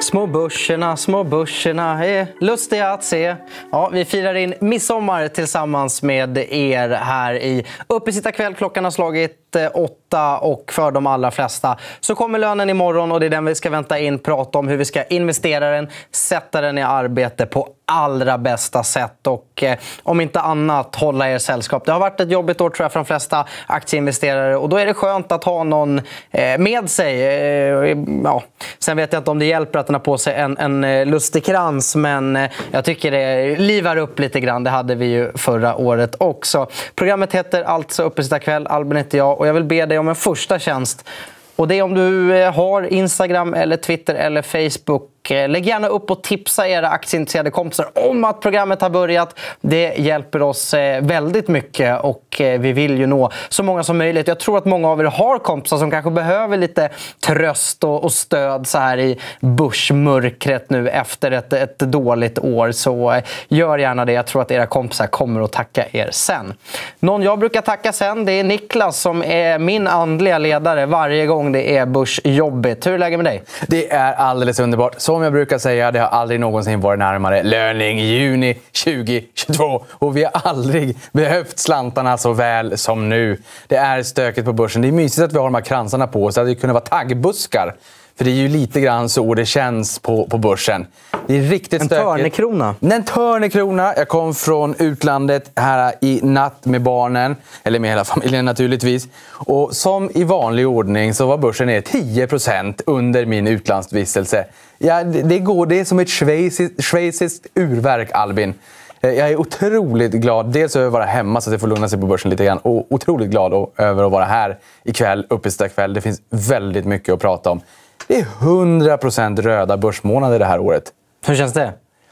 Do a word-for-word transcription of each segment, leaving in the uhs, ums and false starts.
Små börserna, små börserna är lustiga att se. Ja, vi firar in midsommar tillsammans med er här i Uppesittarkväll. Klockan har slagit åtta och för de allra flesta så kommer lönen imorgon och det är den vi ska vänta in, prata om hur vi ska investera den, sätta den i arbete på allra bästa sätt och eh, om inte annat hålla er sällskap. Det har varit ett jobbigt år tror jag för de flesta aktieinvesterare och då är det skönt att ha någon eh, med sig. Eh, ja. Sen vet jag inte om det hjälper att den har på sig en, en lustig krans, men eh, jag tycker det livar upp lite grann. Det hade vi ju förra året också. Programmet heter alltså Uppesittarkväll. Albin heter jag och jag vill be dig om en första tjänst. Och det är om du har Instagram eller Twitter eller Facebook. Lägg gärna upp och tipsa era aktieintresserade kompisar om att programmet har börjat. Det hjälper oss väldigt mycket och vi vill ju nå så många som möjligt. Jag tror att många av er har kompisar som kanske behöver lite tröst och stöd så här i börsmörkret nu efter ett, ett dåligt år. Så gör gärna det. Jag tror att era kompisar kommer att tacka er sen. Någon jag brukar tacka sen, det är Niklas som är min andliga ledare varje gång det är börsjobbigt. Hur är läget med dig? Det är alldeles underbart. Som jag brukar säga, det har aldrig någonsin varit närmare löning i juni tjugohundratjugotvå. Och vi har aldrig behövt slantarna så väl som nu. Det är stökigt på börsen. Det är mysigt att vi har de här kransarna på så att det kunde vara taggbuskar. För det är ju lite grann så det känns på, på börsen. Det är riktigt en stökigt. Törnekrona. En törnekrona. Jag kom från utlandet här i natt med barnen. Eller med hela familjen naturligtvis. Och som i vanlig ordning så var börsen ner tio procent under min utlandsvistelse. Ja, det, det går, det är som ett schweiziskt, schweiziskt urverk, Albin. Jag är otroligt glad, dels över att vara hemma så att jag får lugna sig på börsen lite grann. Och otroligt glad över att vara här ikväll, Uppesittarkväll. Det finns väldigt mycket att prata om. Det är hundra procent röda börsmånader det här året. Hur känns det?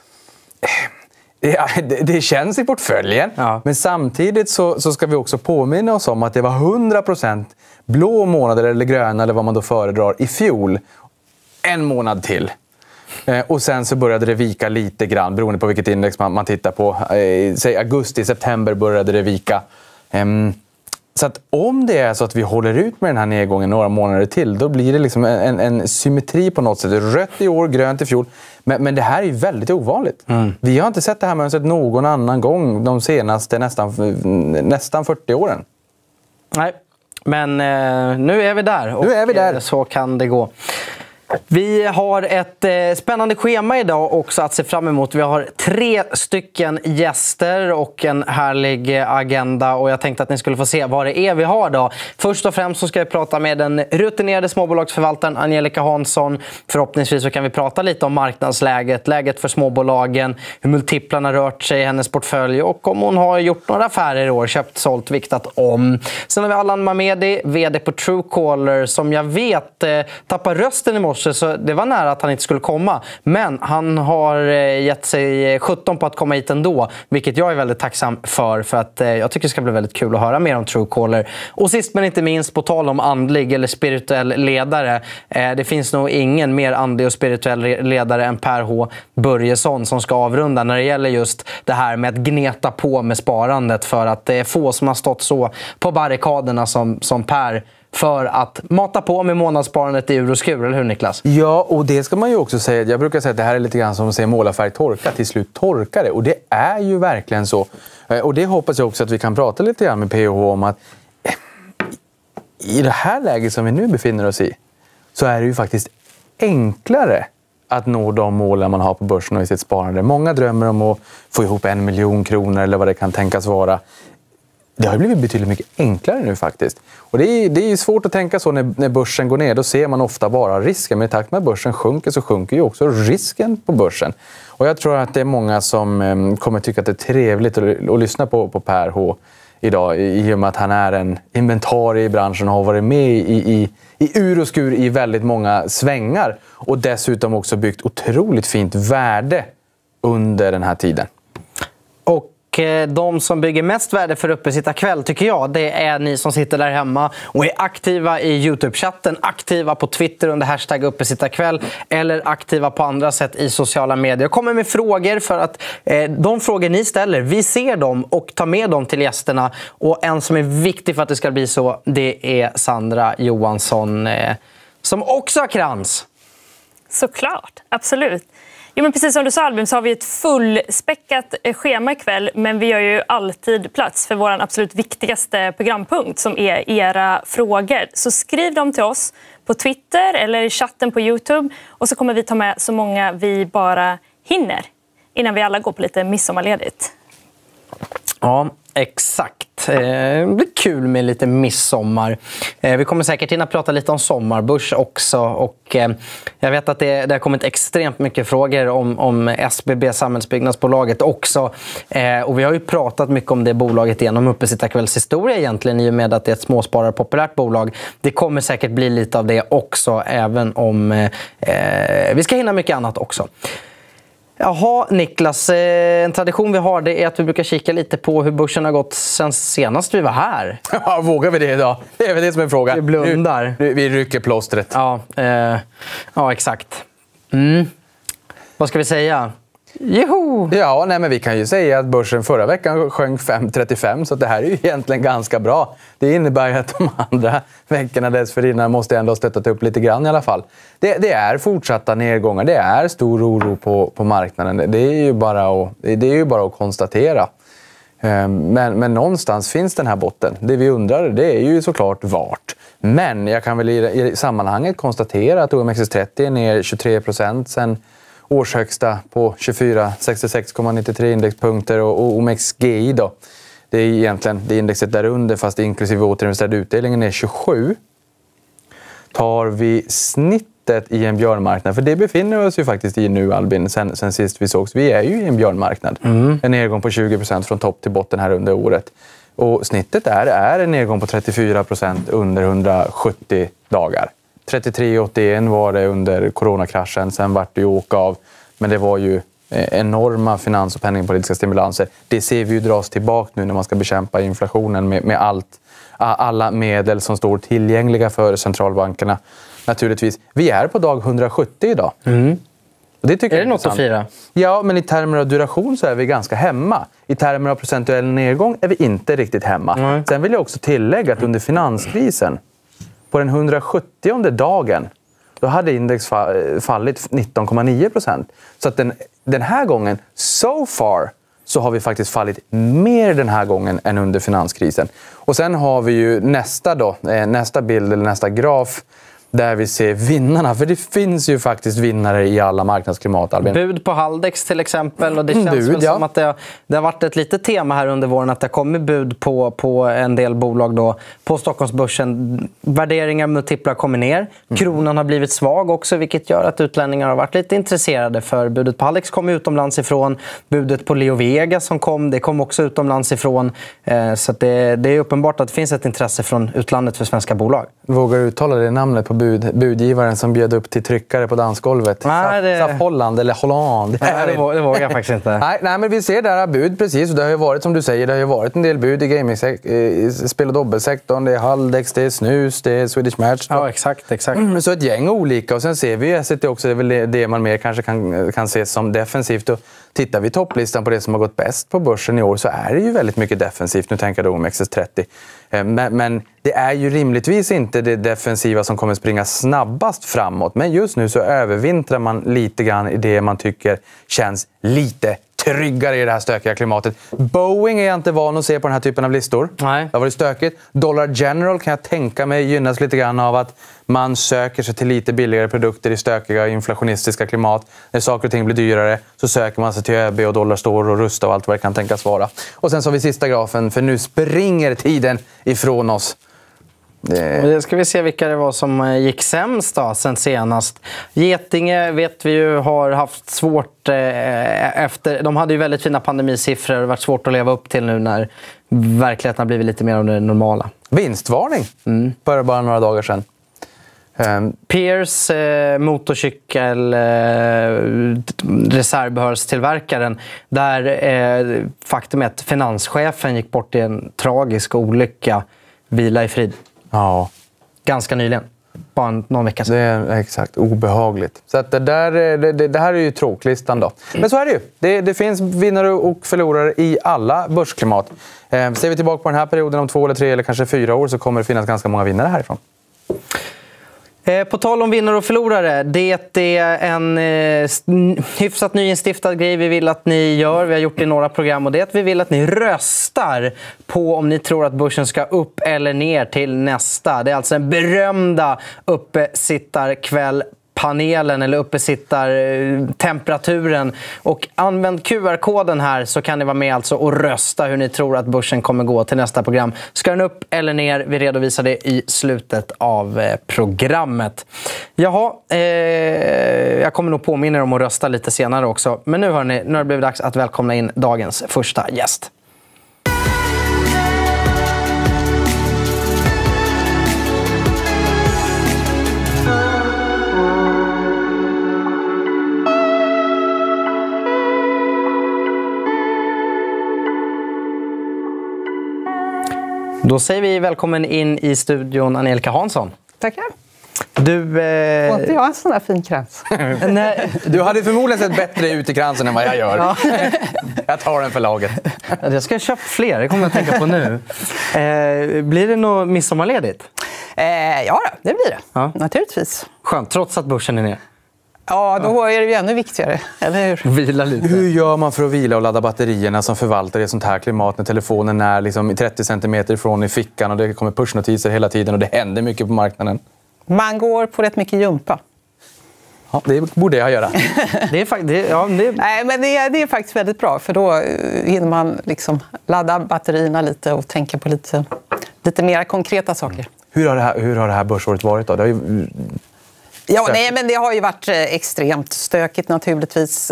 Ja, det, det känns i portföljen. Ja. Men samtidigt så, så ska vi också påminna oss om att det var hundra procent blå månader eller gröna eller vad man då föredrar i fjol. En månad till. Eh, och sen så började det vika lite grann beroende på vilket index man, man tittar på. Eh, säg augusti, september började det vika. Eh, Så att om det är så att vi håller ut med den här nedgången några månader till, då blir det liksom en, en symmetri på något sätt. Rött i år, grönt i fjol. Men, men det här är ju väldigt ovanligt. Mm. Vi har inte sett det här mönstret någon annan gång de senaste nästan, nästan fyrtio åren. Nej, men eh, nu är vi där. Och nu är vi där. Så kan det gå. Vi har ett eh, spännande schema idag också att se fram emot. Vi har tre stycken gäster och en härlig eh, agenda. Och jag tänkte att ni skulle få se vad det är vi har då. Först och främst så ska vi prata med den rutinerade småbolagsförvaltaren Angelica Hansson. Förhoppningsvis så kan vi prata lite om marknadsläget, läget för småbolagen, hur multiplarna rört sig i hennes portfölj och om hon har gjort några affärer i år, köpt, sålt, viktat om. Sen har vi Allan Mamedi, vd på Truecaller, som jag vet eh, tappar rösten i morse. Så det var nära att han inte skulle komma. Men han har gett sig sjutton på att komma hit ändå. Vilket jag är väldigt tacksam för. För att jag tycker det ska bli väldigt kul att höra mer om Truecaller. Och sist men inte minst, på tal om andlig eller spirituell ledare. Det finns nog ingen mer andlig och spirituell ledare än Per H. Börjesson som ska avrunda när det gäller just det här med att gneta på med sparandet. För att det är få som har stått så på barrikaderna som, som Per, för att mata på med månadssparandet i Euroskur, eller hur Niklas? Ja, och det ska man ju också säga. Jag brukar säga att det här är lite grann som att se målarfärg torka. Till slut torkar det. Och det är ju verkligen så. Och det hoppas jag också att vi kan prata lite grann med P H om att i det här läget som vi nu befinner oss i så är det ju faktiskt enklare att nå de målen man har på börsen och i sitt sparande. Många drömmer om att få ihop en miljon kronor eller vad det kan tänkas vara. Det har blivit betydligt mycket enklare nu faktiskt. Och det är, det är svårt att tänka så när, när börsen går ner. Då ser man ofta bara risken. Men i takt med att börsen sjunker så sjunker ju också risken på börsen. Och jag tror att det är många som um, kommer tycka att det är trevligt att, att lyssna på, på Per H idag. I och med att han är en inventarie i branschen och har varit med i, i, i ur och skur i väldigt många svängar. Och dessutom också byggt otroligt fint värde under den här tiden. Och de som bygger mest värde för Uppesittarkväll tycker jag, det är ni som sitter där hemma och är aktiva i YouTube-chatten, aktiva på Twitter under hashtag Uppesittarkväll eller aktiva på andra sätt i sociala medier. Jag kommer med frågor för att eh, de frågor ni ställer, vi ser dem och tar med dem till gästerna. Och en som är viktig för att det ska bli så, det är Sandra Johansson eh, som också har krans. Såklart, absolut. Jo, men precis som du sa Albin, så har vi ett fullspäckat schema ikväll, men vi gör ju alltid plats för vår absolut viktigaste programpunkt som är era frågor. Så skriv dem till oss på Twitter eller i chatten på YouTube och så kommer vi ta med så många vi bara hinner innan vi alla går på lite midsommarledigt. Ja, exakt. Det blir kul med lite midsommar. Vi kommer säkert hinna prata lite om sommarbörs också. Och jag vet att det, det har kommit extremt mycket frågor om, om S B B, Samhällsbyggnadsbolaget också. Och vi har ju pratat mycket om det bolaget genom Uppesittarkvälls historia egentligen, i och med att det är ett småsparare populärt bolag. Det kommer säkert bli lite av det också, även om eh, vi ska hinna mycket annat också. Jaha, Niklas, en tradition vi har, det är att vi brukar kika lite på hur börsen har gått sen senast vi var här. Ja, vågar vi det idag? Det är väl det som är frågan. Vi blundar. Nu, vi rycker plåstret. Ja, eh, ja exakt. Mm. Vad ska vi säga? Joho! Ja, nej, men vi kan ju säga att börsen förra veckan sjönk fem komma trettiofem, så det här är ju egentligen ganska bra. Det innebär ju att de andra veckorna dessförinnan måste ändå ha stöttat upp lite grann i alla fall. Det, det är fortsatta nedgångar, det är stor oro på, på marknaden. Det är ju bara att, det är ju bara att konstatera. Men, men någonstans finns den här botten. Det vi undrar, det är ju såklart vart. Men jag kan väl i, i sammanhanget konstatera att O M X S trettio är ner tjugotre procent sen årshögsta på tjugofyra komma sextiosex komma nittiotre indexpunkter, och O M X G I då. Det är egentligen det indexet där under, fast inklusive återinvesterad utdelningen är tjugosju. Tar vi snittet i en björnmarknad, för det befinner vi oss ju faktiskt i nu, Albin, sen, sen sist vi sågs. Vi är ju i en björnmarknad. Mm. En nedgång på tjugo procent från topp till botten här under året. Och snittet är, är en nedgång på trettiofyra procent under hundrasjuttio dagar. trettiotre komma åttioett var det under coronakraschen, sen vart det ju åka av. Men det var ju enorma finans- och penningpolitiska stimulanser. Det ser vi ju dras tillbaka nu när man ska bekämpa inflationen med, med allt, alla medel som står tillgängliga för centralbankerna. Naturligtvis. Vi är på dag hundrasjuttio idag. Mm. Och det tycker är det något att fira? Ja, men i termer av duration så är vi ganska hemma. I termer av procentuell nedgång är vi inte riktigt hemma. Mm. Sen vill jag också tillägga att under finanskrisen, på den hundrasjuttionde dagen, då hade index fallit nitton komma nio procent. Så att den, den här gången, so far, så har vi faktiskt fallit mer den här gången än under finanskrisen. Och sen har vi ju nästa då, nästa bild eller nästa graf, där vi ser vinnarna. För det finns ju faktiskt vinnare i alla marknadsklimat, Albin. Bud på Haldex till exempel. Och det känns bud, väl ja. som att det har, det har varit ett litet tema här under våren, att det kommer bud på, på en del bolag då, på Stockholmsbörsen. Värderingar, multiplar kommer ner. Kronan har blivit svag också, vilket gör att utlänningar har varit lite intresserade. För budet på Haldex kom utomlands ifrån. Budet på Leo Vega som kom, det kom också utomlands ifrån. Eh, så att det, det är uppenbart att det finns ett intresse från utlandet för svenska bolag. Vågar du uttala det namnet på bud, budgivaren som bjöd upp till tryckare på dansgolvet? Nej, det... Saf Holland eller Holland? Nej, det vågar jag faktiskt inte. nej, nej, men vi ser där bud, precis. Och det har ju varit, som du säger, det har ju varit en del bud i gaming, i spel- och dobbelsektorn. Det är Haldex, det är Snus, det är Swedish Match. Ja, exakt, exakt. Mm, så ett gäng olika. Och sen ser vi ju S C T också, det är väl det man mer kanske kan, kan se som defensivt. Och tittar vi topplistan på det som har gått bäst på börsen i år, så är det ju väldigt mycket defensivt. Nu tänker jag då om X S trettio. Men, men det är ju rimligtvis inte det defensiva som kommer springa snabbast framåt. Men just nu så övervintrar man lite grann i det man tycker känns lite tryggare i det här stökiga klimatet. Boeing är jag inte van att se på den här typen av listor. Nej. Det har varit stökigt. Dollar General kan jag tänka mig gynnas lite grann av att man söker sig till lite billigare produkter i stökiga inflationistiska klimat. När saker och ting blir dyrare så söker man sig till ÖB och Dollarstore och Rusta och allt vad det kan tänkas vara. Och sen så har vi sista grafen, för nu springer tiden ifrån oss. Det... Ska vi se vilka det var som gick sämst då, sen senast. Getinge vet vi ju har haft svårt eh, efter... De hade ju väldigt fina pandemisiffror och det har varit svårt att leva upp till nu när verkligheten har blivit lite mer av det normala. Vinstvarning mm. för bara några dagar sedan. Um, Pierce, eh, motorcykel, eh, reservbehörstillverkaren, där eh, faktum är att finanschefen gick bort i en tragisk olycka. Vila i frid. Ja. Ganska nyligen. Bara någon vecka sedan. Det är exakt obehagligt. Så att det, där, det, det, det här är ju tråklistan då. Men så är det ju. Det, det finns vinnare och förlorare i alla börsklimat. Eh, ser vi tillbaka på den här perioden om två eller tre eller kanske fyra år, så kommer det finnas ganska många vinnare härifrån. På tal om vinnare och förlorare, det är en eh, hyfsat nyinstiftad grej vi vill att ni gör. Vi har gjort det i några program och det är att vi vill att ni röstar på om ni tror att börsen ska upp eller ner till nästa. Det är alltså en berömda uppesittarkväll. Panelen eller uppesittartemperaturen. Och använd Q R-koden här så kan ni vara med alltså och rösta hur ni tror att börsen kommer gå till nästa program. Ska den upp eller ner? Vi redovisar det i slutet av programmet. Jaha, eh, jag kommer nog påminna er om att rösta lite senare också. Men nu, hörni, nu har det blivit dags att välkomna in dagens första gäst. Då säger vi välkommen in i studion Angelica Hansson. Tackar. Du... Eh... Får inte jag en sån där fin krans? Nej. Du hade förmodligen sett bättre ut i kransen än vad jag gör. Ja. Jag tar den för laget. Jag ska köpa fler, det kommer jag att tänka på nu. Eh, blir det något midsommarledigt? Eh, ja, det blir det. Ja. Naturligtvis. Skönt, trots att börsen är ner. Ja, då är det ju ännu viktigare, eller hur? Vila lite. Hur gör man för att vila och ladda batterierna som förvaltar i ett sånt här klimat när telefonen är liksom trettio centimeter ifrån i fickan och det kommer pushnotiser hela tiden och det händer mycket på marknaden? Man går på rätt mycket jumpa. Ja, det borde jag göra. det är fakt- det, ja, det... Nej, men det är, det är faktiskt väldigt bra för då hinner man liksom ladda batterierna lite och tänka på lite, lite mer konkreta saker. Mm. Hur har det här, hur har det här börsåret varit då? Det har ju... Ja, nej, men det har ju varit extremt stökigt naturligtvis.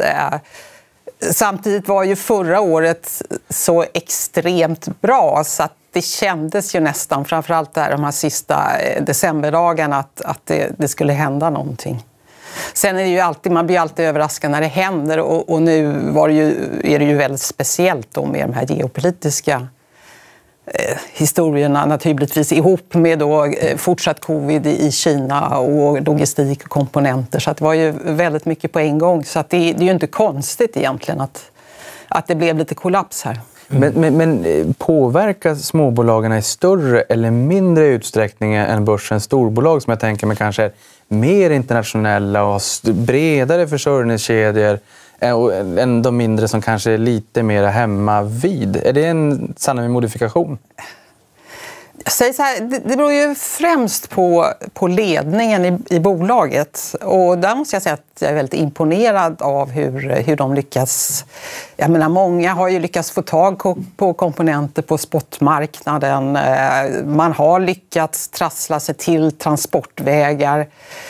Samtidigt var ju förra året så extremt bra så att det kändes ju nästan, framförallt där de här sista decemberdagarna, att, att det, det skulle hända någonting. Sen är det ju alltid, man blir alltid överraskad när det händer och, och nu var det ju, är det ju väldigt speciellt då med de här geopolitiska Eh, historierna naturligtvis ihop med då, eh, fortsatt covid i Kina och logistik och komponenter. Så att det var ju väldigt mycket på en gång. Så att det, det är ju inte konstigt egentligen att, att det blev lite kollaps här. Men, men, men påverkar småbolagen i större eller mindre utsträckning än börsens storbolag som jag tänker mig kanske är mer internationella och har bredare försörjningskedjor än de mindre som kanske är lite mer hemma vid? Är det en sann modifikation? Jag säger så här, det, det beror ju främst på, på ledningen i, i bolaget. Och där måste jag säga att jag är väldigt imponerad av hur, hur de lyckas. Jag menar, många har ju lyckats få tag på komponenter på spotmarknaden. Man har lyckats trassla sig till transportvägar.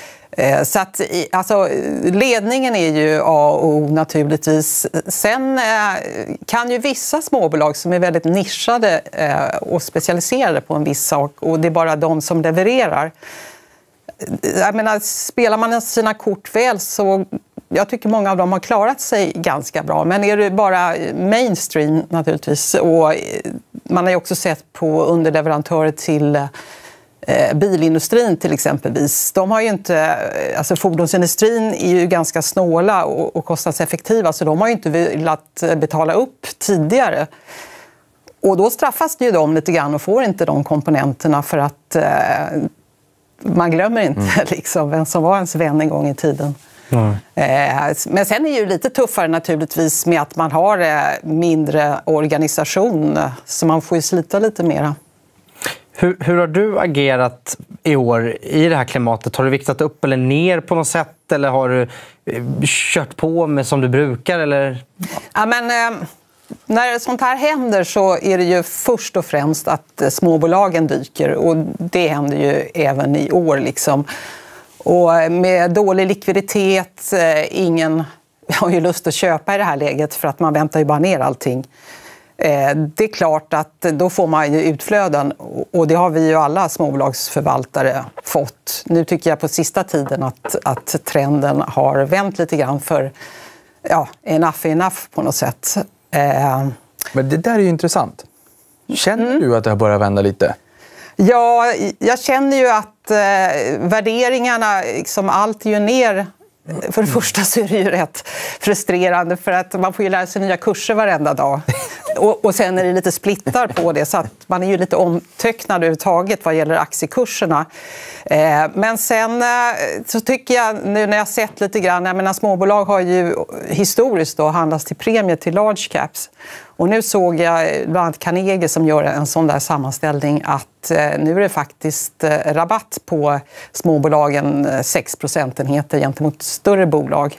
Så att, alltså, ledningen är ju A och O naturligtvis. Sen kan ju vissa småbolag som är väldigt nischade och specialiserade på en viss sak och det är bara de som levererar. Jag menar, spelar man sina kort väl så jag tycker många av dem har klarat sig ganska bra. Men är det bara mainstream naturligtvis och man har ju också sett på underleverantörer till bilindustrin till exempelvis. De har ju inte, alltså fordonsindustrin är ju ganska snåla och, och kostnadseffektiva så de har ju inte velat betala upp tidigare. Och då straffas det ju de lite grann och får inte de komponenterna för att eh, man glömmer inte mm. liksom, vem som var ens vän en gång i tiden. Mm. Eh, men sen är det ju lite tuffare naturligtvis med att man har eh, mindre organisation så man får ju slita lite mera. Hur, hur har du agerat i år i det här klimatet? Har du viktat upp eller ner på något sätt? Eller har du eh, kört på med som du brukar? Eller? Ja, men, eh, när sånt här händer så är det ju först och främst att eh, småbolagen dyker. Och det händer ju även i år. Liksom. Och med dålig likviditet, eh, ingen har ju lust att köpa i det här läget för att man väntar ju bara ner allting. Det är klart att då får man ju utflöden och det har vi ju alla småbolagsförvaltare fått. Nu tycker jag på sista tiden att, att trenden har vänt lite grann för ja, enough är enough på något sätt. Men det där är ju intressant. Känner mm. du att det har börjat vända lite? Ja, jag känner ju att eh, värderingarna, liksom allt är ju ner. För det första så är det ju rätt frustrerande för att man får ju lära sig nya kurser varenda dag. Och, och sen är det lite splittar på det, så att man är ju lite omtöcknad överhuvudtaget vad gäller aktiekurserna. Eh, men sen eh, så tycker jag, nu när jag sett lite grann, jag menar, småbolag har ju historiskt då handlats till premier till large caps. Och nu såg jag bland annat Carnegie som gör en sån där sammanställning att eh, nu är det faktiskt eh, rabatt på småbolagen eh, sex procentenheter gentemot större bolag.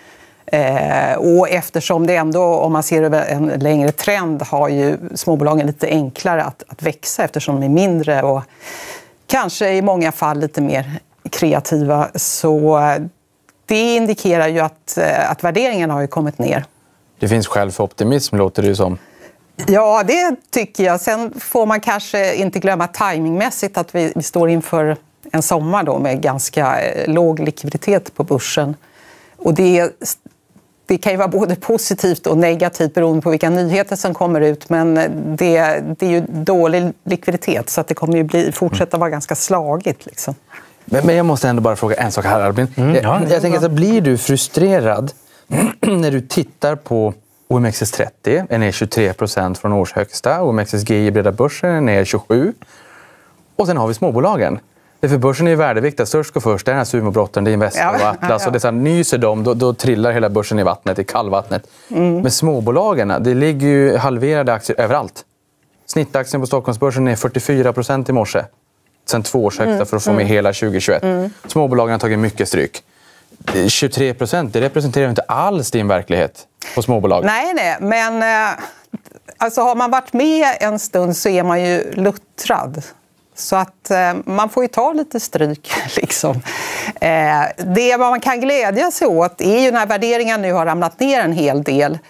Eh, och eftersom det ändå, om man ser över en längre trend, har ju småbolagen lite enklare att, att växa eftersom de är mindre och kanske i många fall lite mer kreativa. Så eh, det indikerar ju att, eh, att värderingen har ju kommit ner. Det finns skäl för optimism, låter det ju som. Ja, det tycker jag. Sen får man kanske inte glömma timingmässigt att vi, vi står inför en sommar då med ganska eh, låg likviditet på börsen. Och det, det kan ju vara både positivt och negativt beroende på vilka nyheter som kommer ut. Men det, det är ju dålig likviditet så att det kommer ju bli, fortsätta vara ganska slagigt. Liksom. Men, men jag måste ändå bara fråga en sak här, Albin. Mm, ja, jag jag tänker så, blir du frustrerad när du tittar på O M X S trettio, är ner tjugotre procent från årshögsta. O M X S G i breda börsen är ner tjugosju. Och sen har vi småbolagen. Det för börsen är ju värdeviktad. Störst går först, det är den här sumobrotten, det är Investor Ja, och Atlas. ja, ja. Och det är så här, nyser de, då, då trillar hela börsen i vattnet, i kallvattnet. Mm. Men småbolagen, det ligger ju halverade aktier överallt. Snittaktien på Stockholmsbörsen är fyrtiofyra procent i morse. Sen två års högsta mm. för att få med mm. hela tjugohundratjugoett. Mm. Småbolagen har tagit mycket stryk. tjugotre procent, det representerar inte alls din verklighet på småbolag. Nej, nej, men alltså, har man varit med en stund så är man ju luttrad. Så att eh, man får ju ta lite stryk. Liksom. Eh, det man kan glädja sig åt är ju när värderingen nu har ramlat ner en hel del.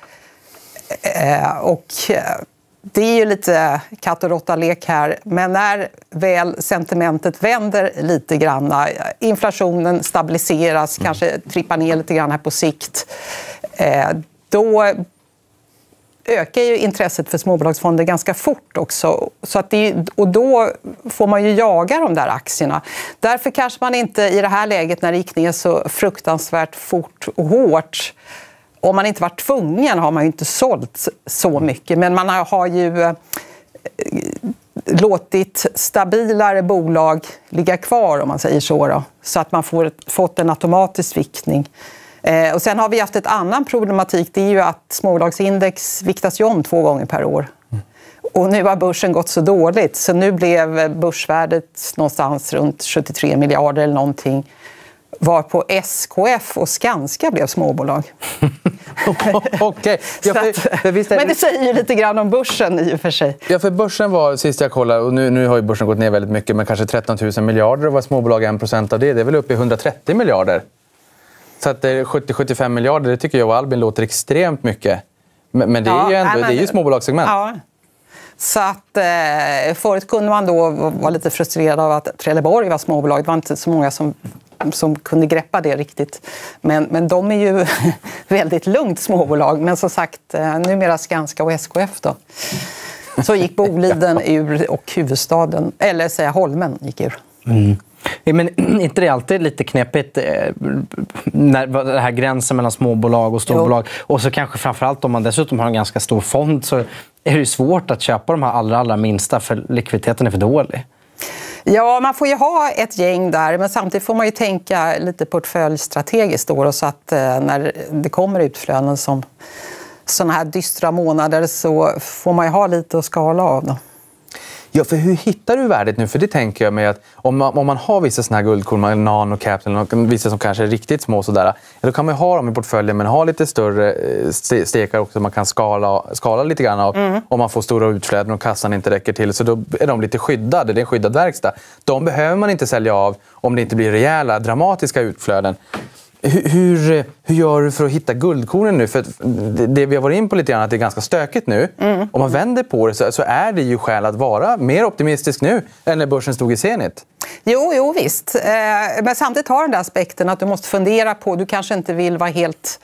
Eh, och det är ju lite katt- och råttalek här. Men när väl sentimentet vänder lite grann, inflationen stabiliseras, mm. kanske trippar ner lite grann här på sikt, eh, då ökar ju intresset för småbolagsfonder ganska fort också. Så att det, och då får man ju jaga de där aktierna. Därför kanske man inte i det här läget, när det gick ner så fruktansvärt fort och hårt, om man inte varit tvungen har man ju inte sålt så mycket. Men man har ju eh, låtit stabilare bolag ligga kvar, om man säger så. Då, så att man får fått en automatisk viktning. Eh, och sen har vi haft ett annan problematik. Det är ju att småbolagsindex viktas ju om två gånger per år. Mm. Och nu har börsen gått så dåligt. Så nu blev börsvärdet någonstans runt sjuttiotre miljarder eller någonting. Var på S K F och Skanska blev småbolag. Okej. Ja, för, för visst är det... Men det säger ju lite grann om börsen i och för sig. Ja, för börsen var, sist jag kollade, och nu, nu har ju börsen gått ner väldigt mycket, men kanske tretton tusen miljarder, och var småbolag en procent av det. Det är väl uppe i hundratrettio miljarder. Så att sjuttio till sjuttiofem miljarder, det tycker jag och Albin låter extremt mycket. Men, men det är ja, ju ändå, nej, men... det är ju småbolagssegment. Ja. Så att eh, förut kunde man då vara lite frustrerad av att Trelleborg var småbolag. Det var inte så många som, som kunde greppa det riktigt. Men, men de är ju väldigt lugnt småbolag. Men som sagt, eh, numera Skanska och S K F då. Så gick Boliden ur och huvudstaden, eller säga Holmen gick ur. Mm. Men inte det alltid lite knepigt när den här gränsen mellan småbolag och storbolag? Jo. Och så kanske framförallt om man dessutom har en ganska stor fond så är det ju svårt att köpa de här allra, allra minsta för likviditeten är för dålig. Ja, man får ju ha ett gäng där, men samtidigt får man ju tänka lite portföljstrategiskt då, så att när det kommer utflöden som sådana här dystra månader så får man ju ha lite att skala av då. Ja, för hur hittar du värdet nu? För det tänker jag med att om man, om man har vissa såna här guldkorn, nano cap eller vissa som kanske är riktigt små sådär, då kan man ha dem i portföljen men ha lite större stekar också man kan skala, skala lite grann av mm. om man får stora utflöden och kassan inte räcker till. Så då är de lite skyddade, det är en skyddad verkstad. De behöver man inte sälja av om det inte blir rejäla, dramatiska utflöden. Hur, hur, hur gör du för att hitta guldkornen nu? För det, det vi har varit in på lite grann att det är ganska stökigt nu. Mm. Om man vänder på det så, så är det ju skäl att vara mer optimistisk nu än när börsen stod i Zenit. Jo, jo visst. Eh, men samtidigt har den där aspekten att du måste fundera på, du kanske inte vill vara helt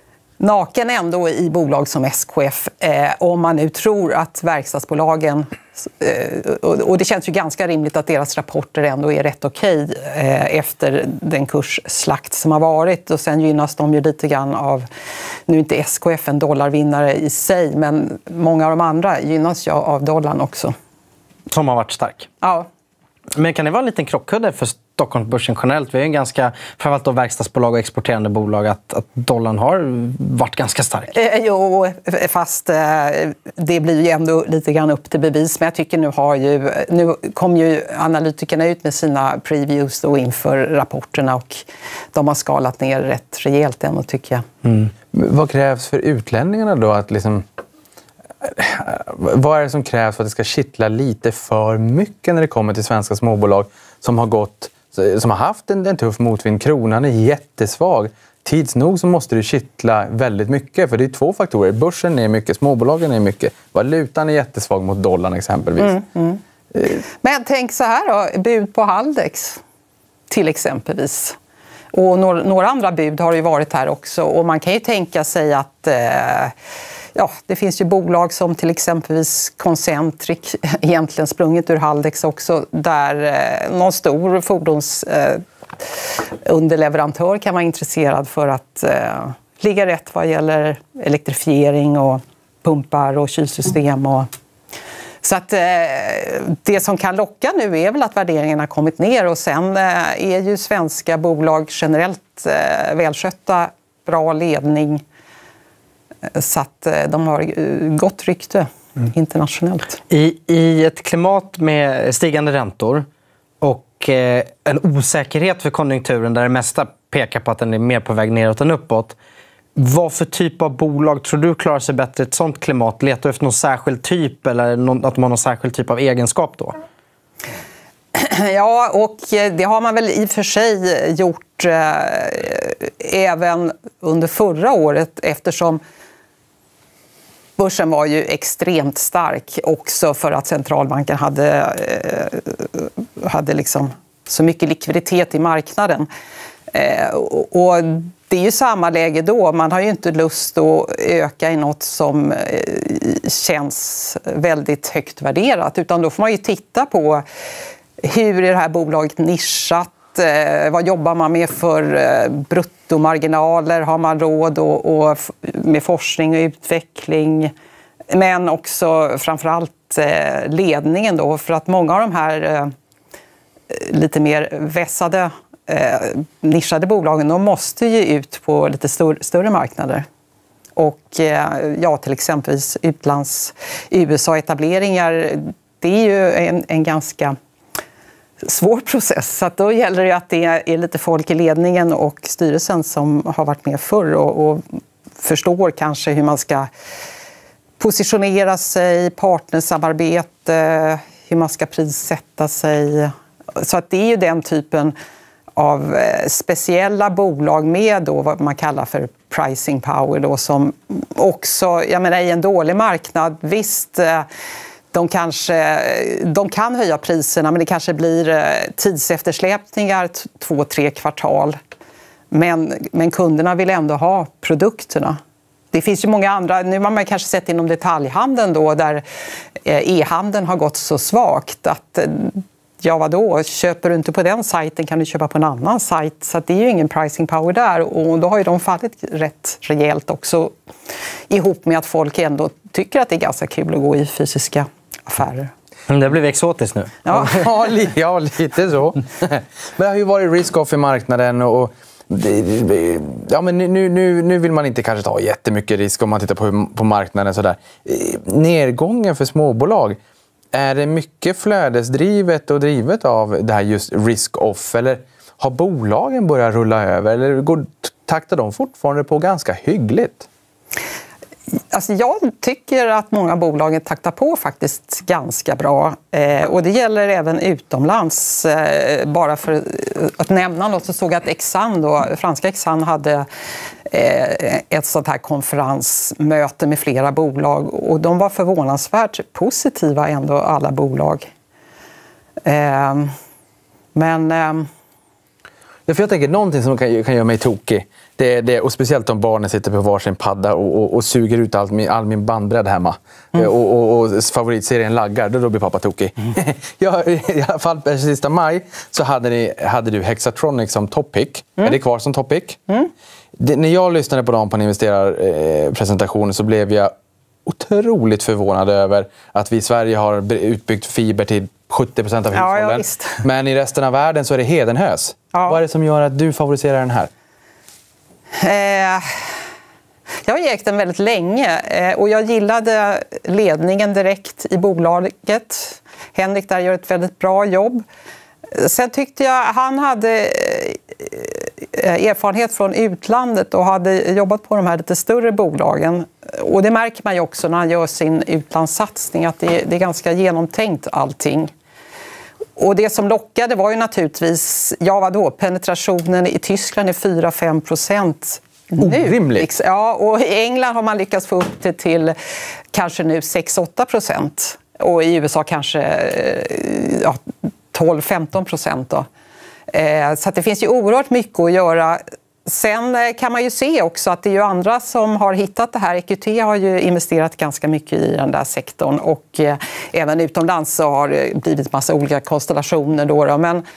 naken ändå i bolag som S K F. Eh, om man nu tror att verkstadsbolagen Och det känns ju ganska rimligt att deras rapporter ändå är rätt okej efter den kursslakt som har varit. Och sen gynnas de ju lite grann av, nu är inte S K F en dollarvinnare i sig, men många av de andra gynnas ju av dollarn också. Som har varit stark. Ja. Men kan det vara en liten krockkudde för Stockholmsbörsen generellt? Vi är en ganska, framförallt då verkstadsbolag och exporterande bolag, att, att dollarn har varit ganska stark. Eh, jo, fast eh, det blir ju ändå lite grann upp till bevis. Men jag tycker nu har ju, nu kom ju analytikerna ut med sina previews då inför rapporterna och de har skalat ner rätt rejält än, tycker jag. Mm. Vad krävs för utlänningarna då att liksom... Vad är det som krävs för att det ska kittla lite för mycket när det kommer till svenska småbolag som har gått, som har haft en, en tuff motvind? Kronan är jättesvag. Tids nog så måste det kittla väldigt mycket, för det är två faktorer. Börsen är mycket, småbolagen är mycket. Valutan är jättesvag mot dollarn exempelvis. Mm, mm. Men tänk så här då, bud på Haldex till exempelvis. Och några, några andra bud har ju varit här också. Och man kan ju tänka sig att... Eh, Ja, det finns ju bolag som till exempelvis Concentric, egentligen sprunget ur Haldex också, där eh, någon stor fordonsunderleverantör eh, kan vara intresserad för att eh, ligga rätt vad gäller elektrifiering och pumpar och kylsystem. Och... Så att eh, det som kan locka nu är väl att värderingen har kommit ner, och sen eh, är ju svenska bolag generellt eh, välskötta, bra ledning. Så att de har gott rykte mm. internationellt. I, I ett klimat med stigande räntor och eh, en osäkerhet för konjunkturen där det mesta pekar på att den är mer på väg neråt än uppåt. Vad för typ av bolag tror du klarar sig bättre i ett sånt klimat? Letar du efter någon särskild typ eller någon, att man har någon särskild typ av egenskap då? Ja, och det har man väl i och för sig gjort eh, även under förra året, eftersom börsen var ju extremt stark också för att centralbanken hade, eh, hade liksom så mycket likviditet i marknaden. Eh, och, och det är ju samma läge då. Man har ju inte lust att öka i något som eh, känns väldigt högt värderat, utan då får man ju titta på hur är det här bolaget nischat. Eh, vad jobbar man med för eh, bruttomarginaler? Har man råd och, och med forskning och utveckling? Men också framförallt eh, ledningen då. För att många av de här eh, lite mer vässade, eh, nischade bolagen, de måste ju ut på lite stor, större marknader. Och eh, ja, till exempelvis utlands U S A-etableringar, det är ju en, en ganska svår process. Så att då gäller det att det är lite folk i ledningen och styrelsen som har varit med förr och, och förstår kanske hur man ska positionera sig, partnersamarbete, hur man ska prissätta sig. Så att det är ju den typen av speciella bolag med då vad man kallar för pricing power då, som också, jag menar, i en dålig marknad, visst, de kanske de kan höja priserna, men det kanske blir tidseftersläpningar två, tre kvartal. Men, men kunderna vill ändå ha produkterna. Det finns ju många andra, nu har man kanske sett inom detaljhandeln då, där e-handeln har gått så svagt att ja, vadå, köper du inte på den sajten kan du köpa på en annan sajt. Så att det är ju ingen pricing power där, och då har ju de fallit rätt rejält också, ihop med att folk ändå tycker att det är ganska kul att gå i fysiska affärer. Men det blir exotiskt nu. Ja, ja, lite, ja lite så. Men det har ju varit risk-off i marknaden och ja, men nu, nu, nu vill man inte kanske ta jättemycket risk om man tittar på, på marknaden. Sådär. Nedgången för småbolag, är det mycket flödesdrivet och drivet av det här just risk-off, eller har bolagen börjat rulla över, eller går, taktar de fortfarande på ganska hyggligt? Alltså jag tycker att många bolag taktar på faktiskt ganska bra. Eh, och det gäller även utomlands. Eh, bara för att nämna något så såg jag att Exxon då, franska Exxon hade eh, ett sånt här konferensmöte med flera bolag. Och de var förvånansvärt positiva ändå, alla bolag. Eh, men... Eh, Ja, för jag tänker någonting som kan, kan göra mig tokig. Det är det, och speciellt om barnen sitter på varsin padda och, och, och suger ut all min, all min bandbredd hemma. Mm. Och, och, och favoritserien laggar, då, då blir pappa tokig. Mm. ja, I alla fall på sista maj så hade, ni, hade du Hexatronic som topic. Mm. Är det kvar som topic? Mm. Det, när jag lyssnade på dem på en investerarpresentation så blev jag otroligt förvånad över att vi i Sverige har utbyggt fiber till sjuttio procent av hushållen. Ja, ja, men i resten av världen så är det hedenhös. Ja. Vad är det som gör att du favoriserar den här? Eh, jag har ägt den väldigt länge eh, och jag gillade ledningen direkt i bolaget. Henrik där gör ett väldigt bra jobb. Sen tyckte jag han hade erfarenhet från utlandet och hade jobbat på de här lite större bolagen. Och det märker man ju också när han gör sin utlandssatsning, att det är, det är ganska genomtänkt allting. Och det som lockade var ju naturligtvis, ja vadå, penetrationen i Tyskland är fyra till fem procent. Orimligt. Ja, och i England har man lyckats få upp det till kanske nu sex till åtta procent. Och i U S A kanske ja, tolv till femton procent då. Så att det finns ju oerhört mycket att göra. Sen kan man ju se också att det är ju andra som har hittat det här. E Q T har ju investerat ganska mycket i den där sektorn och eh, även utomlands så har det blivit massa olika konstellationer då. då. Men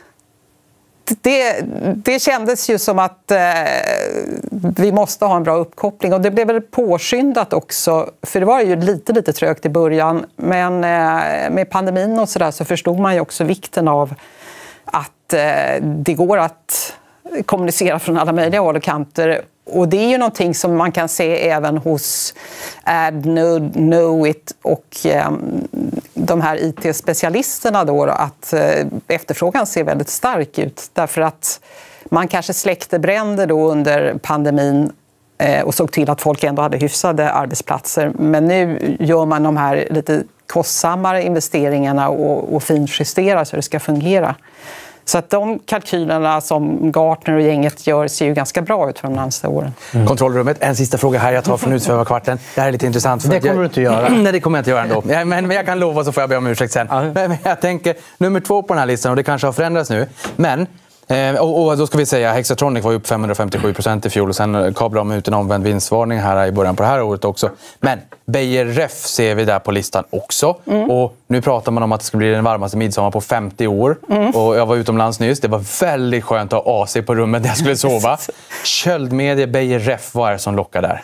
det, det kändes ju som att eh, vi måste ha en bra uppkoppling och det blev väl påskyndat också. För det var ju lite, lite trögt i början, men eh, med pandemin och sådär så förstod man ju också vikten av att eh, det går att kommunicera från alla möjliga håll och kanter. Och det är ju någonting som man kan se även hos Adnode, Knowit och eh, de här I T-specialisterna då, att eh, efterfrågan ser väldigt stark ut. Därför att man kanske släckte bränder då under pandemin eh, och såg till att folk ändå hade hyfsade arbetsplatser. Men nu gör man de här lite kostsammare investeringarna och, och finjusterar så det ska fungera. Så att de kalkylerna som Gartner och gänget gör ser ju ganska bra ut för de närmaste åren. Mm. Kontrollrummet, en sista fråga här jag tar från Utsvävarkvarten. Det här är lite intressant. För det kommer jag... du inte göra. Nej, det kommer jag inte göra ändå. Men, men jag kan lova så får jag be om ursäkt sen. Mm. Men jag tänker, nummer två på den här listan, och det kanske har förändrats nu. Men, eh, och, och då ska vi säga, Hexatronic var upp femhundrafemtiosju procent i fjol och sen kablade de ut en omvänd vinstvarning här i början på det här året också. Men Beijer Ref ser vi där på listan också. Mm. Och nu pratar man om att det ska bli den varmaste midsommar på femtio år. Mm. Och jag var utomlands nyss. Det var väldigt skönt att ha A C på rummet när jag skulle sova. Köldmedie, Beijer Ref, vad är det som lockar där?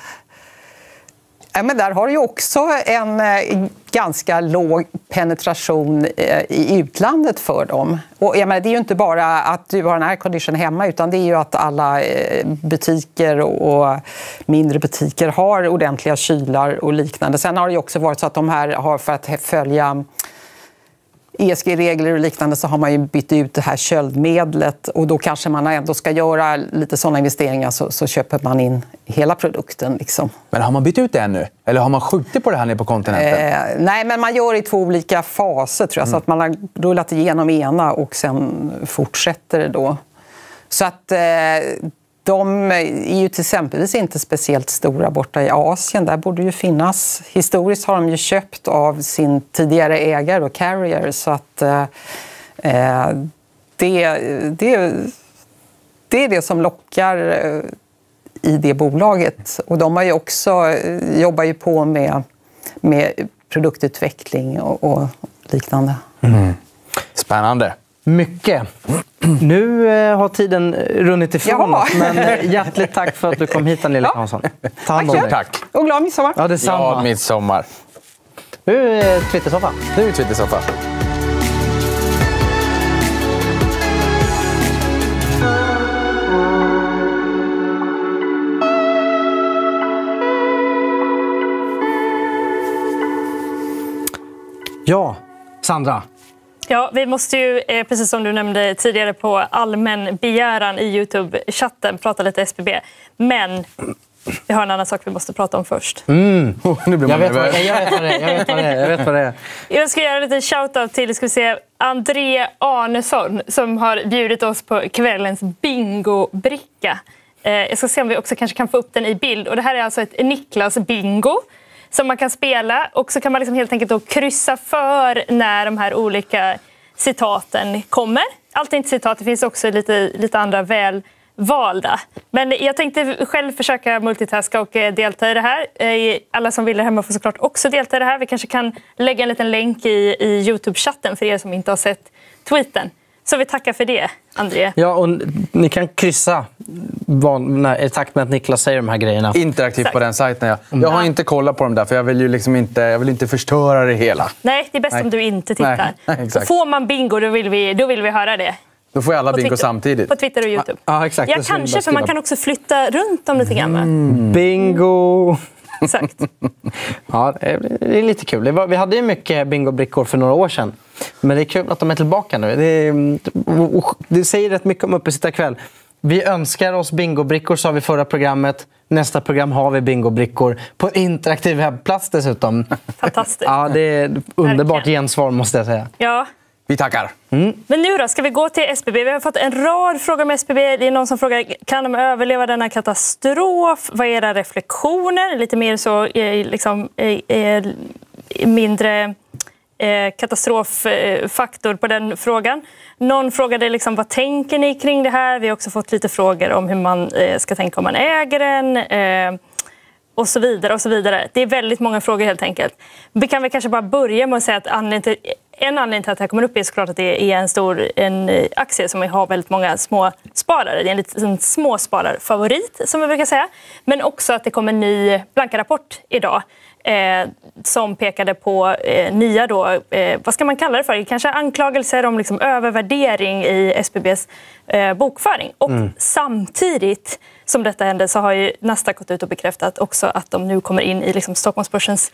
Ja, men där har du ju också en eh, ganska låg penetration eh, i utlandet för dem. Och jag menar, det är ju inte bara att du har en aircondition hemma, utan det är ju att alla eh, butiker och, och mindre butiker har ordentliga kylar och liknande. Sen har det ju också varit så att de här har, för att följa E S G-regler och liknande, så har man ju bytt ut det här köldmedlet och då kanske man ändå ska göra lite sådana investeringar, så, så köper man in hela produkten. Liksom. Men har man bytt ut det ännu? Eller har man skjutit på det här nere på kontinenten? Eh, nej, men man gör i två olika faser tror jag. Mm. Så att man har rullat igenom ena och sen fortsätter det då. Så att eh, de är ju till exempelvis inte speciellt stora borta i Asien. Där borde ju finnas. Historiskt har de ju köpt av sin tidigare ägare och Carrier. Så att eh, det, det, det är det som lockar eh, i det bolaget. Och de har ju också, jobbar ju på med, med produktutveckling och, och liknande. Mm. Spännande. Mycket. Nu eh, har tiden runnit ifrån oss, men eh, hjärtligt tack för att du kom hit, Angelica Hansson. Ta hand om dig. Tack. Och glad midsommar. Ja, detsamma. Glad midsommar. Nu är Twittersoffa. Nu är Twittersoffa. Ja, Sandra. Ja, vi måste ju, precis som du nämnde tidigare, på allmän begäran i YouTube-chatten prata lite S B B. Men vi har en annan sak vi måste prata om först. Mm. Nu blir man jag, vet vad, jag vet vad det är. Jag vet vad det är. Jag vet vad det är. Jag ska göra lite shout-out till, ska vi se, André Arnesson som har bjudit oss på kvällens bingo-bricka. Eh, jag ska se om vi också kanske kan få upp den i bild. Och det här är alltså ett Niklas bingo som man kan spela, och så kan man liksom helt enkelt då kryssa för när de här olika citaten kommer. allt är inte citat, det finns också lite, lite andra välvalda. Men jag tänkte själv försöka multitaska och delta i det här. Alla som vill det hemma får såklart också delta i det här. Vi kanske kan lägga en liten länk i, i YouTube-chatten för er som inte har sett tweeten. Så vi tackar för det, André. Ja, och ni kan kryssa när, i takt med att Niklas säger de här grejerna. Interaktivt Exakt. på den sajten, ja. Jag har inte kollat på dem där, för jag vill ju liksom inte, jag vill inte förstöra det hela. Nej, det är bäst Nej. om du inte tittar. Nej, nej, exakt. Får man bingo, då vill vi, då vill vi höra det. Då får alla På bingo Twitter, samtidigt. På Twitter och YouTube. Ja, exakt. Ja, Det är så ni kanske, bara för man skriva. kan också flytta runt dem lite grann. va? Bingo! Exakt. Ja, det är lite kul. Det var, vi hade ju mycket bingobrickor för några år sedan. Men det är kul att de är tillbaka nu. Det, det säger rätt mycket om Uppesittarkväll. Vi önskar oss bingobrickor, sa vi förra programmet. Nästa program har vi bingobrickor på interaktiv webbplats dessutom. Fantastiskt. Ja, det är underbart Verkligen. gensvar, måste jag säga. Ja. Vi tackar. Men nu då, ska vi gå till S B B? Vi har fått en rad frågor om S B B. Det är någon som frågar, kan de överleva denna katastrof? Vad är era reflektioner? Lite mer så, eh, liksom, eh, eh, mindre eh, katastroffaktor på den frågan. Någon frågade liksom, vad tänker ni kring det här? Vi har också fått lite frågor om hur man eh, ska tänka om man äger den. Eh, och så vidare och så vidare. Det är väldigt många frågor helt enkelt. Vi kan väl kanske bara börja med att säga att anledningen till, en anledning till att det här kommer upp är såklart att det är en stor en aktie som har väldigt många små sparare. Det är en liten småspararfavorit som vi brukar säga. Men också att det kommer en ny blanka-rapport idag eh, som pekade på eh, nya då, eh, vad ska man kalla det för? Kanske anklagelser om liksom övervärdering i S B B:s eh, bokföring. Och mm. samtidigt som detta hände så har ju Nasdaq gått ut och bekräftat också att de nu kommer in i liksom Stockholmsbörsens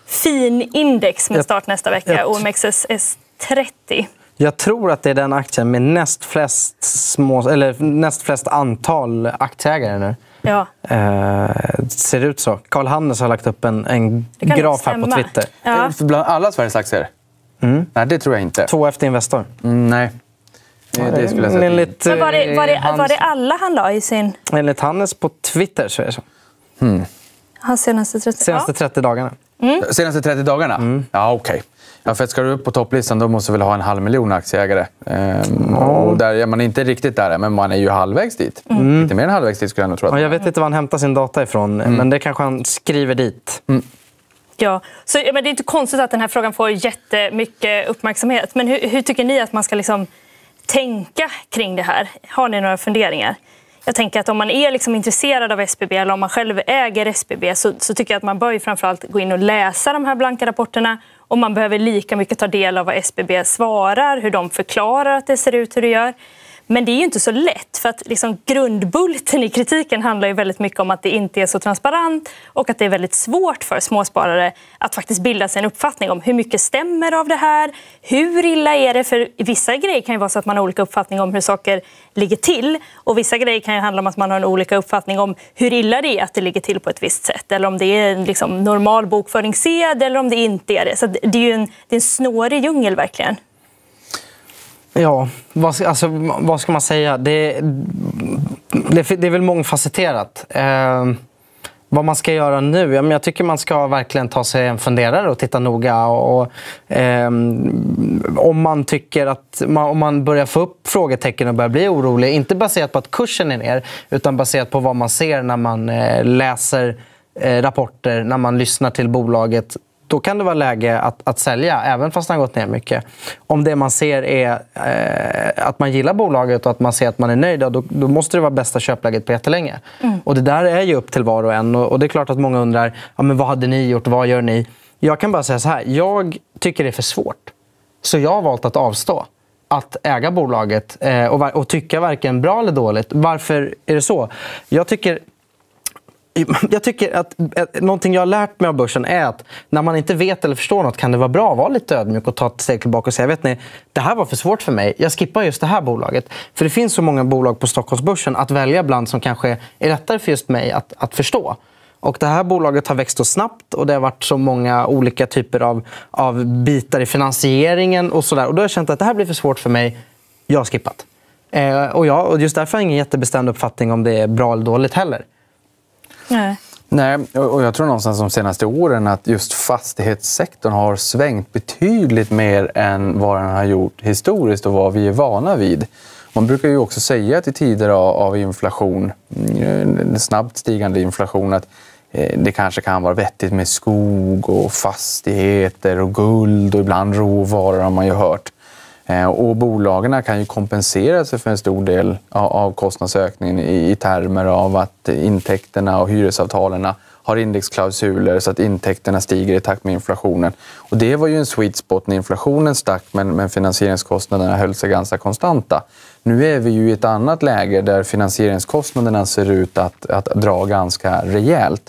finindex med start nästa vecka, O M X S trettio. Jag tror att det är den aktien med näst flest, små, eller näst flest antal aktieägare nu. Ja. Eh, ser ut så. Karl Hannes har lagt upp en, en graf här på Twitter. Ja. Bland alla Sveriges aktier? Mm. Nej, det tror jag inte. Två efter Investor. Mm, nej. Det, det skulle jag säga. Enligt, Men var det, var, det, hans, var det alla han la i sin... Enligt Hannes på Twitter så är det så. Mm. Hans senaste trettio, senaste trettio dagarna. Mm. Senaste trettio dagarna? Mm. Ja, okej. Okay. Ja, för att ska du upp på topplistan då måste du väl ha en halv miljon aktieägare. Ehm, och där är man inte riktigt där, men man är ju halvvägs dit. Mm. Lite mer än halvvägs dit skulle jag nog tro. Att... Ja, jag vet inte var han hämtar sin data ifrån, mm. men det kanske han skriver dit. Mm. Ja, så, men det är inte konstigt att den här frågan får jättemycket uppmärksamhet. Men hur, hur tycker ni att man ska liksom tänka kring det här? Har ni några funderingar? Jag tänker att om man är liksom intresserad av S B B eller om man själv äger S B B så, så tycker jag att man bör ju framförallt gå in och läsa de här blanka rapporterna. Och man behöver lika mycket ta del av vad S B B svarar, hur de förklarar att det ser ut hur det gör. Men det är ju inte så lätt, för att liksom grundbulten i kritiken handlar ju väldigt mycket om att det inte är så transparent och att det är väldigt svårt för småsparare att faktiskt bilda sig en uppfattning om hur mycket stämmer av det här, hur illa är det, för vissa grejer kan ju vara så att man har olika uppfattning om hur saker ligger till och vissa grejer kan ju handla om att man har en olika uppfattning om hur illa det är att det ligger till på ett visst sätt eller om det är en liksom normal bokföringssed eller om det inte är det. Så det är ju en, det är en snårig djungel verkligen. Ja, vad, alltså, vad ska man säga? Det, det, det är väl mångfacetterat. Eh, vad man ska göra nu? Ja, men jag tycker man ska verkligen ta sig en funderare och titta noga. Och, eh, om man tycker att man, om man börjar få upp frågetecken och börjar bli orolig, inte baserat på att kursen är ner, utan baserat på vad man ser när man eh, läser eh, rapporter, när man lyssnar till bolaget. Då kan det vara läge att, att sälja, även fast den har gått ner mycket. Om det man ser är eh, att man gillar bolaget och att man ser att man är nöjd, då, då måste det vara bästa köpläget på jättelänge. Mm. Och det där är ju upp till var och en. Och, och det är klart att många undrar, ja, men vad hade ni gjort, vad gör ni? Jag kan bara säga så här, jag tycker det är för svårt. Så jag har valt att avstå att äga bolaget eh, och, och tycka varken bra eller dåligt. Varför är det så? Jag tycker... Jag tycker att någonting jag har lärt mig av börsen är att när man inte vet eller förstår något kan det vara bra att vara lite ödmjuk och ta ett steg tillbaka och säga, vet ni, det här var för svårt för mig. Jag skippar just det här bolaget. För det finns så många bolag på Stockholmsbörsen att välja bland som kanske är lättare för just mig att, att förstå. Och det här bolaget har växt så snabbt och det har varit så många olika typer av, av bitar i finansieringen och sådär. Och då har jag känt att det här blir för svårt för mig. Jag har skippat. Eh, och, jag, och just därför har jag ingen jättebestämd uppfattning om det är bra eller dåligt heller. Nej. Nej, och jag tror någonstans de senaste åren att just fastighetssektorn har svängt betydligt mer än vad den har gjort historiskt och vad vi är vana vid. Man brukar ju också säga att i tider av inflation, snabbt stigande inflation, att det kanske kan vara vettigt med skog och fastigheter och guld och ibland råvaror har man ju hört. Och bolagen kan ju kompensera sig för en stor del av kostnadsökningen i termer av att intäkterna och hyresavtalen har indexklausuler så att intäkterna stiger i takt med inflationen. Och det var ju en sweet spot när inflationen stack men, men finansieringskostnaderna höll sig ganska konstanta. Nu är vi ju i ett annat läge där finansieringskostnaderna ser ut att, att dra ganska rejält.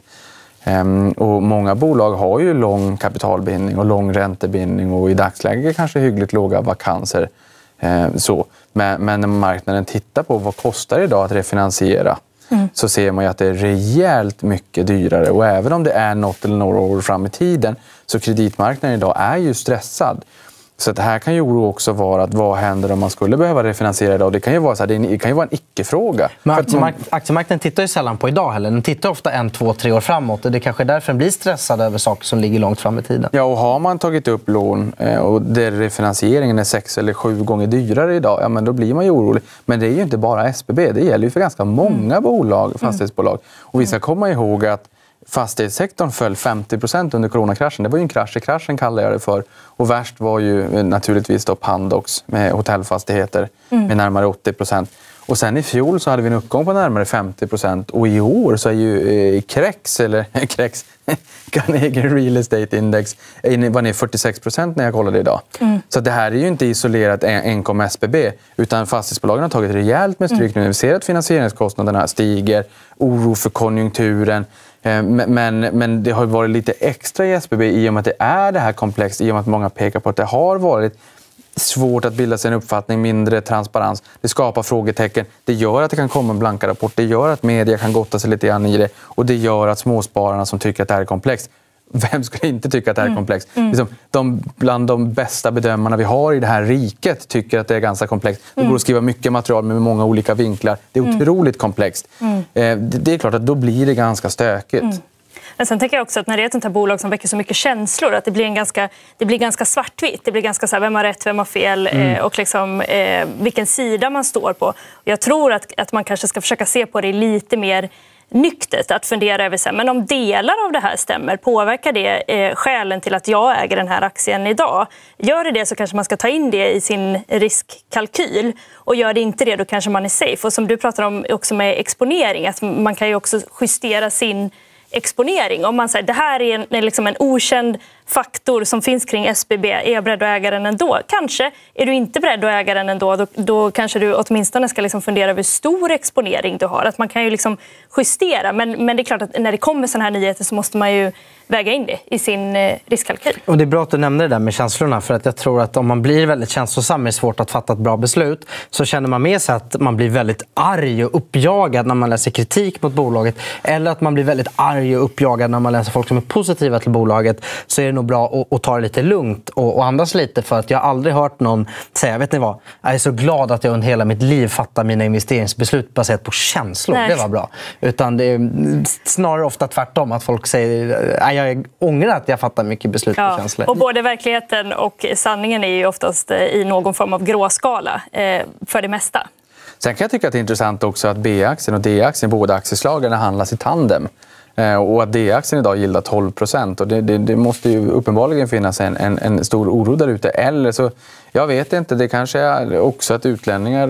Um, och många bolag har ju lång kapitalbindning och lång räntebindning och i dagsläget kanske hyggligt låga vakanser. Uh, så. Men, men när marknaden tittar på vad kostar det idag att refinansiera mm. så ser man ju att det är rejält mycket dyrare. Och även om det är något eller några år fram i tiden så kreditmarknaden idag är ju stressad. Så det här kan ju också vara att vad händer om man skulle behöva refinansiera idag? Det kan ju vara, så här, det kan ju vara en icke-fråga. Men aktiemark- aktiemarknaden tittar ju sällan på idag heller. Den tittar ofta en, två, tre år framåt. Och det är kanske därför den blir stressad över saker som ligger långt fram i tiden. Ja, och har man tagit upp lån och där refinansieringen är sex eller sju gånger dyrare idag, ja men då blir man ju orolig. Men det är ju inte bara S B B, det gäller ju för ganska många mm. bolag, fastighetsbolag. Och vi ska komma ihåg att fastighetssektorn föll femtio procent under coronakraschen. Det var ju en krasch i kraschen kallar jag det för. Och värst var ju naturligtvis då Pandox med hotellfastigheter mm. med närmare åttio procent. Och sen i fjol så hade vi en uppgång på närmare femtio procent. Och i år så är ju eh, Krex, eller Krex, Carnegie Real Estate Index var ner fyrtiosex procent när jag kollade idag. Mm. Så det här är ju inte isolerat enkom S B B utan fastighetsbolagen har tagit rejält med stryk nu. Vi ser att finansieringskostnaderna stiger, oro för konjunkturen. Men, men det har varit lite extra i S B B i och med att det är det här komplext, i och med att många pekar på att det har varit svårt att bilda sig en uppfattning, mindre transparens. Det skapar frågetecken. Det gör att det kan komma en blanka rapport. Det gör att media kan gotta sig lite grann i det. Och det gör att småspararna som tycker att det här är komplext, vem skulle inte tycka att det här är komplext? Mm. Liksom, de, bland de bästa bedömarna vi har i det här riket tycker att det är ganska komplext. Det går att skriva mycket material med många olika vinklar. Det är otroligt komplext. Mm. Eh, det, det är klart att då blir det ganska stökigt. Mm. Men sen tänker jag också att när det är ett sånt här bolag som väcker så mycket känslor att det blir, en ganska, det blir ganska svartvitt. Det blir ganska så här, vem har rätt, vem har fel mm. eh, och liksom, eh, vilken sida man står på. Jag tror att, att man kanske ska försöka se på det lite mer nyktert, att fundera över sig. Men om delar av det här stämmer, påverkar det eh, skälen till att jag äger den här aktien idag? Gör det det så kanske man ska ta in det i sin riskkalkyl. Och gör det inte det, då kanske man är safe. Och som du pratar om också med exponering, att man kan ju också justera sin exponering. Om man säger det här är en, liksom en okänd faktor som finns kring S B B, är jag beredd att äga den ändå? Kanske. Är du inte beredd att äga den ändå, då, då kanske du åtminstone ska liksom fundera över hur stor exponering du har. Att man kan ju liksom justera, men, men det är klart att när det kommer sådana här nyheter så måste man ju väga in det i sin eh, riskkalkyl. Och det är bra att du nämnde det där med känslorna, för att jag tror att om man blir väldigt känslosam är det svårt att fatta ett bra beslut, så känner man med sig att man blir väldigt arg och uppjagad när man läser kritik mot bolaget, eller att man blir väldigt arg och uppjagad när man läser folk som är positiva till bolaget, så är det nog bra att, att ta det lite lugnt och, och andas lite, för att jag har aldrig hört någon säga, vet ni vad, jag är så glad att jag under hela mitt liv fattar mina investeringsbeslut baserat på känslor. Nej. Det var bra. Utan det är snarare ofta tvärtom, att folk säger jag ångrar att jag fattar mycket beslut ja, på känslor. Och både verkligheten och sanningen är ju oftast i någon form av gråskala eh, för det mesta. Sen kan jag tycka att det är intressant också att B-aktien och D-aktien, båda aktieslagarna, handlas i tandem. Eh, och att D-aktien idag gillar tolv procent. Och det, det, det måste ju uppenbarligen finnas en, en, en stor oro där ute. Eller så, jag vet inte, det kanske är också att utlänningar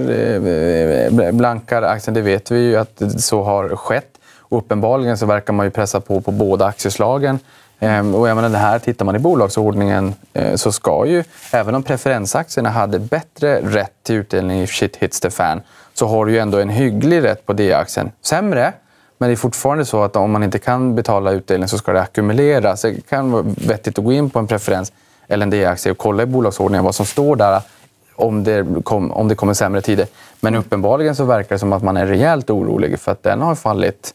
eh, blankar aktien. Det vet vi ju att så har skett. Och uppenbarligen så verkar man ju pressa på på båda aktieslagen. Ehm, och jag menar, det här, tittar man i bolagsordningen eh, så ska ju, även om preferensaktierna hade bättre rätt till utdelning i shit hits the fan, så har du ju ändå en hygglig rätt på D-aktien. Sämre, men det är fortfarande så att om man inte kan betala utdelning så ska det ackumuleras. Det kan vara vettigt att gå in på en preferens eller en D-aktie och kolla i bolagsordningen vad som står där om det, kom, om det kommer sämre tider. Men uppenbarligen så verkar det som att man är rejält orolig, för att den har fallit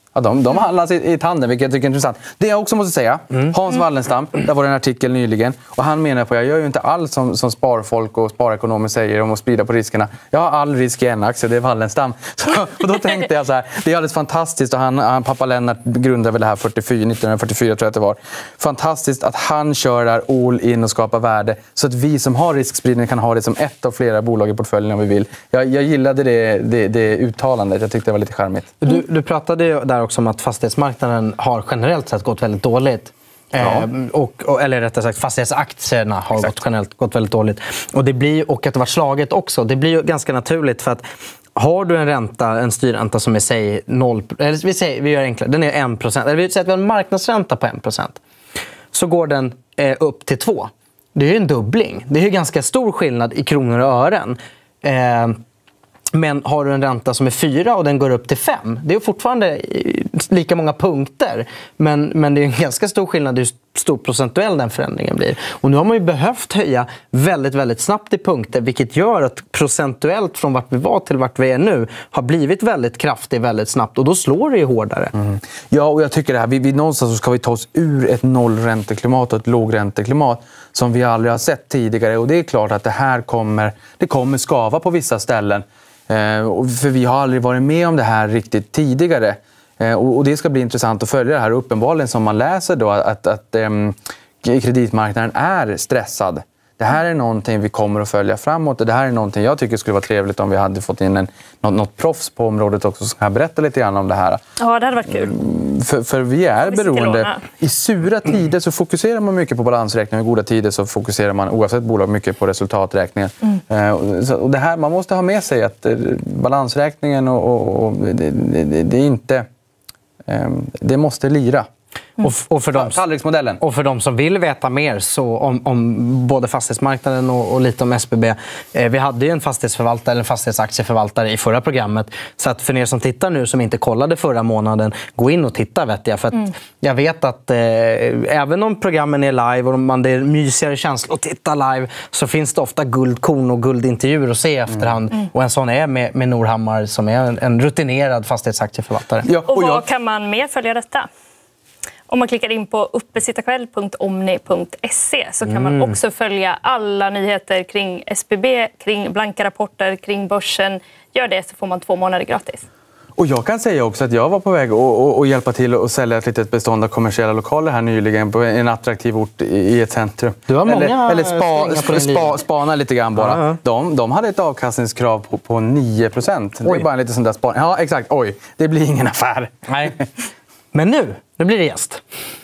Ja, de, de handlas i, i tanden, vilket jag tycker är intressant. Det jag också måste säga, mm. Hans Wallenstam, där var det en artikel nyligen. Och han menar på, jag gör ju inte allt som, som sparfolk och sparekonomer säger om att sprida på riskerna. Jag har all risk i en aktie, det är Wallenstam. Så, och då tänkte jag så här, det är alldeles fantastiskt. Och han, han, pappa Lennart grundade väl det här fyrtiofyra, nittonhundrafyrtiofyra tror jag att det var. Fantastiskt att han kör där all in och skapar värde. Så att vi som har riskspridning kan ha det som ett av flera bolag i portföljen om vi vill. Jag, jag gillade det, det, det uttalandet, jag tyckte det var lite charmigt. Du, du pratade ju där också om att fastighetsmarknaden har generellt sett gått väldigt dåligt. Ja. Eh, och, och, eller rättare sagt, fastighetsaktierna har gått, generellt gått väldigt dåligt. Och, det blir, och att det var slaget också. Det blir ju ganska naturligt för att har du en ränta, en styrränta som är säg noll, eller vi säger, vi gör enklare, den är en procent. Eller vi säger att vi har en marknadsränta på en procent. Så går den eh, upp till två. Det är ju en dubbling. Det är ju ganska stor skillnad i kronor och ören. Eh, Men har du en ränta som är fyra och den går upp till fem, det är fortfarande lika många punkter. Men, men det är en ganska stor skillnad hur stor procentuell den förändringen blir. Och nu har man ju behövt höja väldigt, väldigt snabbt i punkter, vilket gör att procentuellt från vart vi var till vart vi är nu har blivit väldigt kraftigt, väldigt snabbt. Och då slår det ju hårdare. Mm. Ja, och jag tycker det här, vi, vi, någonstans så ska vi ta oss ur ett nollränteklimat och ett lågränteklimat som vi aldrig har sett tidigare. Och det är klart att det här kommer, det kommer skava på vissa ställen. Eh, för vi har aldrig varit med om det här riktigt tidigare. Eh, och, och det ska bli intressant att följa det här. Uppenbarligen som man läser då att, att eh, kreditmarknaden är stressad. Det här är någonting vi kommer att följa framåt. Och det här är någonting jag tycker skulle vara trevligt om vi hade fått in en, något, något proffs på området också som kan berätta lite grann om det här. Ja, det hade varit kul. För, för vi är beroende. I sura tider så fokuserar man mycket på balansräkningen. I goda tider så fokuserar man oavsett bolag mycket på resultaträkningen. Mm. Så, och det här, man måste ha med sig att balansräkningen och, och, och det, det, det är inte... Det måste lira. Mm. Och, och, för dem, tallriksmodellen. och för de som vill veta mer så om, om både fastighetsmarknaden och, och lite om S B B. Eh, vi hade ju en fastighetsförvaltare, eller en fastighetsaktieförvaltare i förra programmet. Så att för er som tittar nu som inte kollade förra månaden, gå in och titta vet jag. För att mm. jag vet att eh, även om programmen är live och man det är mysigare känsla att titta live så finns det ofta guldkorn och guldintervjuer att se i efterhand. Mm. Och en sån är med, med Norhammar som är en, en rutinerad fastighetsaktieförvaltare. Ja, och, och vad jag... kan man mer följa detta? Om man klickar in på uppesittarkväll punkt omni punkt se så kan man också följa alla nyheter kring S B B, kring blanka rapporter, kring börsen. Gör det så får man två månader gratis. Och jag kan säga också att jag var på väg att och, och hjälpa till att sälja ett litet bestånd av kommersiella lokaler här nyligen på en attraktiv ort i ett centrum. Du har många eller eller spa, spa, spa, spana lite grann bara. Ja, ja. De, de hade ett avkastningskrav på, på nio procent. Det är bara en liten sån där span. Ja, exakt. Oj, det blir ingen affär. Nej. Men nu, nu blir det gäst.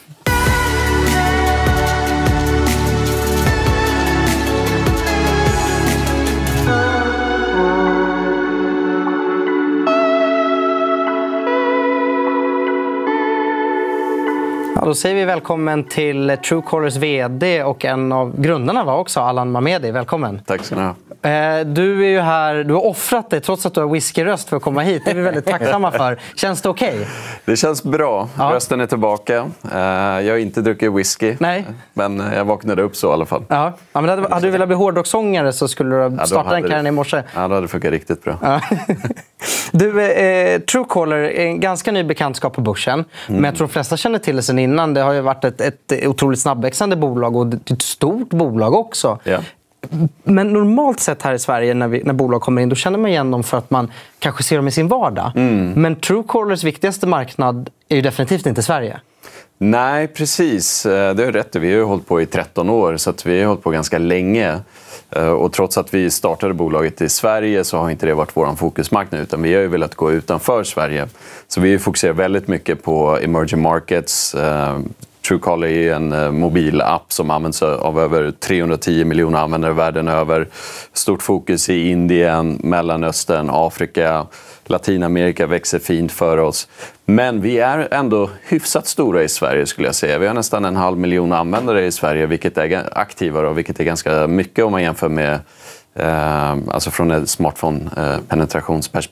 Ja, då säger vi välkommen till Truecallers vd och en av grundarna var också Allan Mamedi. Välkommen. Tack ska ni ha. Du är ju här, du har offrat dig trots att du har whiskyröst för att komma hit. Det är vi väldigt tacksamma för. Känns det okej? Okay? Det känns bra. Ja. Rösten är tillbaka. Jag har inte druckit whisky. Nej. Men jag vaknade upp så i alla fall. Ja. Ja, men hade, hade du velat bli hårdrocksångare så skulle du starta ja, en karriär i morse. Ja, då hade det funkat riktigt bra. Ja. Du, eh, Truecaller är en ganska ny bekantskap på börsen. Mm. Men jag tror de flesta känner till det sedan innan. Det har ju varit ett, ett otroligt snabbväxande bolag och ett stort bolag också. Ja. Men normalt sett här i Sverige när, vi, när bolag kommer in, då känner man igen dem för att man kanske ser dem i sin vardag. Mm. Men Truecallers viktigaste marknad är ju definitivt inte Sverige. Nej, precis. Det är rätt. Vi har ju hållit på i tretton år så att vi har hållit på ganska länge. Och trots att vi startade bolaget i Sverige så har inte det varit vår fokusmarknad utan vi har ju velat gå utanför Sverige. Så vi fokuserar väldigt mycket på emerging markets. Truecaller är en mobilapp som används av över trehundratio miljoner användare världen över. Stort fokus i Indien, Mellanöstern, Afrika. Latinamerika växer fint för oss. Men vi är ändå hyfsat stora i Sverige skulle jag säga. Vi har nästan en halv miljon användare i Sverige vilket är aktivare och vilket är ganska mycket om man jämför med eh, alltså från ett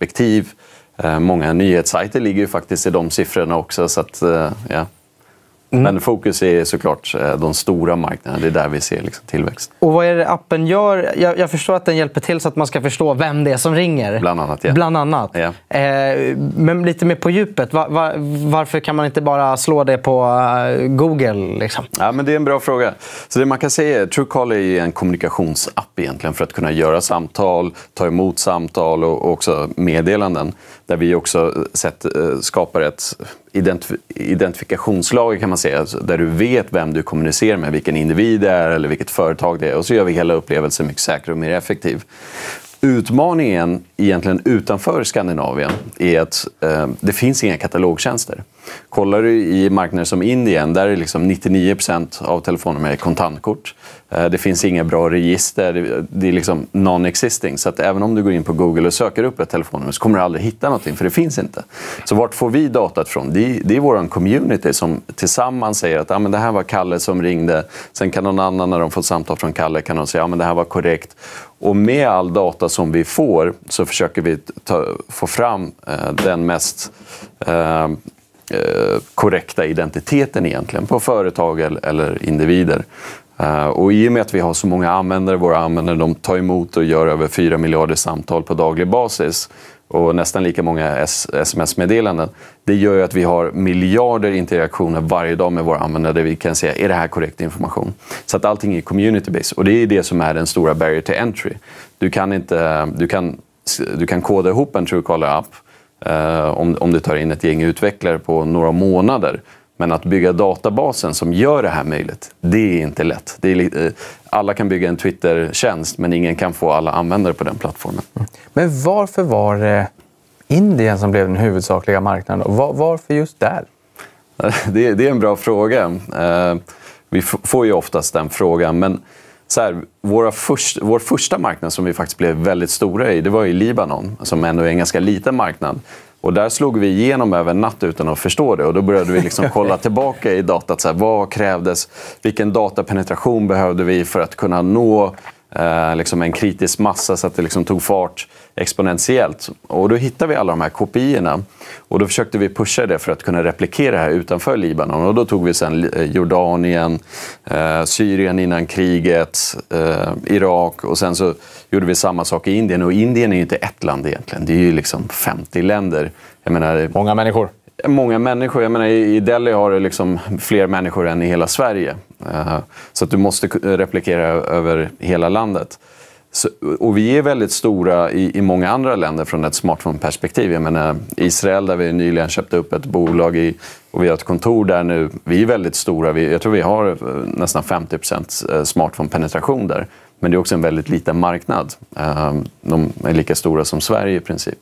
smartphone-penetrationsperspektiv. Eh, många nyhetssajter ligger ju faktiskt i de siffrorna också så att, eh, ja. Mm. Men fokus är såklart de stora marknaderna. Det är där vi ser liksom tillväxt. Och vad är det appen gör? Jag, jag förstår att den hjälper till så att man ska förstå vem det är som ringer. Bland annat, ja. Bland annat. Ja. Eh, men lite mer på djupet. Var, var, varför kan man inte bara slå det på uh, Google? Liksom? Ja, men det är en bra fråga. Så det man kan säga är Truecaller är en kommunikationsapp egentligen för att kunna göra samtal, ta emot samtal och, och också meddelanden. Där vi också sett, skapar ett identif- identifikationslager kan man säga. Där du vet vem du kommunicerar med, vilken individ det är eller vilket företag det är. Och så gör vi hela upplevelsen mycket säkrare och mer effektiv. Utmaningen egentligen utanför Skandinavien är att eh, det finns inga katalogtjänster. Kollar du i marknader som Indien, där är liksom nittionio procent av telefonerna med kontantkort. Eh, det finns inga bra register, det, det är liksom non-existing. Så att även om du går in på Google och söker upp ett telefonnummer så kommer du aldrig hitta någonting, för det finns inte. Så vart får vi datat från? Det, det är vår community som tillsammans säger att ah, men det här var Kalle som ringde. Sen kan någon annan, när de får samtal från Kalle, kan de säga att ah, det här var korrekt. Och med all data som vi får så försöker vi ta, få fram eh, den mest eh, eh, korrekta identiteten egentligen på företag eller, eller individer. Uh, och i och med att vi har så många användare, våra användare de tar emot och gör över fyra miljarder samtal på daglig basis och nästan lika många S- sms-meddelanden. Det gör ju att vi har miljarder interaktioner varje dag med våra användare där vi kan säga, är det här korrekt information? Så att allting är community-based. Och det är det som är den stora barrier to entry. Du kan, inte, du kan, du kan koda ihop en Truecaller-app uh, om, om du tar in ett gäng utvecklare på några månader. Men att bygga databasen som gör det här möjligt, det är inte lätt. Det är, alla kan bygga en Twitter-tjänst, men ingen kan få alla användare på den plattformen. Men varför var det Indien som blev den huvudsakliga marknaden? Var, varför just där? Det, det är en bra fråga. Vi får ju oftast den frågan. Men så här, våra först, vår första marknad som vi faktiskt blev väldigt stora i, det var i Libanon, som ändå är en ganska liten marknad. Och där slog vi igenom över en natt utan att förstå det. Och då började vi liksom kolla tillbaka i datat. Så här, vad krävdes? Vilken datapenetration behövde vi för att kunna nå eh, liksom en kritisk massa så att det liksom tog fart exponentiellt? Och då hittade vi alla de här kopiorna. Och då försökte vi pusha det för att kunna replikera det här utanför Libanon. Och då tog vi sen Jordanien, eh, Syrien innan kriget, eh, Irak. Och sen så gjorde vi samma sak i Indien. Och Indien är ju inte ett land egentligen. Det är ju liksom femtio länder. Jag menar, många människor. Många människor. Jag menar, i Delhi har det liksom fler människor än i hela Sverige. Uh, så att du måste replikera över hela landet. Så, och vi är väldigt stora i, i många andra länder från ett smartphone-perspektiv. Jag menar, Israel, där vi nyligen köpte upp ett bolag i, och vi har ett kontor där nu. Vi är väldigt stora. Vi, jag tror vi har nästan femtio procent smartphone-penetration där. Men det är också en väldigt liten marknad. Uh, de är lika stora som Sverige i princip.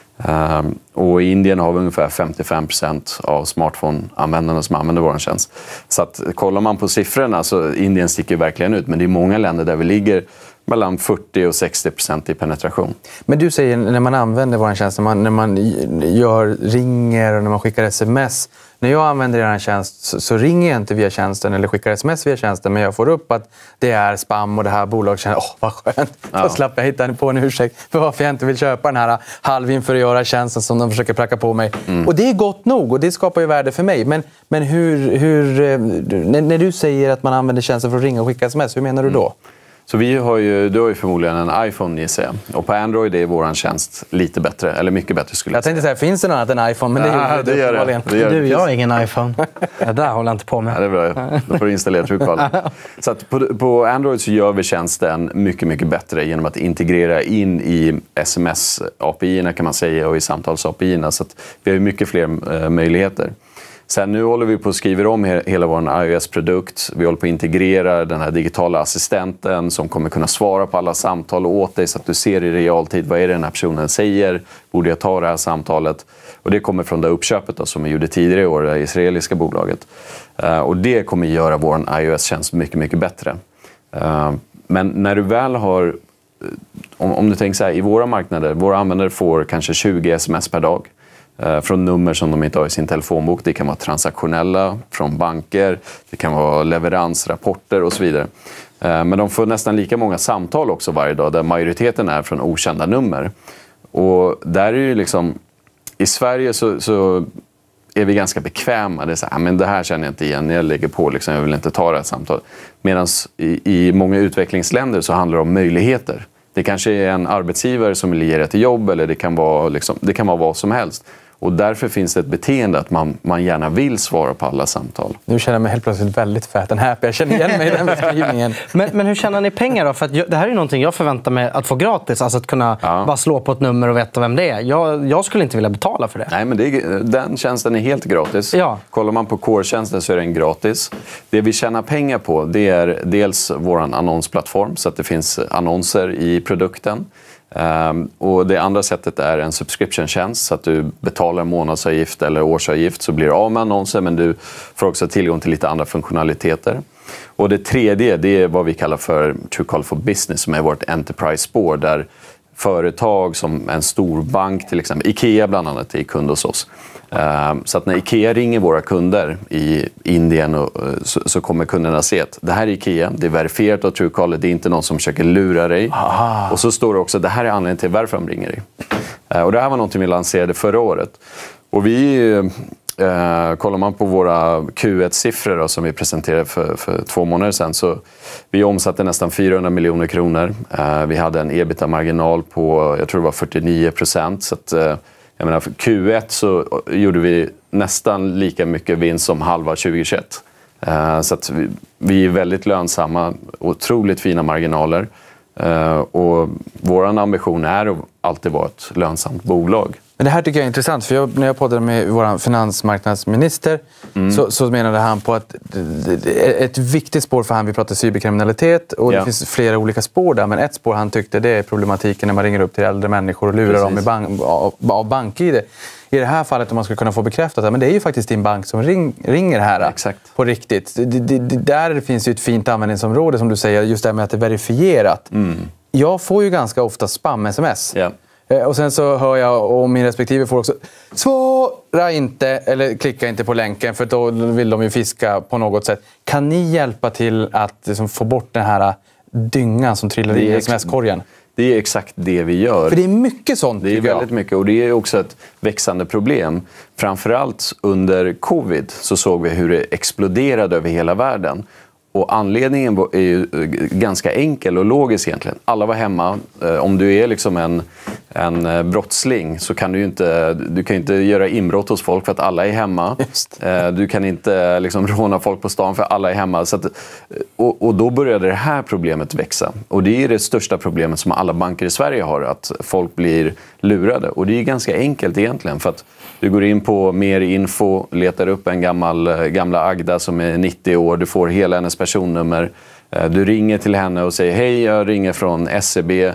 Um, och i Indien har vi ungefär femtiofem procent av smartphone-användarna som använder vår tjänst. Så att, kollar man på siffrorna så Indien sticker verkligen ut. Men det är många länder där vi ligger mellan fyrtio och sextio procent i penetration. Men du säger när man använder vår tjänst, när man, när man gör, ringer och när man skickar sms. När jag använder er tjänst så, så ringer jag inte via tjänsten eller skickar sms via tjänsten. Men jag får upp att det är spam och det här bolaget känner, åh vad skönt. Ja. Då slapp jag hitta på en ursäkt för varför jag inte vill köpa den här halvinferiöra tjänsten som de försöker pracka på mig. Mm. Och det är gott nog och det skapar ju värde för mig. Men, men hur, hur, när, när du säger att man använder tjänsten för att ringa och skicka sms, hur menar du då? Mm. Så vi har ju, du har ju förmodligen en iPhone, gissar jag. Och på Android är vår tjänst lite bättre, eller mycket bättre skulle jag, jag tänkte säga. Finns det något annat än iPhone? Men det, ja, det, det, gör det. det gör du, jag har ingen iPhone. Det där håller jag inte på med. Ja, det är bra. Då får du installera Truecaller. Så att på, på Android så gör vi tjänsten mycket, mycket bättre genom att integrera in i sms-A P I-erna kan man säga och i samtals-A P I-erna. Så att vi har mycket fler uh, möjligheter. Sen nu håller vi på att skriva om he- hela vår iOS-produkt. Vi håller på att integrera den här digitala assistenten som kommer kunna svara på alla samtal åt dig så att du ser i realtid vad är det den här personen säger. Borde jag ta det här samtalet? Och det kommer från det uppköpet då, som vi gjorde tidigare i år, det israeliska bolaget. Uh, och det kommer göra vår iOS-tjänst mycket, mycket bättre. Uh, men när du väl har, om, om du tänker så här, i våra marknader, våra användare får kanske tjugo sms per dag. Från nummer som de inte har i sin telefonbok. Det kan vara transaktionella från banker. Det kan vara leveransrapporter och så vidare. Men de får nästan lika många samtal också varje dag. Där majoriteten är från okända nummer. Och där är ju liksom... I Sverige så, så är vi ganska bekväma. Det är så här, men det här känner jag inte igen, jag lägger på, liksom, jag vill inte ta det här samtalet. Medan i, i många utvecklingsländer så handlar det om möjligheter. Det kanske är en arbetsgivare som vill ge ett jobb, eller det kan vara, liksom, det kan vara vad som helst. Och därför finns det ett beteende att man, man gärna vill svara på alla samtal. Nu känner jag mig helt plötsligt väldigt fat and happy. Jag känner igen mig i den beskrivningen. men, men hur tjänar ni pengar då? För att jag, det här är någonting jag förväntar mig att få gratis. Alltså att kunna ja. bara slå på ett nummer och veta vem det är. Jag, jag skulle inte vilja betala för det. Nej, men det är, den tjänsten är helt gratis. Ja. Kollar man på Core-tjänsten så är den gratis. Det vi tjänar pengar på, det är dels vår annonsplattform. Så att det finns annonser i produkten. Um, och det andra sättet är en subscription-tjänst, så att du betalar månadsavgift eller årsavgift, så blir du av med annonser, men du får också tillgång till lite andra funktionaliteter. Och det tredje, det är vad vi kallar för Truecaller for Business, som är vårt enterprise-spår, där företag som en stor bank, till exempel IKEA bland annat, är kund hos oss. Så att när IKEA ringer våra kunder i Indien och, så, så kommer kunderna se att det här är IKEA, det är verifierat av Truecaller, det är inte någon som försöker lura dig. Aha. Och så står det också att det här är anledningen till varför de ringer dig. Och det här var något vi lanserade förra året. Och vi, eh, kollar man på våra Q ett-siffror då, som vi presenterade för, för två månader sedan, så vi omsatte nästan fyrahundra miljoner kronor. Eh, vi hade en ebitda-marginal på, jag tror det var fyrtionio procent, så att eh, jag menar, för Q ett så gjorde vi nästan lika mycket vinst som halva tjugohundratjugoett. Uh, så att vi, vi är väldigt lönsamma, otroligt fina marginaler. Uh, och vår ambition är att alltid vara ett lönsamt bolag. Men det här tycker jag är intressant, för jag, när jag pratade med vår finansmarknadsminister mm. så, så menade han på att ett viktigt spår för han, vi pratar cyberkriminalitet och ja. det finns flera olika spår där, men ett spår han tyckte det är problematiken när man ringer upp till äldre människor och lurar Precis. dem i bank, av, av bank-I D. I det här fallet, om man ska kunna få bekräftat, men det är ju faktiskt din bank som ring, ringer här Exakt. på riktigt. Det, det, det, där finns ju ett fint användningsområde som du säger, just det här med att det är verifierat. Mm. Jag får ju ganska ofta spam-sms. Ja. Och sen så hör jag, och min respektive får också, svara inte eller klicka inte på länken, för då vill de ju fiska på något sätt. Kan ni hjälpa till att liksom få bort den här dyngan som trillar i sms-korgen? Det är exakt det vi gör. För det är mycket sånt. Det är väldigt jag. mycket, och det är också ett växande problem. Framförallt under covid så såg vi hur det exploderade över hela världen. Och anledningen är ju ganska enkel och logisk egentligen. Alla var hemma. Om du är liksom en, en brottsling så kan du ju inte, du kan inte göra inbrott hos folk för att alla är hemma. Just. Du kan inte liksom råna folk på stan för alla är hemma. Så att, och, och då började det här problemet växa. Och det är det största problemet som alla banker i Sverige har, att folk blir lurade. Och det är ganska enkelt egentligen, för att du går in på mer info, letar upp en gammal, gamla Agda som är nittio år, du får hela hennes personnummer. Du ringer till henne och säger hej, jag ringer från S E B,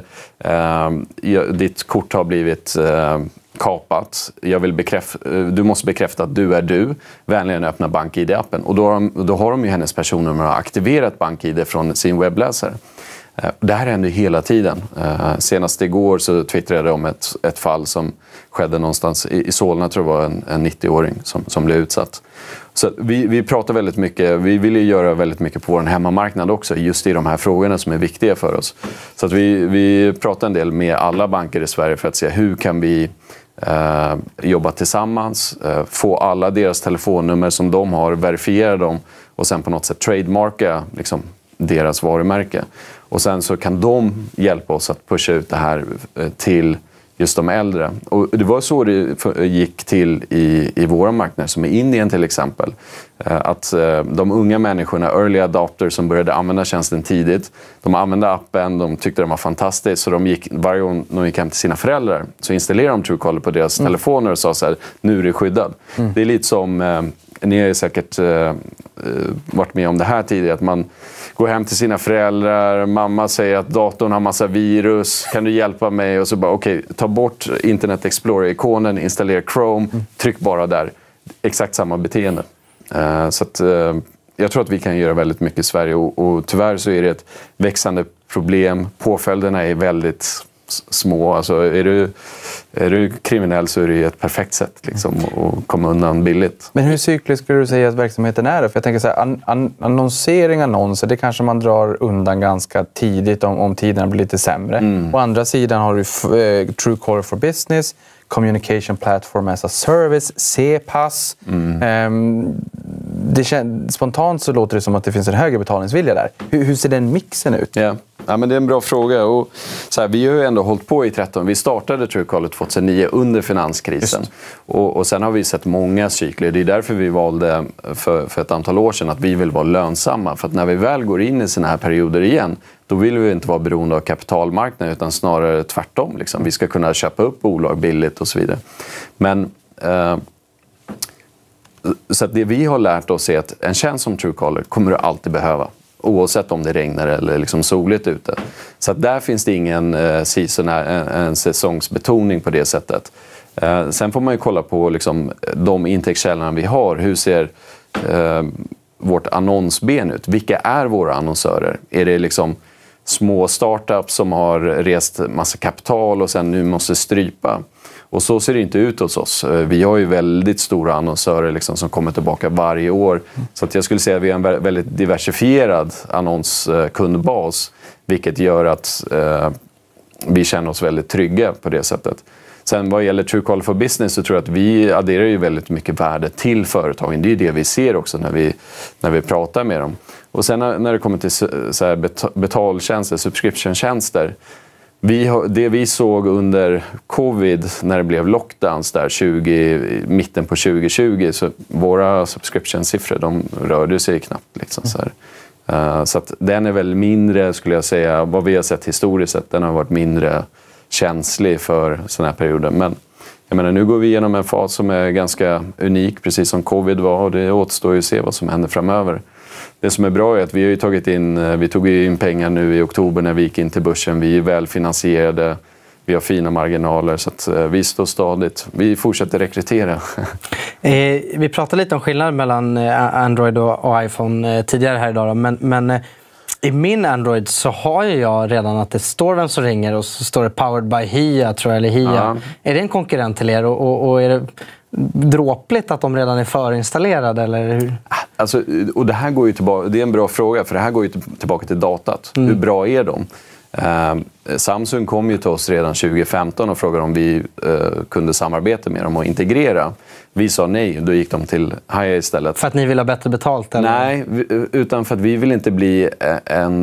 ditt kort har blivit kapat. Jag vill bekräfta, du måste bekräfta att du är du. Vänligen öppna BankID appen. Och då har, de, då har de ju hennes personnummer och aktiverat BankID från sin webbläsare. Det här händer hela tiden. Senast igår så twittrade jag om ett, ett fall som skedde någonstans i, i Solna, tror jag var en, en nittio-åring som, som blev utsatt. Så vi, vi pratar väldigt mycket, vi vill ju göra väldigt mycket på vår hemmamarknad också, just i de här frågorna som är viktiga för oss. Så att vi, vi pratar en del med alla banker i Sverige för att se hur kan vi eh, jobba tillsammans, eh, få alla deras telefonnummer som de har, verifiera dem och sen på något sätt trademarka liksom, deras varumärke. Och sen så kan de hjälpa oss att pusha ut det här till just de äldre. Och det var så det gick till i, i våra marknader, som i Indien till exempel. Att de unga människorna, early adopters som började använda tjänsten tidigt, de använde appen, de tyckte den var fantastisk, så de gick, varje gång de gick hem till sina föräldrar så installerade de Truecaller på deras mm. telefoner och sa så här, nu är det skyddad. Mm. Det är lite som, eh, ni har säkert eh, varit med om det här tidigare, att man går hem till sina föräldrar, mamma säger att datorn har massa virus, kan du hjälpa mig? Och så bara, okej, okay, ta bort Internet Explorer-ikonen, installera Chrome, mm. tryck bara där. Exakt samma beteende. Uh, så att, uh, jag tror att vi kan göra väldigt mycket i Sverige, och, och tyvärr så är det ett växande problem. Påföljderna är väldigt små. Alltså, är, du, är du kriminell så är det ett perfekt sätt liksom, att komma undan billigt. Men hur cyklisk skulle du säga att verksamheten är? För jag tänker så här, an, an, annonsering, annonser, det kanske man drar undan ganska tidigt om, om tiderna blir lite sämre. Mm. Å andra sidan har du eh, Truecaller for Business. Communication Platform as a Service, C P A S. Mm. Um, det kän- spontant så låter det som att det finns en högre betalningsvilja där. Hur, hur ser den mixen ut? Yeah. Ja, men det är en bra fråga. Och så här, vi har ju ändå hållit på i tretton. Vi startade Truecaller tjugohundranio under finanskrisen. Och, och sen har vi sett många cykler. Det är därför vi valde för, för ett antal år sedan att vi vill vara lönsamma. För att när vi väl går in i såna här perioder igen, då vill vi inte vara beroende av kapitalmarknaden utan snarare tvärtom. Liksom. Vi ska kunna köpa upp bolag billigt och så vidare. Men... Eh, så att det vi har lärt oss är att en tjänst som Truecaller kommer du alltid behöva. Oavsett om det regnar eller liksom soligt ute. Så att där finns det ingen eh, season, en, en säsongsbetoning på det sättet. Eh, sen får man ju kolla på liksom, de intäktskällorna vi har. Hur ser eh, vårt annonsben ut? Vilka är våra annonsörer? Är det liksom små startups som har rest massa kapital och sen nu måste strypa? Och så ser det inte ut hos oss. Vi har ju väldigt stora annonsörer liksom, som kommer tillbaka varje år. Så att jag skulle säga att vi har en väldigt diversifierad annonskundbas. Vilket gör att eh, vi känner oss väldigt trygga på det sättet. Sen vad gäller Truecaller for Business så tror jag att vi adderar ju väldigt mycket värde till företagen. Det är det vi ser också när vi, när vi pratar med dem. Och sen när, när det kommer till så här betaltjänster, subscription-tjänster. Vi har, det vi såg under covid när det blev lockdowns där tjugo, mitten på tjugo tjugo så våra subscription-siffror de rörde sig knappt. Liksom, så här. Uh, så att den är väl mindre skulle jag säga, vad vi har sett historiskt sett, den har varit mindre känslig för sådana här perioder. Men jag menar, nu går vi igenom en fas som är ganska unik, precis som covid var och det återstår ju att se vad som händer framöver. Det som är bra är att vi har ju tagit in, vi tog in pengar nu i oktober när vi gick in till börsen. Vi är välfinansierade, vi har fina marginaler så att vi står stadigt. Vi fortsätter rekrytera. Eh, vi pratade lite om skillnaden mellan Android och iPhone tidigare här idag. Då. Men, men i min Android så har jag redan att det står vem som ringer och så står det Powered by Hia, tror jag, eller Hia. Ja. Är det en konkurrent till er och, och, och är det dråpligt att de redan är förinstallerade eller hur? Alltså, och det här går ju tillbaka, det är en bra fråga för det här går ju tillbaka till datat. Mm. Hur bra är de? Eh, Samsung kom ju till oss redan tjugo femton och frågade om vi eh, kunde samarbeta med dem och integrera. Vi sa nej, då gick de till Hia istället. För att ni vill ha bättre betalt? Eller? Nej, utan för att vi vill inte bli en,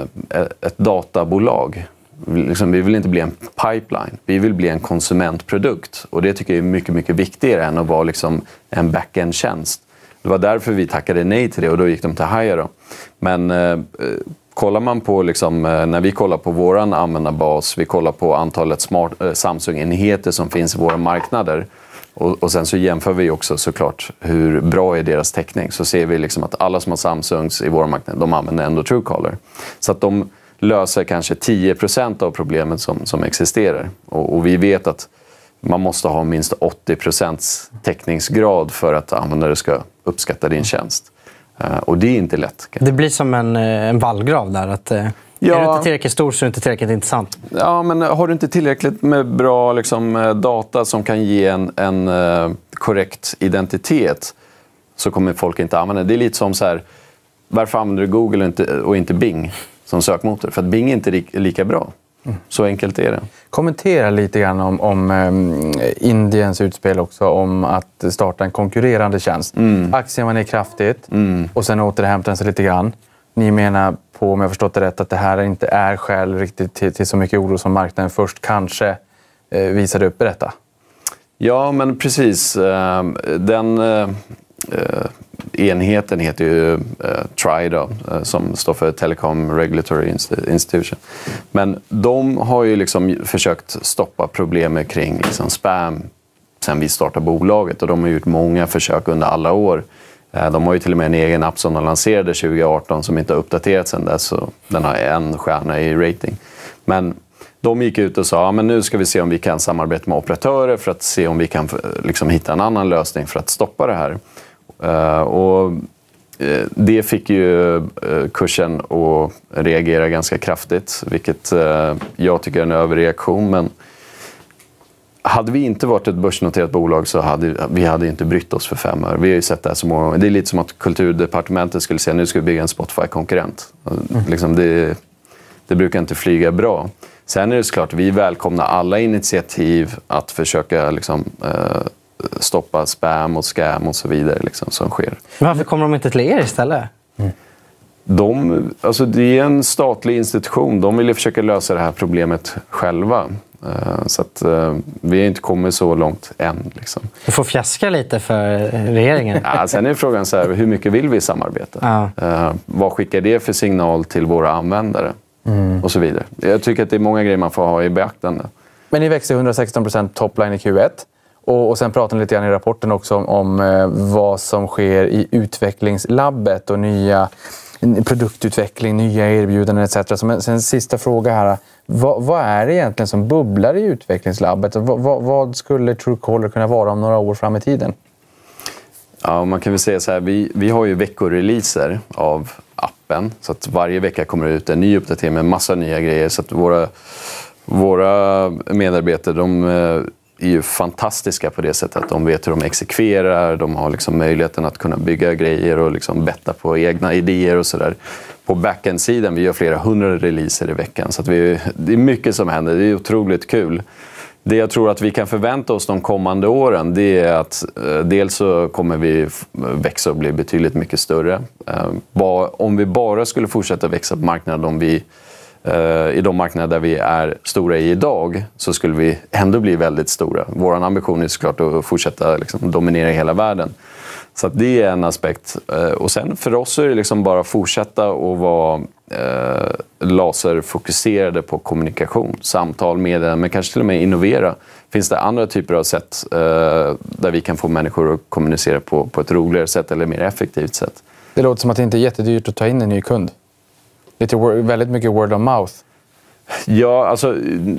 ett databolag. Liksom, vi vill inte bli en pipeline. Vi vill bli en konsumentprodukt. Och det tycker jag är mycket, mycket viktigare än att vara liksom en back-end-tjänst. Det var därför vi tackade nej till det och då gick de till Hia då. Men eh, kollar man på, liksom, när vi kollar på vår användarbas, vi kollar på antalet smart, eh, Samsung-enheter som finns i våra marknader. Och, och sen så jämför vi också såklart hur bra är deras täckning. Så ser vi liksom att alla som har Samsungs i våra marknader, de använder ändå Truecaller. Så att de löser kanske tio procent av problemet som, som existerar. Och, och vi vet att man måste ha minst åttio procent täckningsgrad för att användare ska uppskatta din tjänst. Uh, och det är inte lätt. Det blir som en, en vallgrav där. Att, uh, ja. Är du inte tillräckligt stor så är det inte tillräckligt intressant. Ja, men har du inte tillräckligt med bra liksom, data som kan ge en, en uh, korrekt identitet så kommer folk inte använda det. Det är lite som så här, varför använder du Google och inte, och inte Bing som sökmotor? För att Bing är inte lika bra. Mm. Så enkelt är det. Kommentera lite grann om, om um, Indiens utspel också om att starta en konkurrerande tjänst. Mm. Aktien var ner kraftigt mm. och sen återhämtade den sig lite grann. Ni menar på, om jag förstått det rätt, att det här inte är skäl riktigt till, till så mycket oro som marknaden först kanske eh, visade upp i detta? Ja, men precis. Uh, den... Uh, uh, enheten heter ju uh, T R I då, uh, som står för Telecom Regulatory Institution. Men de har ju liksom försökt stoppa problemet kring liksom spam sen vi startade bolaget och de har gjort många försök under alla år. Uh, de har ju till och med en egen app som de lanserade tjugo arton som inte har uppdaterats sedan dess, så den har en stjärna i rating. Men de gick ut och sa att ja, nu ska vi se om vi kan samarbeta med operatörer för att se om vi kan liksom hitta en annan lösning för att stoppa det här. Uh, och uh, det fick ju uh, kursen att reagera ganska kraftigt, vilket uh, jag tycker är en överreaktion. Men hade vi inte varit ett börsnoterat bolag så hade vi hade inte brytt oss för fem år. Vi har ju sett det här så många gånger. Det är lite som att kulturdepartementet skulle säga nu ska vi bygga en Spotify-konkurrent. Mm. Liksom det, det brukar inte flyga bra. Sen är det såklart, vi välkomnar alla initiativ att försöka liksom, eh, stoppa spam och scam och så vidare liksom, som sker. Varför kommer de inte till er istället? Mm. De, alltså det är en statlig institution. De vill ju försöka lösa det här problemet själva. Så att vi har inte kommit så långt än. Liksom. Du får fjäska lite för regeringen. Ja, sen är frågan så här, hur mycket vill vi samarbeta? Ja. Vad skickar det för signal till våra användare? Mm. Och så vidare. Jag tycker att det är många grejer man får ha i beaktande. Men ni växer hundrasexton procent topline i Q ett. Och, och sen pratar ni lite grann i rapporten också om, om eh, vad som sker i utvecklingslabbet och nya produktutveckling, nya erbjudanden et cetera. Så en sista fråga här. Vad, vad är det egentligen som bubblar i utvecklingslabbet? Vad, vad, vad skulle Truecaller kunna vara om några år fram i tiden? Ja, man kan väl säga så här. Vi, vi har ju veckoreleaser av appen. Så att varje vecka kommer det ut en ny uppdatering med massa nya grejer. Så att våra, våra medarbetare, de är ju fantastiska på det sättet att de vet hur de exekverar, de har liksom möjligheten att kunna bygga grejer och liksom betta på egna idéer och sådär. På backend-sidan, vi gör flera hundra releaser i veckan, så att vi, det är mycket som händer, det är otroligt kul. Det jag tror att vi kan förvänta oss de kommande åren, det är att eh, dels så kommer vi växa och bli betydligt mycket större. Eh, ba, om vi bara skulle fortsätta växa på marknaden om vi i de marknader där vi är stora i idag, så skulle vi ändå bli väldigt stora. Vår ambition är såklart att fortsätta liksom dominera hela världen. Så att det är en aspekt. Och sen för oss är det liksom bara fortsätta att vara eh, laserfokuserade på kommunikation, samtal med den, men kanske till och med innovera. Finns det andra typer av sätt eh, där vi kan få människor att kommunicera på, på ett roligare sätt eller mer effektivt sätt? Det låter som att det inte är jättedyrt att ta in en ny kund. Det är väldigt mycket word of mouth. Ja, alltså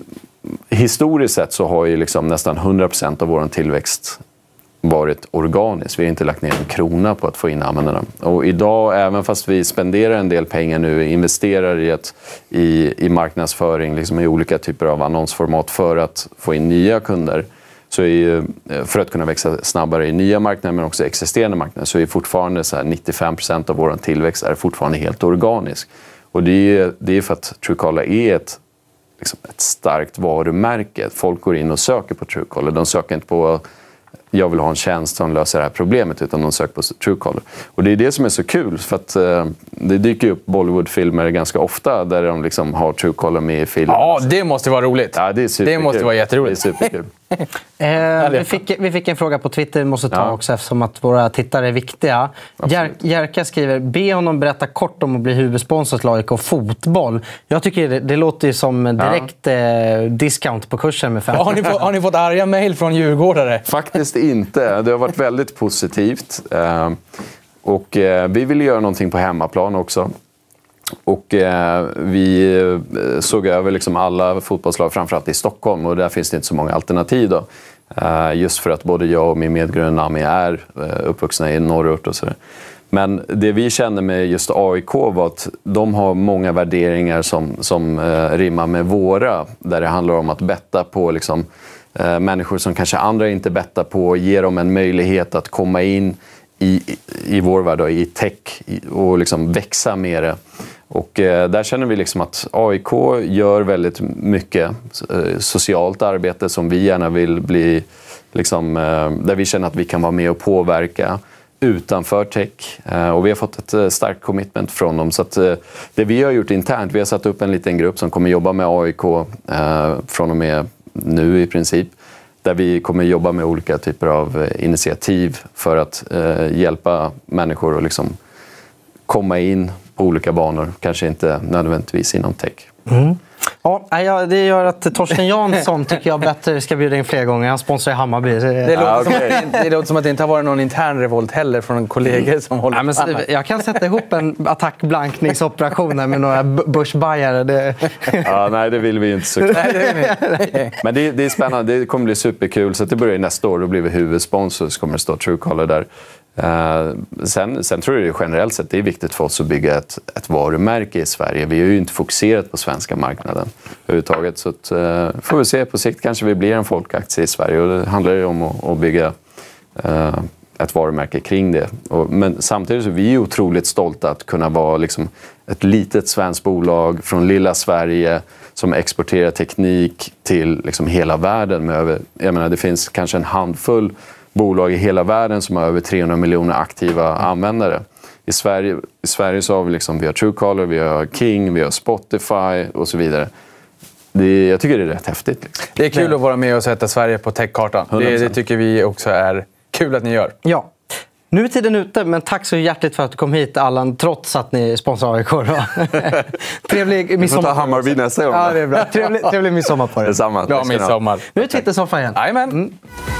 historiskt sett så har ju liksom nästan hundra procent av vår tillväxt varit organisk. Vi har inte lagt ner en krona på att få in användarna. Och idag, även fast vi spenderar en del pengar nu, investerar i, ett, i, i marknadsföring, liksom i olika typer av annonsformat för att få in nya kunder, så är ju, för att kunna växa snabbare i nya marknader men också existerande marknader, så är fortfarande så här nittiofem procent av vår tillväxt är fortfarande helt organisk. Och det är, det är för att Truecaller är ett, liksom ett starkt varumärke. Folk går in och söker på Truecaller. De söker inte på jag vill ha en tjänst som löser det här problemet, utan de söker på Truecaller. Och det är det som är så kul, för att eh, det dyker upp Bollywood-filmer ganska ofta där de liksom har Truecaller med i filmen. Ja, det måste vara roligt. Ja, det är superkul. Det måste vara jätteroligt. Det är superkul. eh, vi, fick, vi fick en fråga på Twitter, vi måste ta ja. också eftersom att våra tittare är viktiga. Jer, Jerka skriver, be honom berätta kort om att bli huvudsponsor till A I K Fotboll. Jag tycker det, det låter ju som direkt ja. eh, discount på kursen med fem. Ja, har, ni fått, har ni fått arga mejl från djurgårdare? Faktiskt inte. Det har varit väldigt positivt. Eh, och eh, vi vill göra någonting på hemmaplan också. Och eh, vi såg över liksom alla fotbollslag, framförallt i Stockholm, och där finns det inte så många alternativ då. Eh, just för att både jag och min medgrunna Nami är eh, uppvuxna i norrort och sådär. Men det vi kände med just A I K var att de har många värderingar som, som eh, rimmar med våra, där det handlar om att betta på liksom, eh, människor som kanske andra inte bettar på, ge dem en möjlighet att komma in i, i vår värld, då, i tech och liksom växa med det. Och eh, där känner vi liksom att A I K gör väldigt mycket eh, socialt arbete som vi gärna vill bli, liksom, eh, där vi känner att vi kan vara med och påverka utanför tech. Eh, och vi har fått ett eh, starkt commitment från dem. Så att, eh, det vi har gjort internt, vi har satt upp en liten grupp som kommer jobba med A I K eh, från och med nu i princip. Där vi kommer jobba med olika typer av eh, initiativ för att eh, hjälpa människor att liksom komma in på olika banor, kanske inte nödvändigtvis inom tech. Mm. Ja, det gör att Torsten Jansson tycker jag bättre ska bjuda in fler gånger. Han sponsrar i Hammarby. Det låter, ah, okay. som att, det låter som att det inte har varit någon intern revolt heller från en kollega som håller ja, men så, jag kan sätta ihop en attackblankningsoperation med några börsbajare. Det... Ja, nej, det vill vi inte så. Men det, det är spännande. Det kommer bli superkul. Så det börjar nästa år. Då blir vi huvudsponsor, så kommer det stå Truecaller där. Uh, sen, sen tror jag det generellt sett det är viktigt för oss att bygga ett, ett varumärke i Sverige. Vi har ju inte fokuserat på svenska marknaden överhuvudtaget. Så att, uh, får vi se, på sikt kanske vi blir en folkaktie i Sverige. Och det handlar ju om att, att bygga uh, ett varumärke kring det. Och, men samtidigt så är vi otroligt stolta att kunna vara liksom ett litet svenskt bolag från lilla Sverige som exporterar teknik till liksom hela världen. Med över, jag menar, det finns kanske en handfull bolag i hela världen som har över trehundra miljoner aktiva användare. I Sverige, i Sverige så har vi, liksom, vi har Truecaller, vi har King, vi har Spotify och så vidare. Det, jag tycker det är rätt häftigt. Liksom. Det är kul Nej. att vara med och sätta Sverige på techkartan. Det, det tycker vi också är kul att ni gör. Ja. Nu är tiden ute, men tack så hjärtligt för att du kom hit, Allan, trots att ni sponsrar A I K. Trevlig midsommar. Vi får ta Hammarby nästa gång. Ja, det är bra. Trevlig, trevlig midsommar på dig. Detsamma. Bra midsommar. Nu är Twittersoffan igen. Jajamän. Mm.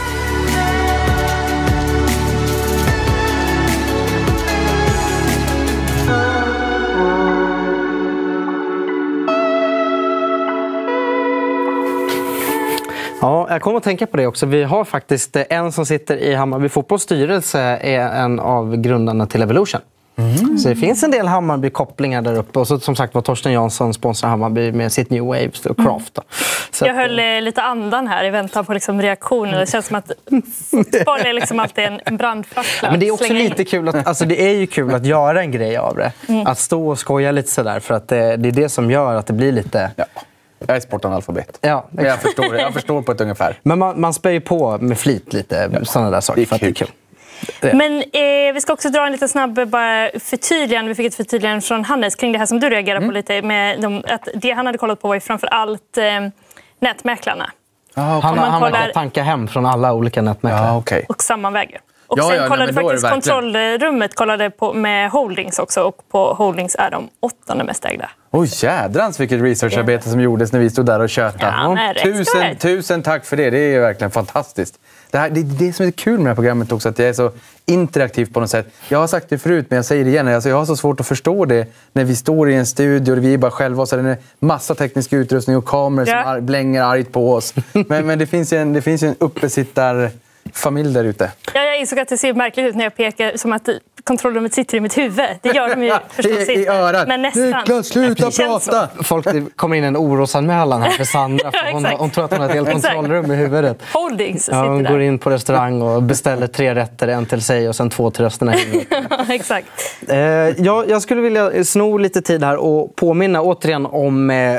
Ja, jag kommer att tänka på det också. Vi har faktiskt en som sitter i Hammarby fotbolls styrelse, är en av grundarna till Evolution. Mm. Så det finns en del Hammarby-kopplingar där uppe. Och så, som sagt var Torsten Jansson sponsrar Hammarby med sitt New Waves och Craft. Så jag höll att, lite andan här i väntan på liksom reaktioner. Det känns som att fotboll är liksom alltid en brandfackla. Men det är också lite kul att, alltså det är ju kul att göra en grej av det. Mm. Att stå och skoja lite sådär. För att det, det är det som gör att det blir lite... Ja. Jag är sportanalfabet. Ja, men jag förstår det. Jag förstår på ett ungefär. Men man, man spär ju på med flit lite ja. sådana där saker. Det är för att det är kul. Det. Men eh, vi ska också dra en liten snabb bara förtydligande. Vi fick ett förtydligande från Hannes kring det här som du reagerade mm. på lite. Med de, att det han hade kollat på var ju framför allt eh, nätmäklarna. Ah, okay. Han, han kollar... har tankat hem från alla olika nätmäklare. Ah, okay. Och sammanväger. Och ja, sen ja, kollade nej, faktiskt kontrollrummet kollade på, med Holdings också. Och på Holdings är de åttonde mest ägda. Oj, jädrans vilket researcharbete som gjordes när vi stod där och tjötade. Ja, tusen, tusen tack för det. Det är verkligen fantastiskt. Det, här, det är det som är kul med det här programmet också, att jag är så interaktiv på något sätt. Jag har sagt det förut, men jag säger det igen. Alltså, jag har så svårt att förstå det när vi står i en studio och vi är bara själva och så är det en massa teknisk utrustning och kameror ja. som ar- blänger argt på oss. Men, men det finns ju en, det finns ju en uppesittar... familj där ute. Ja, jag insåg att det ser märkligt ut när jag pekar som att kontrollrummet sitter i mitt huvud. Det gör de ju förstås inte. I örat. Men nästan. Niklas, sluta prata! Folk, det kommer in en orosanmälan här för Sandra. För hon, hon tror att hon har ett helt kontrollrum i huvudet. Holdings ja, hon går in på restaurang och beställer tre rätter, en till sig och sen två till rösterna. Exakt. Eh, jag, jag skulle vilja sno lite tid här och påminna återigen om eh,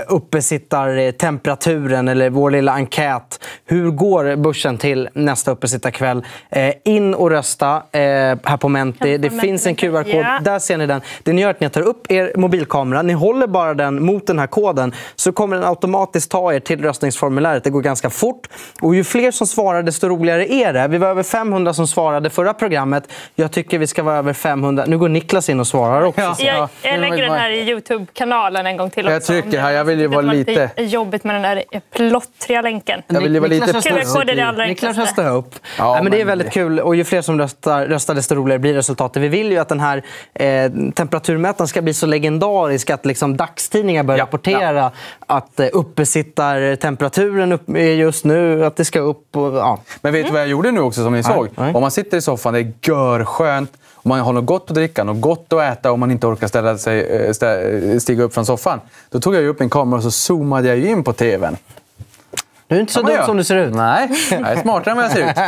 uppesittartemperaturen eller vår lilla enkät. Hur går börsen till nästa uppesittarkväll? Eh, in och rösta eh, här på Menti. Det finns en Q R-kod. Ja. Där ser ni den. Det ni gör är att ni tar upp er mobilkamera. Ni håller bara den mot den här koden. Så kommer den automatiskt ta er till röstningsformuläret. Det går ganska fort. Och ju fler som svarar, desto roligare är det. Vi var över femhundra som svarade förra programmet. Jag tycker vi ska vara över femhundra. Nu går Niklas in och svarar också. Ja. Jag, jag lägger den här i YouTube-kanalen en gång till också. Jag trycker här. Jag vill ju vara lite... Det är jobbigt med den där plottriga länken. Jag vill ju vara lite positiv. Niklas röstar upp. Ja, Nej, men det är väldigt kul. Och ju fler som röstar, röstar desto roligare blir resultatet. Vi vill ju att den här eh, temperaturmätaren ska bli så legendarisk att liksom, dagstidningar börjar ja, rapportera ja. att eh, uppesittartemperaturen upp, just nu, att det ska upp. Och, ja. Men vet du mm. vad jag gjorde nu också som ni såg? Nej. Om man sitter i soffan, det är görskönt. Om man har något gott att dricka, något gott att äta och man inte orkar ställa sig, stä, stiga upp från soffan. Då tog jag upp en kamera och så zoomade jag in på tvn. Du är inte så dum som du ser ut. Nej, jag är smartare än vad jag ser ut.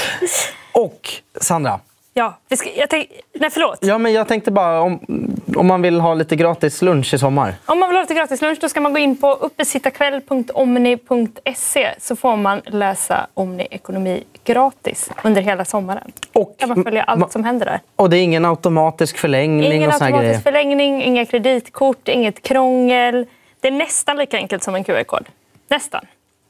Och Sandra. Ja, jag tänk, nej förlåt. Ja, men jag tänkte bara om, om man vill ha lite gratis lunch i sommar. Om man vill ha lite gratis lunch då ska man gå in på uppesittarkväll punkt omni punkt se så får man läsa Omni Ekonomi gratis under hela sommaren. Och kan man följa allt som händer där. Och det är ingen automatisk förlängning ingen och såna automatisk grejer. förlängning, inga kreditkort, inget krångel. Det är nästan lika enkelt som en Q R-kod. Nästan.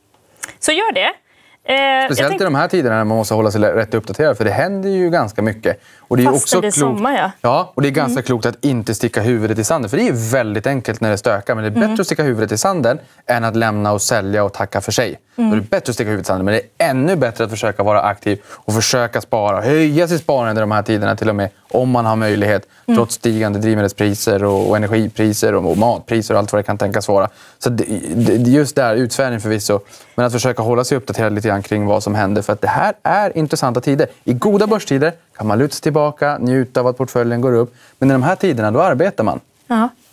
Så gör det. Eh, Speciellt tänkte... i de här tiderna när man måste hålla sig rätt uppdaterad. För det händer ju ganska mycket. Och det är Fast också det är klokt... sommar, ja. Ja, och det är ganska mm. klokt att inte sticka huvudet i sanden. För det är väldigt enkelt när det stökar. Men det är bättre mm. att sticka huvudet i sanden än att lämna och sälja och tacka för sig. Mm. Då är det bättre att sticka huvudet i sanden. Men det är ännu bättre att försöka vara aktiv och försöka spara. Höja sitt sparande i de här tiderna till och med. Om man har möjlighet. Mm. Trots stigande drivmedelspriser och, och energipriser och, och matpriser och allt vad det kan tänkas vara. Så det, det, just där, utsvävning förvisso. Men att försöka hålla sig uppdaterad lite grann kring vad som händer. För att det här är intressanta tider. I goda börstider kan man luta sig tillbaka, njuta av att portföljen går upp. Men i de här tiderna, då arbetar man. Ja.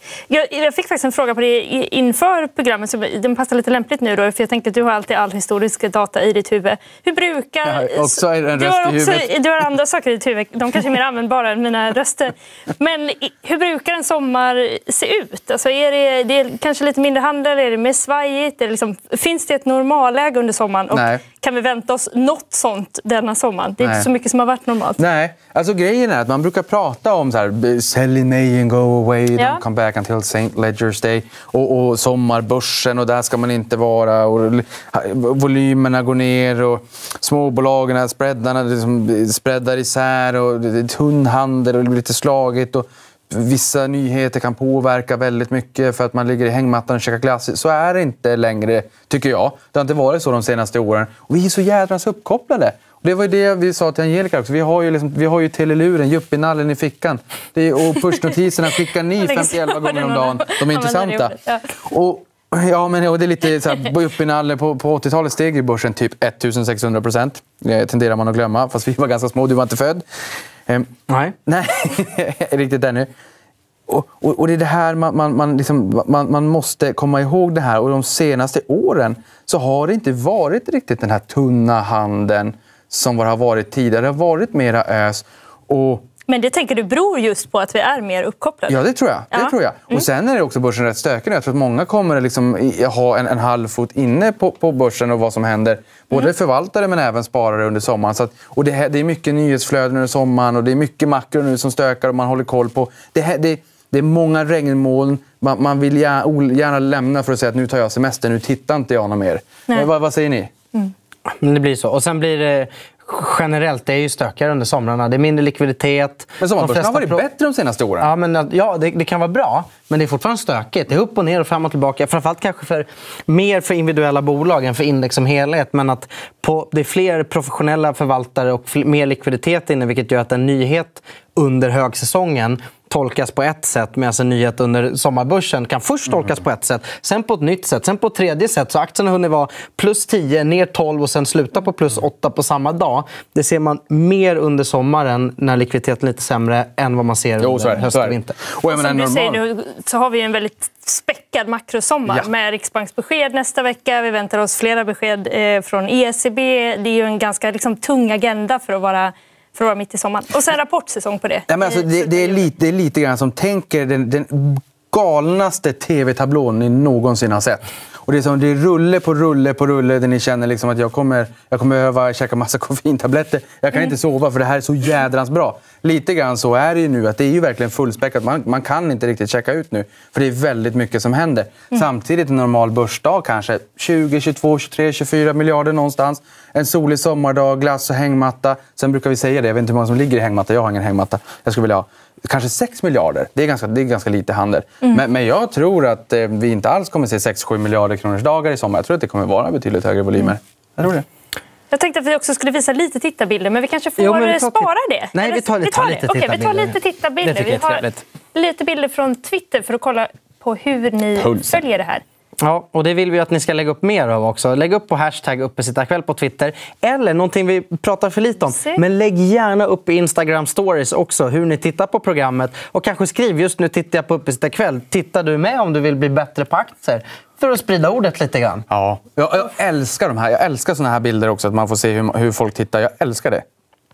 Jag, jag fick faktiskt en fråga på det inför programmet, så den passar lite lämpligt nu då, för jag tänkte att du har alltid all historisk data i ditt huvud. Hur brukar... Jag har också en röst du har, i också, huvudet. du har andra saker i ditt huvud, de kanske är mer användbara än mina röster. Men hur brukar en sommar se ut? Alltså är det, det är kanske lite mindre handel, är det mer svajigt? Är det liksom, finns det ett normalläge under sommaren? Och Nej. kan vi vänta oss något sånt denna sommaren? Det är Nej. inte så mycket som har varit normalt. Nej, alltså grejen är att man brukar prata om så här, sell in May and go away, ja. don't come back until Saint Ledger's Day. Och, och sommarbörsen, och där ska man inte vara. Och volymerna går ner och småbolagen, spreadarna liksom spreadar isär och det är tunn handel och det blir lite slagigt. Och vissa nyheter kan påverka väldigt mycket för att man ligger i hängmattan och käkar glass. Så är det inte längre, tycker jag. Det har inte varit så de senaste åren. Och vi är så jädrans uppkopplade. Och det var ju det vi sa till Angelica också. Vi har ju, liksom, vi har ju teleluren, juppinallen i fickan. Det är, och pushnotiserna skickar ni femtioelva gånger om dagen. De är intressanta. Och, ja, men och det är lite så här, juppinallen på, på åttiotalet steg i börsen typ sexhundra procent. Det tenderar man att glömma, fast vi var ganska små, du var inte född. Um, nej. Nej, riktigt ännu. Och, och, och det är det här man, man, man, liksom, man, man måste komma ihåg det här. Och de senaste åren så har det inte varit riktigt den här tunna handeln som har varit tidigare. Det har varit mera ös. Och men det tänker du beror just på att vi är mer uppkopplade? Ja, det tror jag. Det ja. tror jag. Mm. Och sen är det också börsen rätt stökig. Jag tror att många kommer liksom ha en, en halv fot inne på, på börsen och vad som händer. Både mm. förvaltare men även sparare under sommaren. Så att, och det, det är mycket nyhetsflöden under sommaren och det är mycket makro nu som stökar och man håller koll på. Det, det, det är många regnmoln. Man, man vill gärna, gärna lämna för att säga att nu tar jag semester, nu tittar inte jag något mer. Men, vad, vad säger ni? Mm. Men det blir så. Och sen blir det... Generellt, det är ju stökare under somrarna. Det är mindre likviditet. Men sommarbörsen har varit pro- bättre de senaste åren. Ja, men, ja det, det kan vara bra. Men det är fortfarande stökigt. Det är upp och ner och fram och tillbaka. Framförallt kanske för, mer för individuella bolag än för index som helhet. Men att på, det är fler professionella förvaltare och fl- mer likviditet inne. Vilket gör att en nyhet under högsäsongen tolkas på ett sätt, medan en nyhet under sommarbörsen kan först tolkas mm. på ett sätt, sen på ett nytt sätt, sen på ett tredje sätt. Så aktien har hunnit vara plus tio, ner tolv och sen sluta på plus åtta på samma dag. Det ser man mer under sommaren när likviditeten är lite sämre än vad man ser jo, under höst och vinter. Och jag menar, som du säger nu så har vi en väldigt späckad makrosommar ja. med Riksbanksbesked nästa vecka. Vi väntar oss flera besked eh, från E C B. Det är ju en ganska liksom, tung agenda för att vara för att vara mitt i sommaren. Och sen rapportsäsong på det. Ja, men alltså, det, det, är lite, det är lite grann som tänker den, den galnaste tv-tablån ni någonsin har sett. Och det är som det är rulle på rulle på rulle där ni känner liksom att jag kommer, jag kommer behöva käka massa koffeintabletter. Jag kan mm. inte sova för det här är så jädrans bra. Lite grann så är det ju nu att det är ju verkligen fullspäckat. Man, man kan inte riktigt checka ut nu för det är väldigt mycket som händer. Mm. Samtidigt en normal börsdag kanske tjugo, tjugotvå, tjugotre, tjugofyra miljarder någonstans. En solig sommardag, glass och hängmatta. Sen brukar vi säga det, jag vet inte hur många som ligger i hängmatta. Jag har ingen hängmatta. Jag skulle vilja ha kanske sex miljarder. Det är ganska, det är ganska lite handel. Mm. Men, men jag tror att eh, vi inte alls kommer se sex sju miljarder kronors dagar i sommar. Jag tror att det kommer vara betydligt högre volymer. Mm. Jag tror det. Jag tänkte att vi också skulle visa lite tittarbilder, men vi kanske får jo, vi spara det. Nej, vi tar, vi tar, vi tar lite Okej, tittarbilder. vi tar lite tittarbilder. Vi har lite bilder från Twitter för att kolla på hur ni Pulsen. följer det här. Ja, och det vill vi att ni ska lägga upp mer av också. Lägg upp på hashtag uppesittarkväll på Twitter. Eller någonting vi pratar för lite om. Se. Men lägg gärna upp i Instagram stories också hur ni tittar på programmet. Och kanske skriv, just nu tittar jag på uppesittarkväll. Tittar du med om du vill bli bättre på aktier? För att sprida ordet lite grann. Ja, jag, jag älskar de här. Jag älskar såna här bilder också. Att man får se hur, hur folk tittar. Jag älskar det.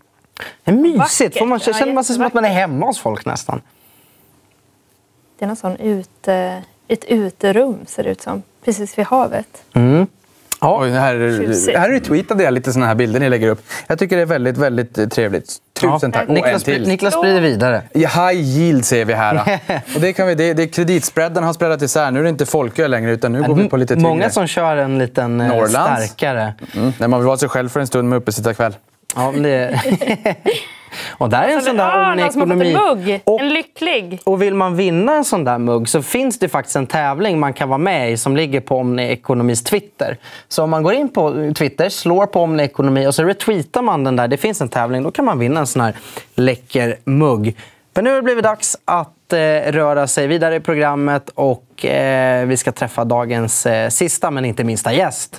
Det är mysigt. Får man, känner man sig som att man är hemma hos folk nästan. Det är någon sån ute... Ett uterum ser det ut som, precis vid havet. Mm. Ja. Oj, här, här retweetade jag lite såna här bilder ni lägger upp. Jag tycker det är väldigt, väldigt trevligt. Tusen ja. tack. Niklas, till. Niklas sprider vidare. Ja, high yield ser vi här. Och det kan vi, det, det kreditspreaden har spreadat isär. Nu är det inte folköl längre utan nu går vi på lite tyngre. Många som kör en liten Norrlands. starkare. Mm. När man vill vara sig själv för en stund med uppesittarkväll. Ja, men det... Och där är en sån där omni-ekonomi. En mugg, och, en lycklig. Och vill man vinna en sån där mugg så finns det faktiskt en tävling man kan vara med i som ligger på Omni-ekonomis Twitter. Så om man går in på Twitter, slår på Omni-ekonomi och så retweetar man den där, det finns en tävling, då kan man vinna en sån här läcker mugg. Men nu har det blivit dags att eh, röra sig vidare i programmet och eh, vi ska träffa dagens eh, sista men inte minsta gäst.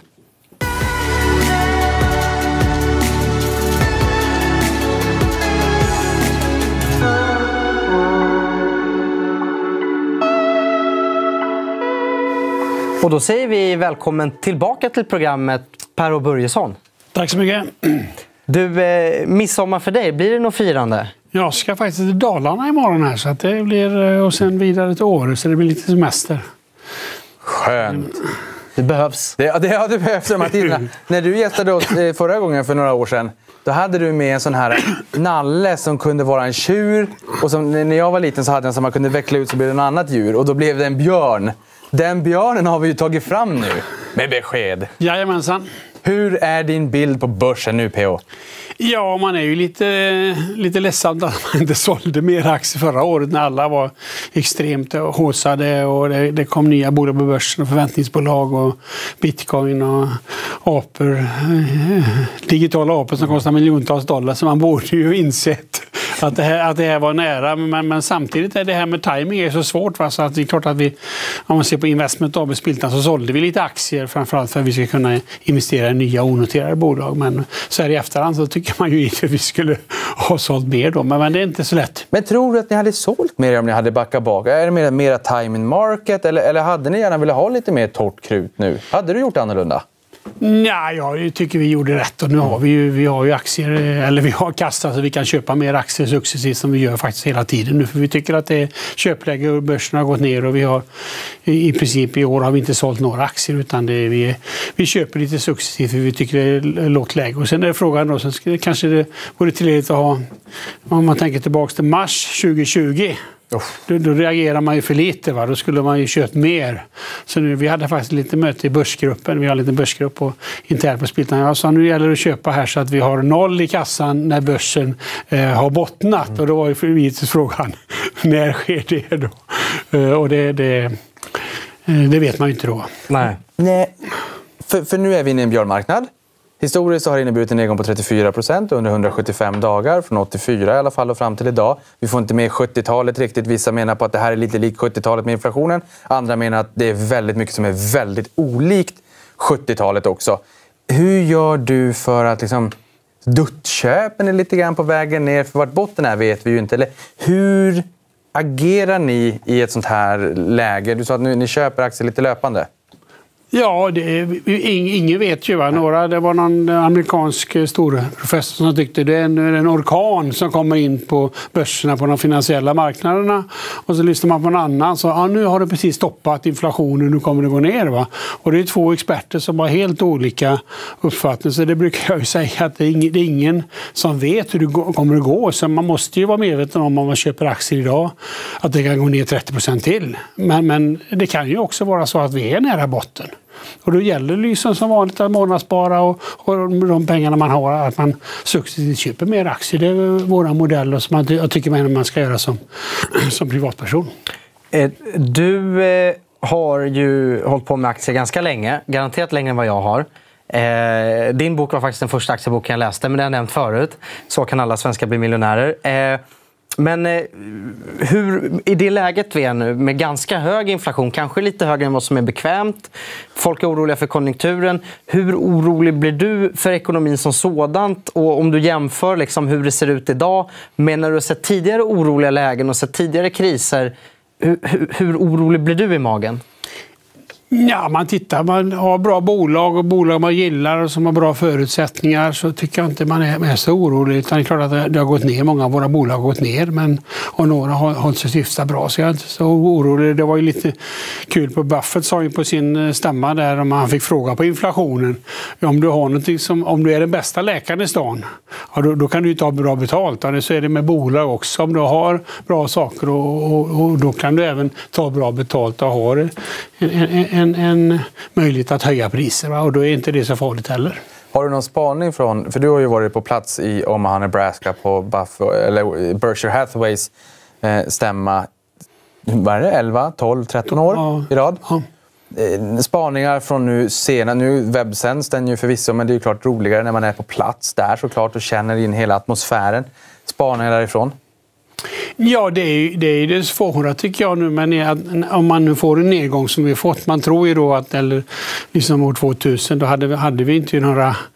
Och då säger vi välkommen tillbaka till programmet, Per-Olof Börjesson. Tack så mycket. Du, eh, midsommar för dig, blir det något firande? Jag ska faktiskt till Dalarna imorgon här, så att det blir, och sen vidare till Åre, så det blir lite semester. Skönt. Det behövs. Det, det, ja, det behövs. Matilda, när du gästade oss förra gången för några år sedan, då hade du med en sån här nalle som kunde vara en tjur. Och som, när jag var liten så hade den som man kunde veckla ut så blev det en annat djur. Och då blev det en björn. Den björnen har vi ju tagit fram nu med besked. Jajamensan. Hur är din bild på börsen nu, P O? Ja, man är ju lite, lite ledsamt att man inte sålde mer aktier förra året när alla var extremt håsade och det, det kom nya bolag på börsen och förväntningsbolag och bitcoin och apor, digitala apor som kostar miljontals dollar, så man borde ju insett att det här, att det här var nära, men, men samtidigt är det här med timing är så svårt, va? Så att det är klart att vi, om man ser på Investment A B Spiltan, så sålde vi lite aktier framförallt för att vi ska kunna investera i nya onoterade bolag, men så här i efterhand så tycker man ju inte att vi skulle ha sålt mer då, men, men det är inte så lätt. Men tror du att ni hade sålt mer om ni hade backat bak? Är det mer, mera time in market eller, eller hade ni gärna velat ha lite mer torrt krut nu? Hade du gjort annorlunda? Ja, jag tycker vi gjorde rätt, och nu har vi ju, vi har ju aktier, eller vi har kassa så vi kan köpa mer aktier successivt som vi gör faktiskt hela tiden nu, för vi tycker att det är köpläge och börsen har gått ner och vi har i princip i år har vi inte sålt några aktier, utan det är, vi, vi köper lite successivt för vi tycker det är lågt läge. Och sen är det frågan då, så kanske det vore tillräckligt att ha, om man tänker tillbaka till mars tjugo tjugo. Då, då reagerar man ju för lite, va? Då skulle man ju köpt mer. Så nu, vi hade faktiskt lite möte i börsgruppen. Vi har en liten börsgrupp och internt på Spiltan. Jag sa nu gäller det att köpa här så att vi har noll i kassan när börsen eh, har bottnat. Mm. Och då var ju för frågan, när sker det då? Eh, och det, det, eh, det vet man ju inte då. Nej. Nej. För, för nu är vi inne i en björnmarknad. Historiskt har det inneburit en nedgång på trettiofyra procent under hundrasjuttiofem dagar, från åttiofyra i alla fall och fram till idag. Vi får inte med sjuttiotalet riktigt. Vissa menar på att det här är lite likt sjuttiotalet med inflationen. Andra menar att det är väldigt mycket som är väldigt olikt sjuttiotalet också. Hur gör du för att liksom duttköpen är lite grann på vägen ner? För vart botten är vet vi ju inte. Eller hur agerar ni i ett sånt här läge? Du sa att nu, ni köper aktier lite löpande. Ja, det, ingen vet ju. Va? Några, det var någon amerikansk storprofessor som tyckte det är en, en orkan som kommer in på börserna på de finansiella marknaderna. Och så lyssnar man på en annan så ah, nu har det precis stoppat inflationen, nu kommer det gå ner. Va? Och det är två experter som har helt olika uppfattningar. Så det brukar jag ju säga att det är ingen, det är ingen som vet hur det kommer att gå. Så man måste ju vara medveten om, om man köper aktier idag, att det kan gå ner trettio procent till. Men, men det kan ju också vara så att vi är nära botten. Och då gäller det liksom som vanligt att månadsspara och, och de pengarna man har, att man successivt köper mer aktier. Det är våra modeller som man, jag tycker man, man ska göra som, som privatperson. Du eh, har ju hållit på med aktier ganska länge, garanterat längre än vad jag har. Eh, din bok var faktiskt den första aktieboken jag läste, men det har jag nämnt förut. Så kan alla svenskar bli miljonärer. Eh, Men eh, hur, i det läget vi är nu med ganska hög inflation, kanske lite högre än vad som är bekvämt, folk är oroliga för konjunkturen. Hur orolig blir du för ekonomin som sådant? Och om du jämför liksom hur det ser ut idag med när du har sett tidigare oroliga lägen och sett tidigare kriser, hur, hur, hur orolig blir du i magen? Ja, man tittar, man har bra bolag och bolag man gillar och som har bra förutsättningar, så tycker jag inte man är, är så orolig. Utan det är klart att det har gått ner, många av våra bolag har gått ner, men och några har hållit sig hyfsat bra, så jag är inte så orolig. Det var ju lite kul på Buffett sa ju på sin stämma där, om han fick fråga på inflationen, om du har någonting som, om du är den bästa läkaren i stan, ja, då, då kan du ju ta bra betalt. Ja, så är det med bolag också, om du har bra saker och, och, och då kan du även ta bra betalt och ha en, en, en, en möjlighet att höja priser, va? Och då är inte det så farligt heller. Har du någon spaning från, för du har ju varit på plats i Omaha, Nebraska på Buffalo, eller Berkshire Hathaways eh, stämma, vad är det, elva, tolv, tretton år ja. i rad? Ja. Eh, spaningar från nu senare, nu webbsänds den ju förvisso, men det är ju klart roligare när man är på plats där såklart och känner in hela atmosfären. Spaningar därifrån? Ja, det är, det är det svåra tycker jag nu, men att, om man nu får en nedgång som vi fått, man tror ju då att, eller liksom år tvåtusen, då hade vi, hade vi inte några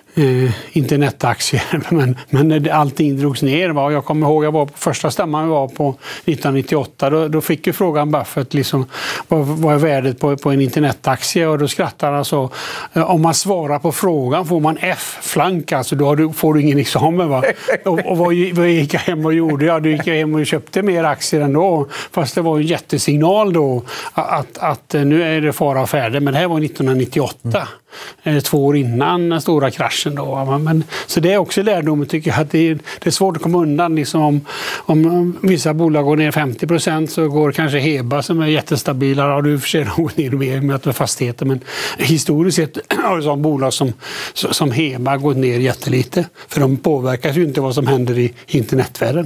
Eh, internetaktier, men, men allting drogs ner. Va? Jag kommer ihåg, jag var på första stämman vi var på nittonhundranittioåtta, då, då fick ju frågan Buffett liksom, vad, vad är värdet på, på en internetaktie, och då skrattar han så, eh, om man svarar på frågan får man F-flank, alltså då har du, får du ingen examen. Va? Och, och vad, vad gick jag hem och gjorde? Ja, du gick jag hem och köpte mer aktier ändå, fast det var en jättesignal då att, att, att nu är det fara och färde, men det här var nittonhundranittioåtta. Mm. Två år innan den stora kraschen. Då. Men, så det är också lärdomen, tycker jag, att det är, det är svårt att komma undan. Liksom om, om vissa bolag går ner femtio procent så går kanske Heba, som är jättestabila, och du för sig gått ner mer med fastigheter. Men historiskt sett har det sådana bolag som, som Heba gått ner jättelite. För de påverkas ju inte vad som händer i internetvärlden.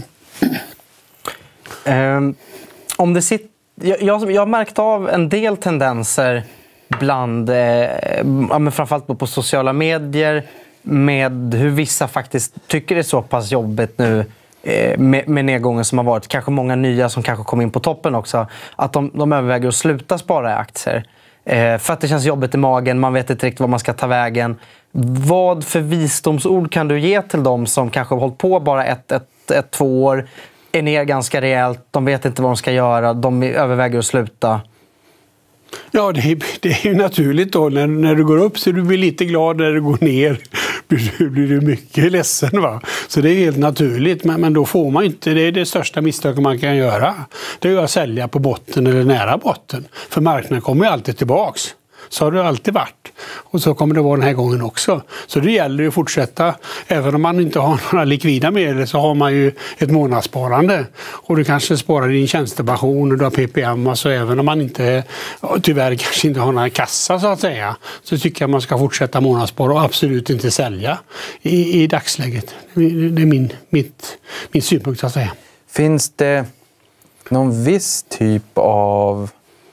Um, om det sitter, jag, jag, jag har märkt av en del tendenser bland, eh, ja, men framförallt på, på sociala medier, med hur vissa faktiskt tycker det är så pass jobbigt nu eh, med, med nedgången som har varit. Kanske många nya som kanske kom in på toppen också, att de, de överväger att sluta spara i aktier. Eh, för att det känns jobbigt i magen, man vet inte riktigt vad man ska ta vägen. Vad för visdomsord kan du ge till dem som kanske har hållit på bara ett, ett, ett, två år, är ner ganska rejält, de vet inte vad de ska göra, de överväger att sluta? Ja, det är, det är ju naturligt då. När, när du går upp så du blir lite glad, när du går ner blir du, blir du mycket ledsen. Va? Så det är helt naturligt, men, men då får man inte, det är det största misstaget man kan göra. Det är att sälja på botten eller nära botten. För marknaden kommer ju alltid tillbaks. Så har det alltid varit. Och så kommer det vara den här gången också. Så det gäller att fortsätta. Även om man inte har några likvida medel så har man ju ett månadssparande. Och du kanske sparar i din tjänstepension och du har P P M. Alltså även om man inte, tyvärr kanske inte har någon kassa så att säga. Så tycker jag man ska fortsätta månadsspara och absolut inte sälja i, i dagsläget. Det är min, mitt, min synpunkt så att säga. Finns det någon viss typ av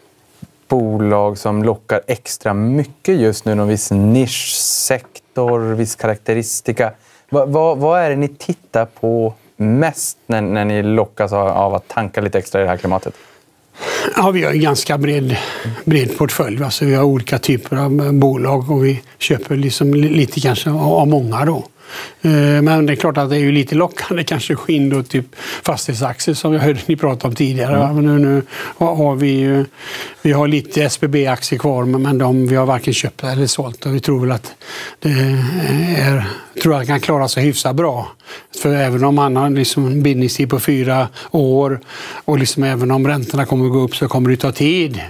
bolag som lockar extra mycket just nu, någon viss nischsektor, viss karaktäristika? Va, va, vad är det ni tittar på mest när, när ni lockas av, av att tanka lite extra i det här klimatet? Ja, vi har en ganska bred, bred portfölj. Alltså vi har olika typer av bolag och vi köper liksom lite kanske av många då. Men det är klart att det är ju lite lockande kanske gå in då typ fastighetsaktier som jag hörde ni prata om tidigare. Mm. Men nu, nu har vi ju, vi har lite S B B-aktier kvar, men de vi har varken köpt eller sålt, och vi tror väl att det är, tror att det kan klara sig hyfsat bra. För även om man har liksom bindningstid på fyra år och liksom även om räntorna kommer att gå upp så kommer det ta tid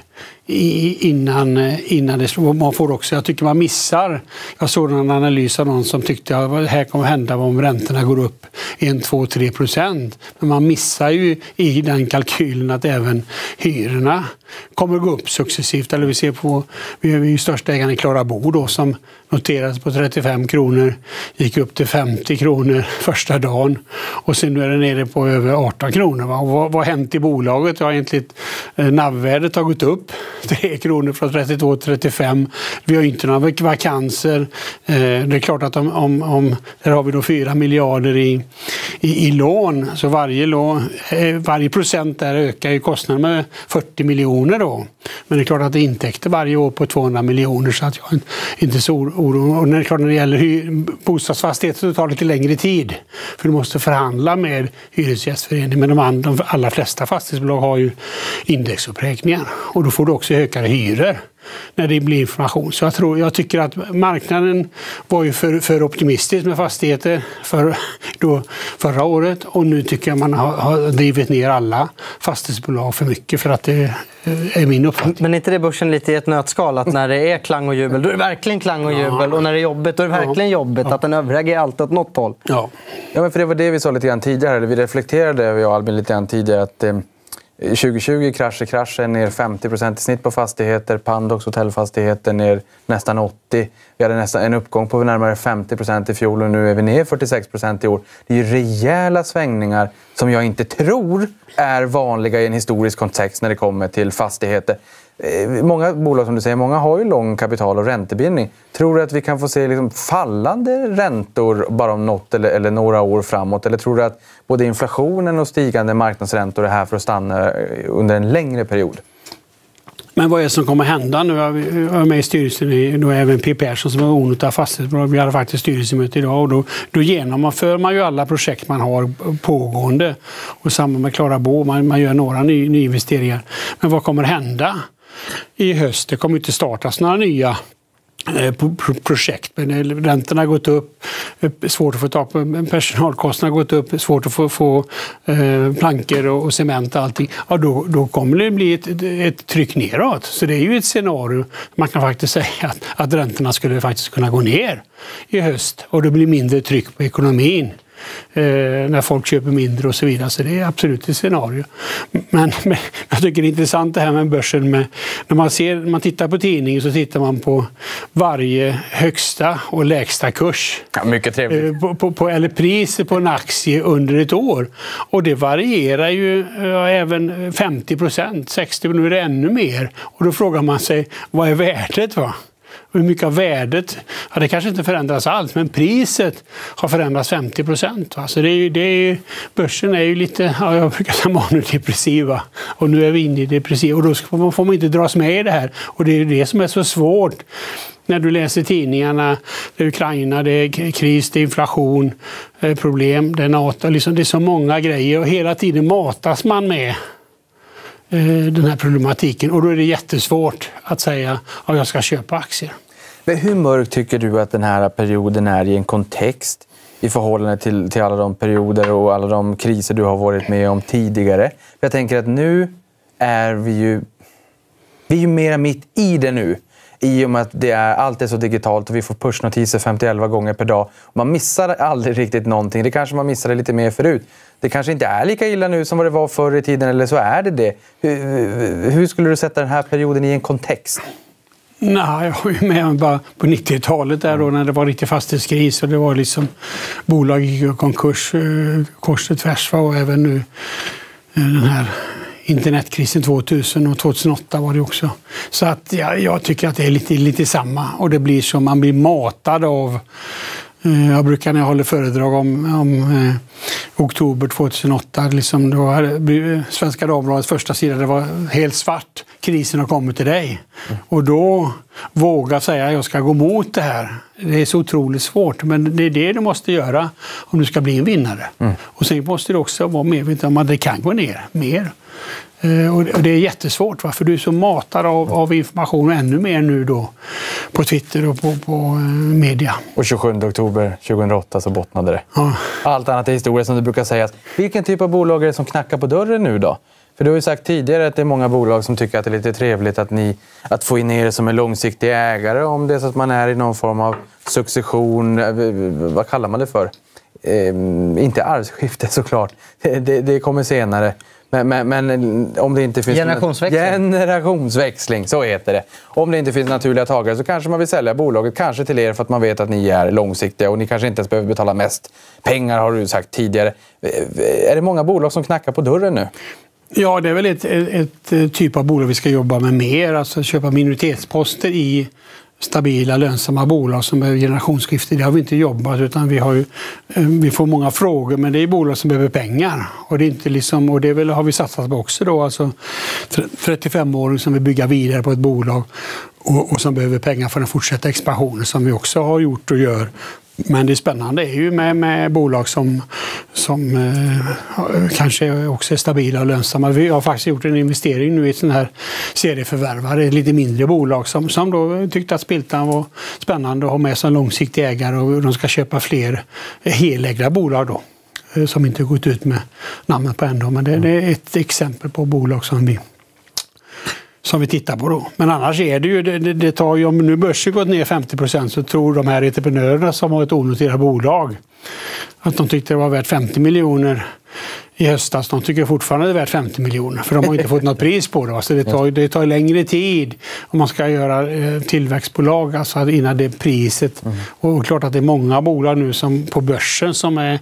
innan, innan det man får också. Jag tycker man missar. Jag såg en analys av någon som tyckte att det här kommer hända om räntorna går upp en, två, tre procent. Men man missar ju i den kalkylen att även hyrorna kommer att gå upp successivt. Eller vi ser på, vi är ju största ägaren i Klarabo då, som noterades på trettiofem kronor, gick upp till femtio kronor första dagen och sen nu är det nere på över arton kronor. Va? Och vad har hänt i bolaget? Ja, egentligen eh, N A V-värdet har gått upp tre kronor från trettiotvå till trettiofem. Vi har inte några vakanser. Eh, det är klart att om, om, om där har vi då fyra miljarder i, i, i lån, så varje, lån, eh, varje procent där ökar ju kostnaden med fyrtio miljoner då. Men det är klart att det är intäkter varje år på tvåhundra miljoner, så att jag är inte så oro. Och det är klart när det gäller hy- bostadsfastigheter så tar det lite längre tid. För du måste förhandla med hyresgästföreningen. Men de, andra, de allra flesta fastighetsbolag har ju indexuppräkningar. Och då får du också ökade hyror när det blir information. Så jag, tror, jag tycker att marknaden var ju för, för optimistisk med fastigheter för, då, förra året. Och nu tycker jag man har, har drivit ner alla fastighetsbolag för mycket, för att det är min uppfattning. Men är inte det börsen lite i ett nötskal? Att när det är klang och jubel, då är det verkligen klang och jubel. Ja. Och när det är jobbet, då är det verkligen ja. jobbet. Ja. Att den överväger alltid åt något håll. Ja. Ja, men för det var det vi sa lite grann tidigare. Vi reflekterade, jag och Albin, lite grann tidigare att eh, tjugo tjugo krasch i kraschen, ner femtio procent i snitt på fastigheter, Pandox hotellfastigheter ner nästan åttio. Vi hade nästan en uppgång på närmare femtio procent i fjol och nu är vi ner fyrtiosex procent i år. Det är ju rejäla svängningar som jag inte tror är vanliga i en historisk kontext när det kommer till fastigheter. Många bolag, som du säger, många har ju lång kapital- och räntebindning. Tror du att vi kan få se liksom fallande räntor bara om något eller, eller några år framåt? Eller tror du att både inflationen och stigande marknadsräntor är här för att stanna under en längre period? Men vad är det som kommer hända nu? Jag är med i styrelsen, då är även P. Persson som är ordförande av fastighetsbolag. Vi hade faktiskt styrelsemöte idag och då, då genomför man ju alla projekt man har pågående. Och samma med Klara Bo, man, man gör några ny, nyinvesteringar. Men vad kommer hända i höst? Det kommer inte startas några nya projekt, men räntorna har gått upp, svårt att få tag på personalkostnaderna har gått upp, svårt att få, få eh, plankor och, och cement och allting. Ja, då, då kommer det bli ett, ett tryck neråt. Så det är ju ett scenario, man kan faktiskt säga att, att räntorna skulle faktiskt kunna gå ner i höst och det blir mindre tryck på ekonomin. Eh, när folk köper mindre och så vidare. Så det är absolut ett scenario. Men, men jag tycker det är intressant det här med börsen. Med, när man, ser, man tittar på tidningen så tittar man på varje högsta och lägsta kurs. Ja, mycket trevligt. Eh, på, på, på, eller priset på en aktie under ett år. Och det varierar ju ja, även femtio procent, sextio procent, nu är det ännu mer. Och då frågar man sig, vad är värdet va? Hur mycket av värdet, ja, det kanske inte förändras alls, men priset har förändrats femtio procent. Va? Så det är ju, det är ju, börsen är ju lite, ja, jag brukar säga manodepressiva. Och nu är vi inne i depressiva och då får man, får man inte dras med i det här. Och det är det som är så svårt när du läser tidningarna. Det är Ukraina, det är kris, det är inflation, det är problem, det är NATO. Liksom, det är så många grejer och hela tiden matas man med den här problematiken och då är det jättesvårt att säga att jag ska köpa aktier. Men hur mörkt tycker du att den här perioden är i en kontext i förhållande till, till alla de perioder och alla de kriser du har varit med om tidigare? För jag tänker att nu är vi ju, vi är ju mera mitt i det nu. I och med att det är, allt är så digitalt och vi får pushnotiser femtioelva gånger per dag. Man missar aldrig riktigt någonting. Det kanske man missade lite mer förut. Det kanske inte är lika illa nu som vad det var förr i tiden, eller så är det det. Hur, hur skulle du sätta den här perioden i en kontext? Nej, jag var ju med bara på nittiotalet där då, när det var riktigt fastighetskris och det var liksom bolag gick i konkurs kors och tvärs och även nu den här internetkrisen tvåtusen och tjugohundraåtta var det också. Så att ja, jag tycker att det är lite, lite samma och det blir som man blir matad av. Jag brukar när jag håller föredrag om, om eh, oktober tjugohundraåtta, liksom då var Svenska Dagbladets första sida, det var helt svart, krisen har kommit till dig. Mm. Och då våga säga att jag ska gå mot det här. Det är så otroligt svårt, men det är det du måste göra om du ska bli en vinnare. Mm. Och sen måste du också vara medveten om att det kan gå ner mer. Och det är jättesvårt, va? För du är så matad av, av information ännu mer nu då på Twitter och på, på media. Och tjugosjunde oktober tjugohundraåtta så bottnade det. Ja. Allt annat är historia som du brukar säga. Vilken typ av bolag är det som knackar på dörren nu då? För du har ju sagt tidigare att det är många bolag som tycker att det är lite trevligt att, ni, att få in er som en långsiktig ägare. Om det är så att man är i någon form av succession, vad kallar man det för? Eh, inte arvsskifte såklart, det, det, det kommer senare. Men, men, men om det inte finns... Generationsväxling. Generationsväxling, så heter det. Om det inte finns naturliga tagare så kanske man vill sälja bolaget kanske till er för att man vet att ni är långsiktiga och ni kanske inte ens behöver betala mest pengar, har du sagt tidigare. Är det många bolag som knackar på dörren nu? Ja, det är väl ett, ett, ett typ av bolag vi ska jobba med mer. Alltså köpa minoritetsposter i stabila, lönsamma bolag som behöver generationsskifte. Det har vi inte jobbat, utan vi, har ju, vi får många frågor, men det är bolag som behöver pengar. Och det, är inte liksom, och det väl, har vi satsat på också då. Alltså trettiofem-åring som vill bygga vidare på ett bolag och, och som behöver pengar för den fortsatta expansionen som vi också har gjort och gör. Men det spännande är ju med, med bolag som, som eh, kanske också är stabila och lönsamma. Vi har faktiskt gjort en investering nu i ett sån här serieförvärvare, ett lite mindre bolag som, som då tyckte att Spiltan var spännande att ha med som långsiktig ägare och de ska köpa fler helägda bolag då, som inte gått ut med namnet på ändå. Men det, det är ett exempel på bolag som vi som vi tittar på då. Men annars är det ju, det, det tar ju, om nu börsen gått ner femtio procent så tror de här entreprenörerna som har ett onoterat bolag att de tyckte det var värt femtio miljoner i höstas. De tycker fortfarande det är värt femtio miljoner för de har inte fått något pris på det. Så det tar, det tar längre tid om man ska göra tillväxtbolag alltså innan det priset. Mm. Och klart att det är många bolag nu som på börsen som, är,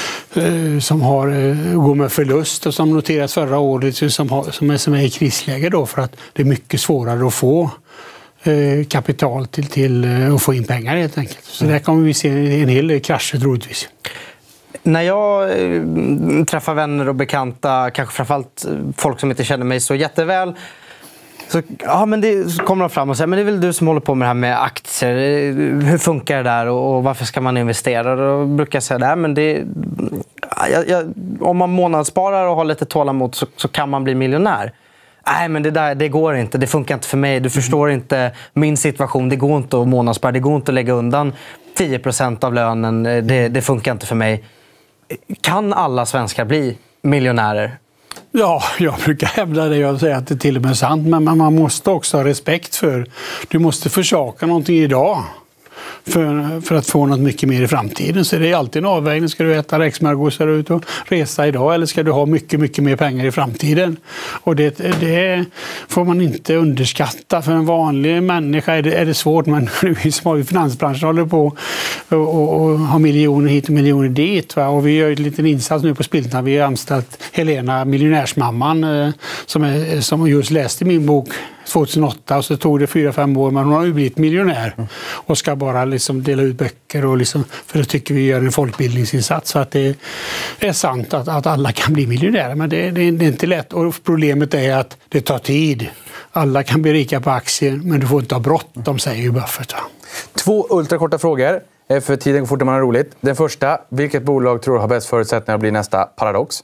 som har, går med förlust och som noterats förra året som, har, som, är, som är i krisläge då för att det är mycket svårare att få kapital till, till att få in pengar helt enkelt. Så där kommer vi se en hel del krascher troligtvis. När jag träffar vänner och bekanta, kanske framförallt folk som inte känner mig så jätteväl, Så, ja, men det, så kommer de fram och säger men det är väl du som håller på med det här med aktier. Hur funkar det där och, och varför ska man investera? Då brukar jag säga det här, men det, jag, jag, om man månadssparar och har lite tålamod så, så kan man bli miljonär. Nej, men det där det går inte. Det funkar inte för mig. Du förstår inte min situation. Det går inte att månadsspara. Det går inte att lägga undan tio procent av lönen. Det, det funkar inte för mig. Kan alla svenskar bli miljonärer? Ja, jag brukar hävda det. Jag säger att det till och med är sant. Men man måste också ha respekt för... Du måste försaka någonting idag. För, för att få något mycket mer i framtiden. Så det är alltid en avvägning. Ska du äta räksmörgåsar ut och resa idag? Eller ska du ha mycket, mycket mer pengar i framtiden? Och det, det får man inte underskatta. För en vanlig människa är det, är det svårt. Men vi som har i finansbranschen håller på och, och, och har miljoner hit och miljoner dit. Va? Och vi gör en liten insats nu på Spiltan. Vi har anställt Helena, miljonärsmamman, som, är, som just läste min bok tjugohundraåtta, och så tog det fyra, fem år, men hon har ju blivit miljonär och ska bara liksom dela ut böcker och liksom, för det tycker vi gör en folkbildningsinsats, så att det är sant att, att alla kan bli miljonärer, men det, det, det är inte lätt, och problemet är att det tar tid. Alla kan bli rika på aktier, men du får inte ha bråttom, säger ju Buffett. Två ultrakorta frågor, för tiden går fort när man har roligt. Den första, vilket bolag tror du har bäst förutsättningar att bli nästa Paradox?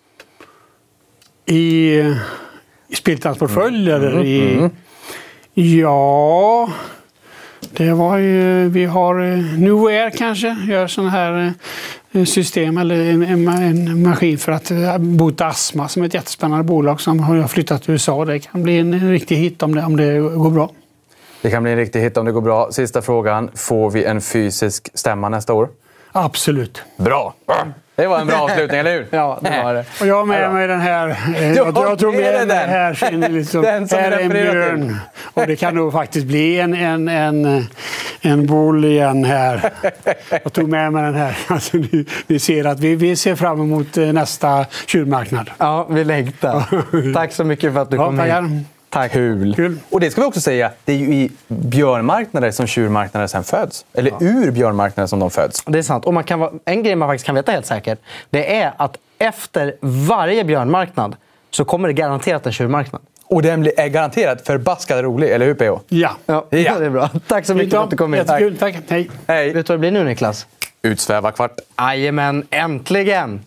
I, i Spiltansportfölj eller mm. i... Mm. Ja, det var ju, vi har Nuair kanske, gör sådana här system eller en, en, en maskin för att bota astma, som är ett jättespännande bolag som har flyttat till U S A. Det kan bli en riktig hit om det, om det går bra. Det kan bli en riktig hit om det går bra. Sista frågan, får vi en fysisk stämma nästa år? Absolut. Bra! Det var en bra avslutning, eller hur? Ja, det var det. Och jag har med mig den här. Jag, jag tror med den här. Liksom, den som här är en björn. Och det kan nog faktiskt bli en, en, en, en boll igen här. Jag tog med mig den här. Alltså, ni, ni ser att vi, vi ser fram emot nästa tjurmarknad. Ja, vi längtar. Tack så mycket för att du ja, kom hit. Tack. Kul. Kul. Och det ska vi också säga, det är ju i björnmarknader som tjurmarknader sen föds. Eller ja. ur björnmarknader som de föds. Det är sant. Och man kan vara, en grej man faktiskt kan veta helt säkert, det är att efter varje björnmarknad så kommer det garanterat en tjurmarknad. Och den är garanterat förbaskat rolig, eller hur P O? Ja. Ja, ja. Det är bra. Tack så mycket för att du kom hit. Jättekul, tack. Hej. Hej. Vet du vad det blir nu, Niklas? Utsväva kvart. Jajamän, äntligen!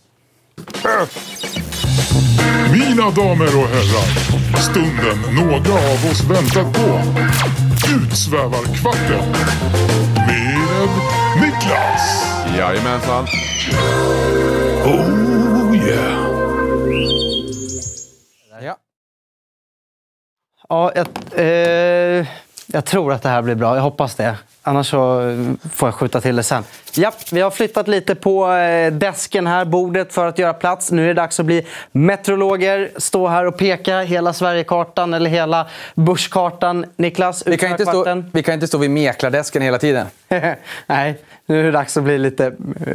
Mina damer och herrar, stunden några av oss väntat på. Utsvävarkvarten med Niklas. Jajamensan. Oh yeah. Ja, ja jag, eh, jag tror att det här blir bra. Jag hoppas det. Annars så får jag skjuta till det sen. Ja, vi har flyttat lite på desken här, bordet, för att göra plats. Nu är det dags att bli meteorologer. Stå här och peka hela Sverigekartan eller hela börskartan. Niklas, vi kan, inte stå, vi kan inte stå vid meklardesken hela tiden. Nej, nu är det dags att bli lite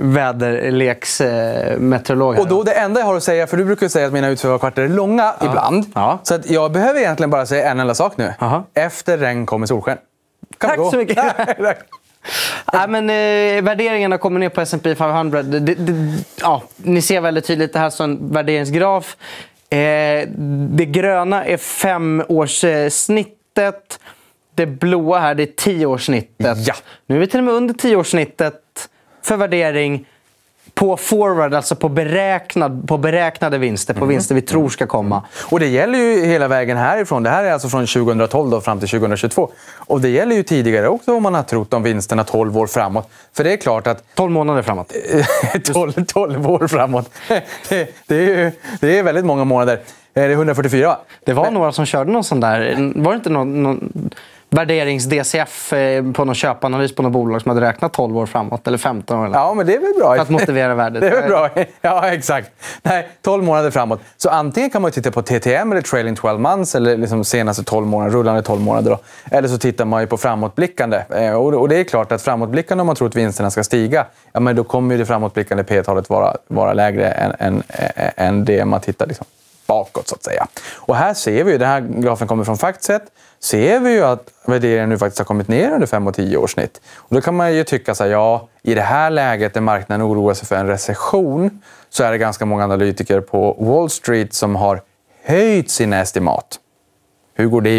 väderleksmeteorologer. Och då det enda jag har att säga, för du brukar säga att mina utsvävarkvarter är långa ja. ibland. Ja. Så att jag behöver egentligen bara säga en enda sak nu. Aha. Efter regn kommer solsken. Kan Tack så mycket. Nej, men, eh, värderingarna kommer ner på S and P femhundra. Det, det, ja, ni ser väldigt tydligt det här som en värderingsgraf. Eh, det gröna är femårssnittet. Det blåa här, det är tioårssnittet. Ja. Nu är vi till och med under tioårssnittet för värdering på forward, alltså på, beräknad, på beräknade vinster, på mm. vinster vi tror ska komma. Och det gäller ju hela vägen härifrån. Det här är alltså från tjugohundratolv då, fram till tjugohundratjugotvå. Och det gäller ju tidigare också om man har trott om vinsterna tolv år framåt. För det är klart att... tolv månader framåt. tolv, tolv år framåt. det, är ju, det är väldigt många månader. Det är hundrafyrtiofyra. Det var Men... några som körde någon sån där... Var det inte någon... någon... värderings-D C F på någon köpanalys på något bolag som hade räknat tolv år framåt eller femton år. Eller? Ja, men det är väl bra. För att motivera värdet. Det är väl bra. Ja, exakt. Nej, tolv månader framåt. Så antingen kan man titta på T T M eller trailing tolv months eller liksom senaste tolv månader, rullande tolv månader då. Eller så tittar man ju på framåtblickande. Och det är klart att framåtblickande, om man tror att vinsterna ska stiga, ja, men då kommer ju det framåtblickande P-talet vara, vara lägre än, än, än det man tittar liksom bakåt så att säga. Och här ser vi ju, den här grafen kommer från Factset, ser vi ju att värderingen nu faktiskt har kommit ner under fem och tio års snitt. Och då kan man ju tycka så här, ja, i det här läget där marknaden oroar sig för en recession så är det ganska många analytiker på Wall Street som har höjt sina estimat. Hur går det ihop?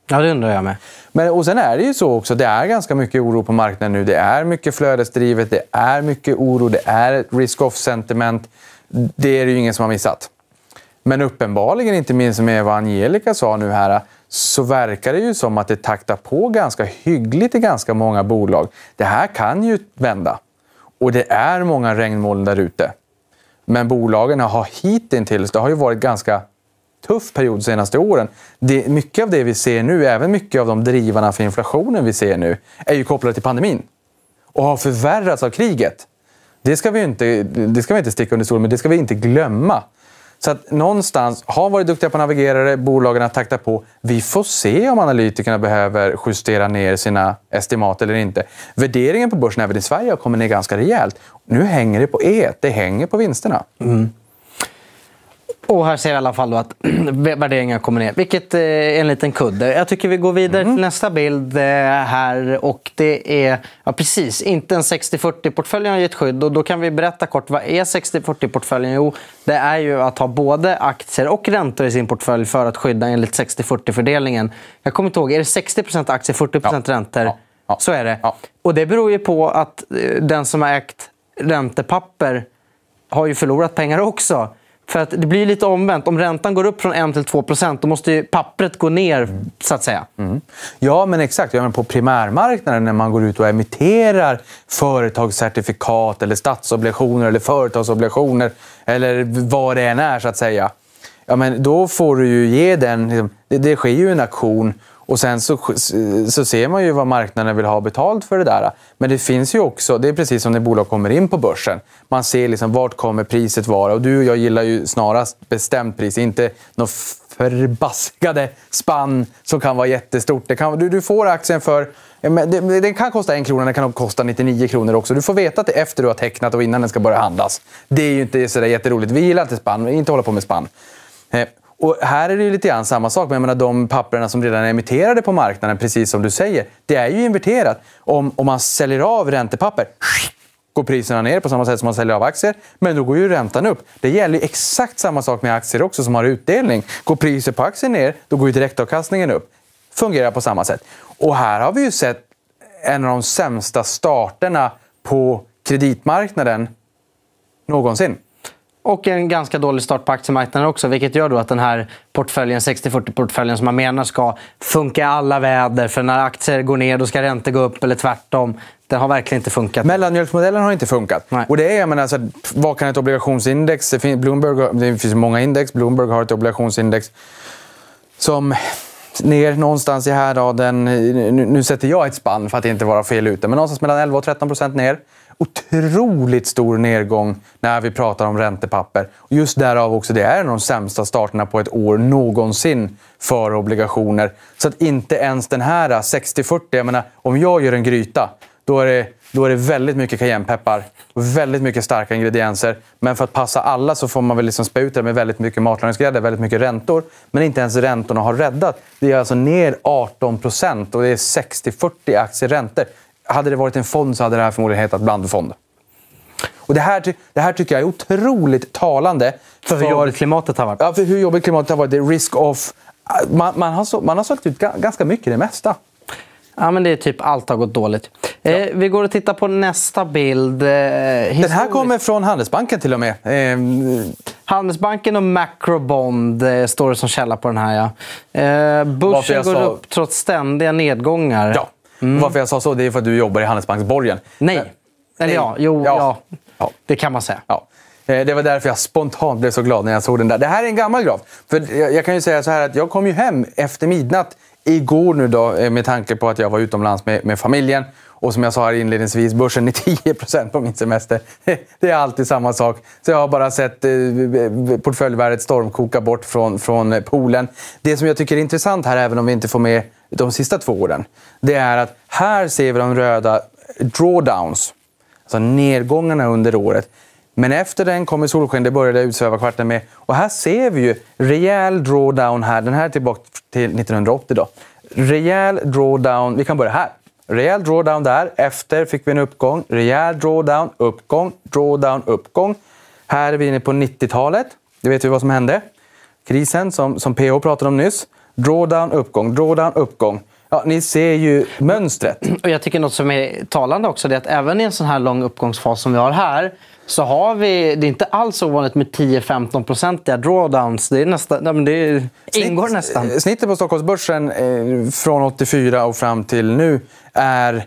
Ja, det undrar jag med. Men, och sen är det ju så också, det är ganska mycket oro på marknaden nu. Det är mycket flödesdrivet, det är mycket oro, det är ett risk-off-sentiment. Det är det ju ingen som har missat. Men uppenbarligen, inte minst med vad Angelica sa nu här, så verkar det ju som att det taktar på ganska hyggligt i ganska många bolag. Det här kan ju vända. Och det är många regnmoln där ute. Men bolagen har hittills, det har ju varit ganska tuff period de senaste åren. Det, mycket av det vi ser nu, även mycket av de drivarna för inflationen vi ser nu, är ju kopplade till pandemin. Och har förvärrats av kriget. Det ska vi inte, det ska vi inte sticka under stol, men det ska vi inte glömma. Så att någonstans har varit duktiga på navigerare, bolagen har taktat på. Vi får se om analytikerna behöver justera ner sina estimat eller inte. Värderingen på börsen även i Sverige har kommit ner ganska rejält. Nu hänger det på E, det hänger på vinsterna. Mm. Och här ser jag i alla fall då att värderingar kommer ner, vilket är en liten kudde. Jag tycker vi går vidare mm. till nästa bild här, och det är ja, precis, inte en sextio fyrtio-portföljen har gett skydd, och då kan vi berätta kort, vad är sextio fyrtio-portföljen? Jo, det är ju att ha både aktier och räntor i sin portfölj för att skydda enligt sextio fyrtio-fördelningen. Jag kommer inte ihåg, är det sextio procent aktier, fyrtio procent ja. räntor? Ja. Ja. Så är det. Ja. Och det beror ju på att den som har ägt räntepapper har ju förlorat pengar också. För att det blir lite omvänt. Om räntan går upp från en till två procent, då måste ju pappret gå ner, mm. så att säga. Mm. Ja, men exakt. Ja, men på primärmarknaden när man går ut och emitterar företagscertifikat eller statsobligationer eller företagsobligationer eller vad det än är, så att säga. Ja, men då får du ju ge den... Det, det sker ju en auktion. Och sen så, så ser man ju vad marknaden vill ha betalt för det där. Men det finns ju också, det är precis som när bolag kommer in på börsen. Man ser liksom vart kommer priset vara. Och du och jag gillar ju snarast bestämt pris. Inte något förbaskade spann som kan vara jättestort. Det kan, du, du får aktien för, det, det kan kosta en krona, det kan kosta nittionio kronor också. Du får veta att det är efter du har tecknat och innan den ska börja handlas. Det är ju inte så där jätteroligt. Vi gillar inte spann, inte hålla på med spann. Och här är det ju lite grann samma sak, men jag menar, de papperna som redan är emitterade på marknaden, precis som du säger, det är ju inverterat. Om, om man säljer av räntepapper, går priserna ner på samma sätt som man säljer av aktier, men då går ju räntan upp. Det gäller ju exakt samma sak med aktier också som har utdelning. Går priset på aktier ner, då går ju direktavkastningen upp. Fungerar på samma sätt. Och här har vi ju sett en av de sämsta starterna på kreditmarknaden någonsin. Och en ganska dålig start på aktiemarknaden också, vilket gör då att den här portföljen, sextio fyrtio-portföljen som man menar ska funka i alla väder, för när aktier går ner då ska räntor gå upp eller tvärtom. Den har verkligen inte funkat. Mellanmjölksmodellen har inte funkat. Nej. Och det är, jag menar, alltså, vad kan ett obligationsindex, det finns, Bloomberg, det finns många index, Bloomberg har ett obligationsindex som ner någonstans i härraden, nu, nu sätter jag ett spann för att inte vara fel ute, men någonstans mellan elva och tretton procent ner. Otroligt stor nedgång när vi pratar om räntepapper. Och just därav också, det är en av de sämsta starterna på ett år någonsin för obligationer. Så att inte ens den här sextio fyrtio, jag menar, om jag gör en gryta, då är det, då är det väldigt mycket cayennepeppar och väldigt mycket starka ingredienser. Men för att passa alla så får man väl liksom spä ut det med väldigt mycket matlagningsgrädde, väldigt mycket räntor. Men inte ens räntorna har räddat. Det är alltså ner arton procent och det är sextio fyrtio aktieräntor. Hade det varit en fond så hade det här förmodligen hetat blandfond. Och det här, det här tycker jag är otroligt talande. För, för hur jobbigt klimatet har varit. Ja, för hur jobbigt klimatet har varit. Det är risk off. Man, man, har, så, man har sålt ut ganska mycket, det mesta. Ja, men det är typ allt har gått dåligt. Ja. Eh, vi går och tittar på nästa bild. Eh, Den här kommer från Handelsbanken till och med. Eh, Handelsbanken och Macrobond eh, står det som källa på den här. Ja. Eh, börsen går sa... upp trots ständiga nedgångar. Ja. Mm. Varför jag sa så, det är för att du jobbar i Handelsbanksborgen. Nej. Eller ja, jo, ja. Ja. ja. Det kan man säga. Ja. Det var därför jag spontant blev så glad när jag såg den där. Det här är en gammal graf. För jag kan ju säga så här att jag kom ju hem efter midnatt igår nu då, med tanke på att jag var utomlands med, med familjen. Och som jag sa här inledningsvis, börsen är tio procent på min semester. Det är alltid samma sak. Så jag har bara sett eh, portföljvärdet stormkoka bort från, från poolen. Det som jag tycker är intressant här, även om vi inte får med de sista två åren, det är att här ser vi de röda drawdowns. Alltså nedgångarna under året. Men efter den kommer solsken, det började utsväva kvarten med. Och här ser vi ju rejäl drawdown här. Den här är tillbaka till nittonhundraåttio då. Rejäl drawdown, vi kan börja här. Rejäl drawdown där, efter fick vi en uppgång. Rejäl drawdown, uppgång, drawdown, uppgång. Här är vi inne på nittiotalet. Det vet vi vad som hände. Krisen som, som P H pratade om nyss. Drawdown, uppgång, drawdown, uppgång. Ja, ni ser ju mönstret. Och jag tycker något som är talande också är att även i en sån här lång uppgångsfas som vi har här så har vi, det är inte alls ovanligt med tio till femton procentiga drawdowns. Det, är nästan, det ingår Snitt, nästan. Snittet på Stockholmsbörsen eh, från åttiofyra och fram till nu är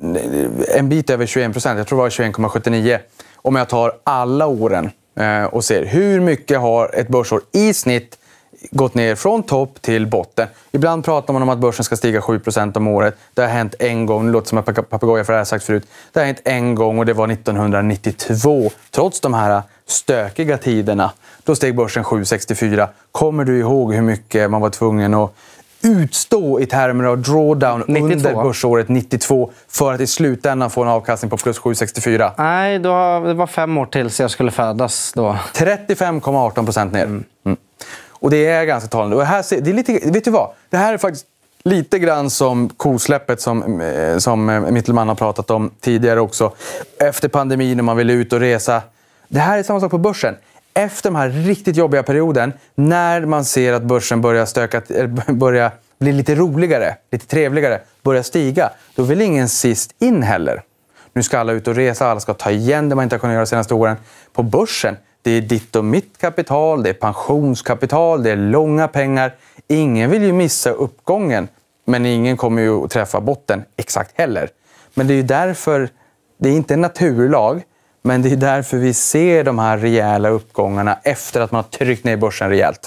en bit över tjugoen procent. Jag tror det var tjugoen komma sjuttionio. Om jag tar alla åren eh, och ser hur mycket har ett börsår i snitt gått ner från topp till botten. Ibland pratar man om att börsen ska stiga sju procent om året. Det har hänt en gång, det låter som en papegoja för det här sagt förut. Det har hänt en gång och det var nittonhundranittiotvå. Trots de här stökiga tiderna. Då steg börsen sju komma sextiofyra. Kommer du ihåg hur mycket man var tvungen att utstå i termer av drawdown nittiotvå under börsåret nittiotvå för att i slutändan få en avkastning på plus sju komma sextiofyra? Nej, då, det var fem år till så jag skulle födas då. trettiofem komma arton procent ner. Mm. Mm. Och det är ganska talande. Och här, det är lite, vet du vad? Det här är faktiskt lite grann som kosläppet som, som Mittelman har pratat om tidigare också. Efter pandemin när man vill ut och resa. Det här är samma sak på börsen. Efter den här riktigt jobbiga perioden, när man ser att börsen börjar, stöka, börjar bli lite roligare, lite trevligare, börjar stiga, då vill ingen sist in heller. Nu ska alla ut och resa, alla ska ta igen det man inte har kunnat göra de senaste åren. På börsen, det är ditt och mitt kapital, det är pensionskapital, det är långa pengar. Ingen vill ju missa uppgången, men ingen kommer ju att träffa botten exakt heller. Men det är ju därför, det är inte en naturlag, men det är därför vi ser de här rejäla uppgångarna efter att man har tryckt ner börsen rejält.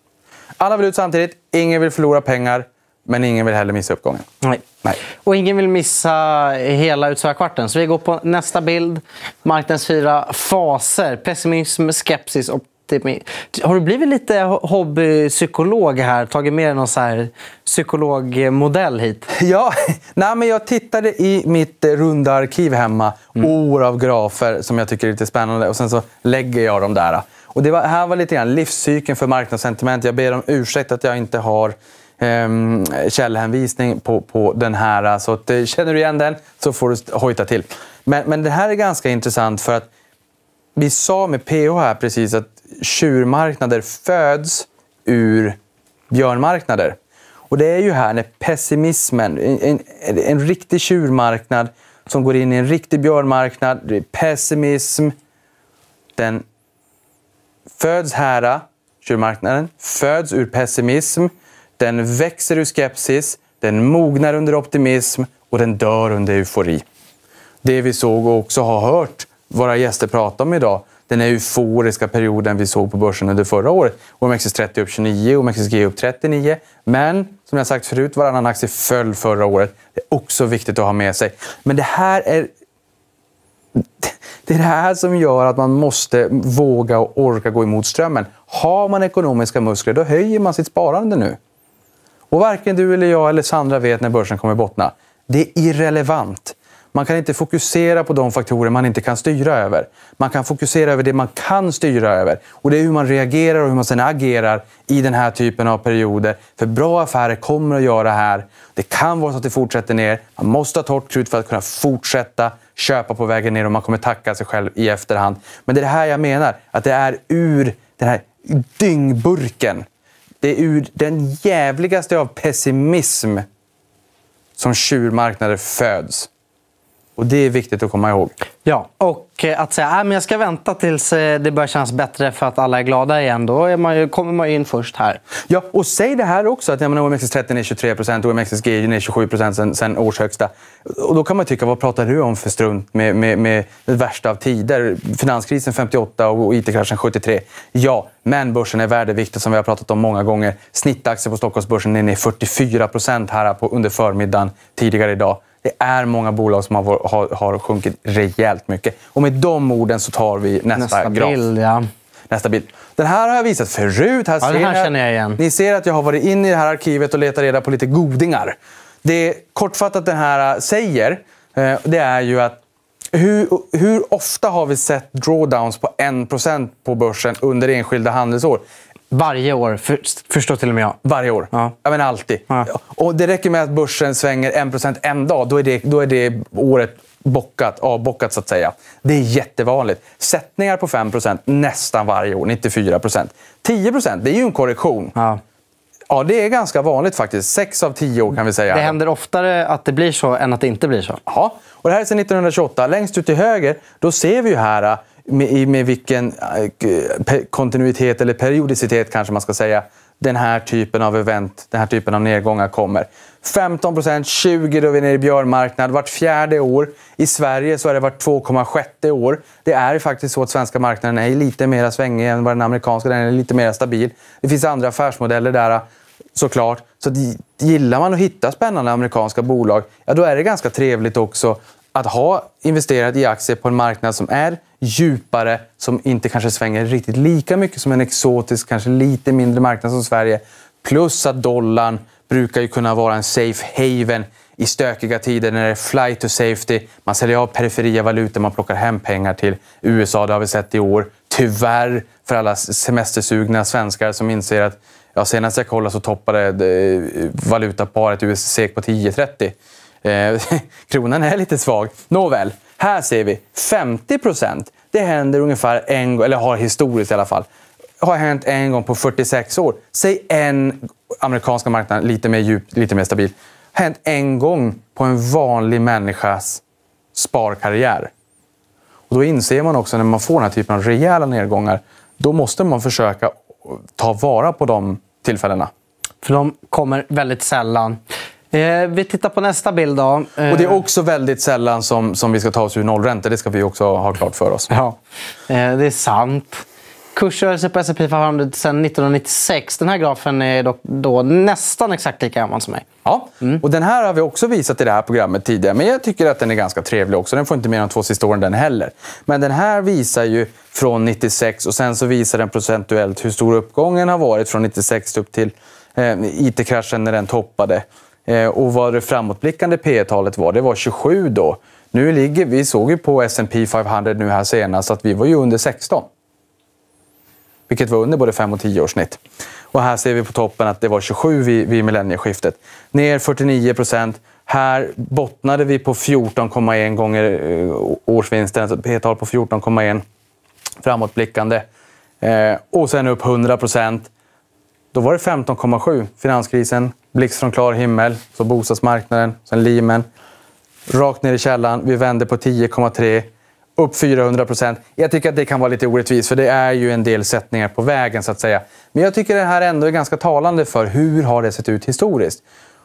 Alla vill ut samtidigt, ingen vill förlora pengar, men ingen vill heller missa uppgången. Nej. Nej. Och ingen vill missa hela utsvara kvarten. Så vi går på nästa bild. Marknadens fyra faser. Pessimism, skepsis, optimism. Har du blivit lite hobbypsykolog här? Tagit med någon så här psykologmodell hit? Ja, nej, men jag tittade i mitt runda arkiv hemma. Mm. År av grafer som jag tycker är lite spännande. Och sen så lägger jag dem där. Och det var, här var lite grann livscykeln för marknadssentiment. Jag ber om ursäkt att jag inte har Um, källhänvisning på, på den här. Så att, känner du igen den så får du hojta till. Men, men det här är ganska intressant för att vi sa med P H här precis att tjurmarknader föds ur björnmarknader. Och det är ju här när pessimismen, en, en, en riktig tjurmarknad som går in i en riktig björnmarknad, det är pessimism, den föds här, tjurmarknaden föds ur pessimism. Den växer ur skepsis, den mognar under optimism och den dör under eufori. Det vi såg och också har hört våra gäster prata om idag, den euforiska perioden vi såg på börsen under förra året. O M X S trettio upp tjugonio, O M X S G upp trettionio. Men som jag sagt förut, varannan aktie föll förra året. Det är också viktigt att ha med sig. Men det här är... Det är det här som gör att man måste våga och orka gå emot strömmen. Har man ekonomiska muskler, då höjer man sitt sparande nu. Och varken du eller jag eller Sandra vet när börsen kommer bottna. Det är irrelevant. Man kan inte fokusera på de faktorer man inte kan styra över. Man kan fokusera över det man kan styra över. Och det är hur man reagerar och hur man sedan agerar i den här typen av perioder. För bra affärer kommer att göra här. Det kan vara så att det fortsätter ner. Man måste ha torrt krut för att kunna fortsätta köpa på vägen ner och man kommer tacka sig själv i efterhand. Men det är det här jag menar. Att det är ur den här dyngburken. Det är ur den jävligaste av pessimism som tjurmarknader föds. Och det är viktigt att komma ihåg. Ja, och att säga att jag ska vänta tills det börjar kännas bättre för att alla är glada igen. Då är man ju, kommer man in först här. Ja, och säg det här också. Att O M X S trettio är tjugotre procent, O M X S G är tjugosju procent sen, sen årshögsta. Och då kan man tycka, vad pratar du om för strunt med, med, med det värsta av tider? Finanskrisen femtioåtta och I T-kraschen sjuttiotre. Ja, men börsen är värdeviktig som vi har pratat om många gånger. Snittaktier på Stockholmsbörsen är ner fyrtiofyra procent här på, under förmiddagen tidigare idag. Det är många bolag som har, har, har sjunkit rejält mycket. Och med de orden så tar vi nästa, nästa graf. Bild, ja. Nästa bild. Den här har jag visat förut. Här ja, ser den här jag, känner jag igen. Ni ser att jag har varit inne i det här arkivet och letat reda på lite godingar. Det kortfattat den här säger, det är ju att hur, hur ofta har vi sett drawdowns på en procent på börsen under enskilda handelsår? Varje år, för, förstår till och med jag. Varje år. Ja. Jag menar alltid. Ja. Och det räcker med att börsen svänger en procent en dag. Då är det, då är det året bockat, avbockat så att säga. Det är jättevanligt. Sättningar på fem procent nästan varje år, nittiofyra procent. tio procent, det är ju en korrektion. Ja. Ja, det är ganska vanligt faktiskt. Sex av tio år kan vi säga. Det händer oftare att det blir så än att det inte blir så. Ja, och det här är sedan nittonhundratjugoåtta. Längst ut till höger, då ser vi ju här med, med vilken kontinuitet eller periodicitet kanske man ska säga den här typen av event, den här typen av nedgångar kommer. femton procent, tjugo då vi är nere i björnmarknad, vart fjärde år. I Sverige så är det vart två komma sjätte år. Det är ju faktiskt så att svenska marknaden är lite mer svängig än vad den amerikanska, den är lite mer stabil. Det finns andra affärsmodeller där såklart. Så gillar man att hitta spännande amerikanska bolag, ja då är det ganska trevligt också att ha investerat i aktier på en marknad som är djupare, som inte kanske svänger riktigt lika mycket som en exotisk, kanske lite mindre marknad som Sverige. Plus att dollarn brukar ju kunna vara en safe haven i stökiga tider när det är flight to safety. Man säljer av periferia valutor, man plockar hem pengar till U S A, det har vi sett i år. Tyvärr för alla semestersugna svenskar som inser att ja, senast jag kollade så toppade valutaparet U S D på tio trettio. Eh, kronan är lite svag. Nåväl, här ser vi femtio procent. Det händer ungefär en gång, eller har historiskt i alla fall, har hänt en gång på fyrtiosex år. Säg en amerikanska marknad lite mer djup, lite mer stabil. Hänt en gång på en vanlig människas sparkarriär. Och då inser man också när man får den här typen av rejäla nedgångar, då måste man försöka ta vara på de tillfällena. För de kommer väldigt sällan. Eh, vi tittar på nästa bild då. Eh. Och det är också väldigt sällan som, som vi ska ta oss ur nollräntor. Det ska vi också ha klart för oss. Ja, eh, det är sant. Kursrörelse på S and P femhundra sedan nittonhundranittiosex. Den här grafen är dock då nästan exakt lika gammal som mig. Ja, mm. och den här har vi också visat i det här programmet tidigare. Men jag tycker att den är ganska trevlig också. Den får inte mer än två sista åren den heller. Men den här visar ju från nittiosex och sen så visar den procentuellt hur stor uppgången har varit från nittiosex upp till eh, I T-kraschen när den toppade. Eh, och vad det framåtblickande P E-talet var, det var tjugosju då. Nu ligger, vi såg ju på S and P femhundra nu här senast att vi var ju under sexton. Vilket var under både fem och tio års snitt. Och här ser vi på toppen att det var tjugosju vid, vid millennieskiftet. Ner fyrtionio procent. Här bottnade vi på fjorton komma en gånger eh, årsvinsten. Alltså P E-tal på fjorton komma en framåtblickande. Eh, och sen upp hundra procent. Då var det femton komma sju. Finanskrisen, blixt från klar himmel. Så bostadsmarknaden, sen Lehman. Rakt ner i källan. Vi vände på tio komma tre. Upp fyrahundra procent. Jag tycker att det kan vara lite orättvist för det är ju en del sättningar på vägen så att säga. Men jag tycker det här ändå är ganska talande för hur har det sett ut historiskt.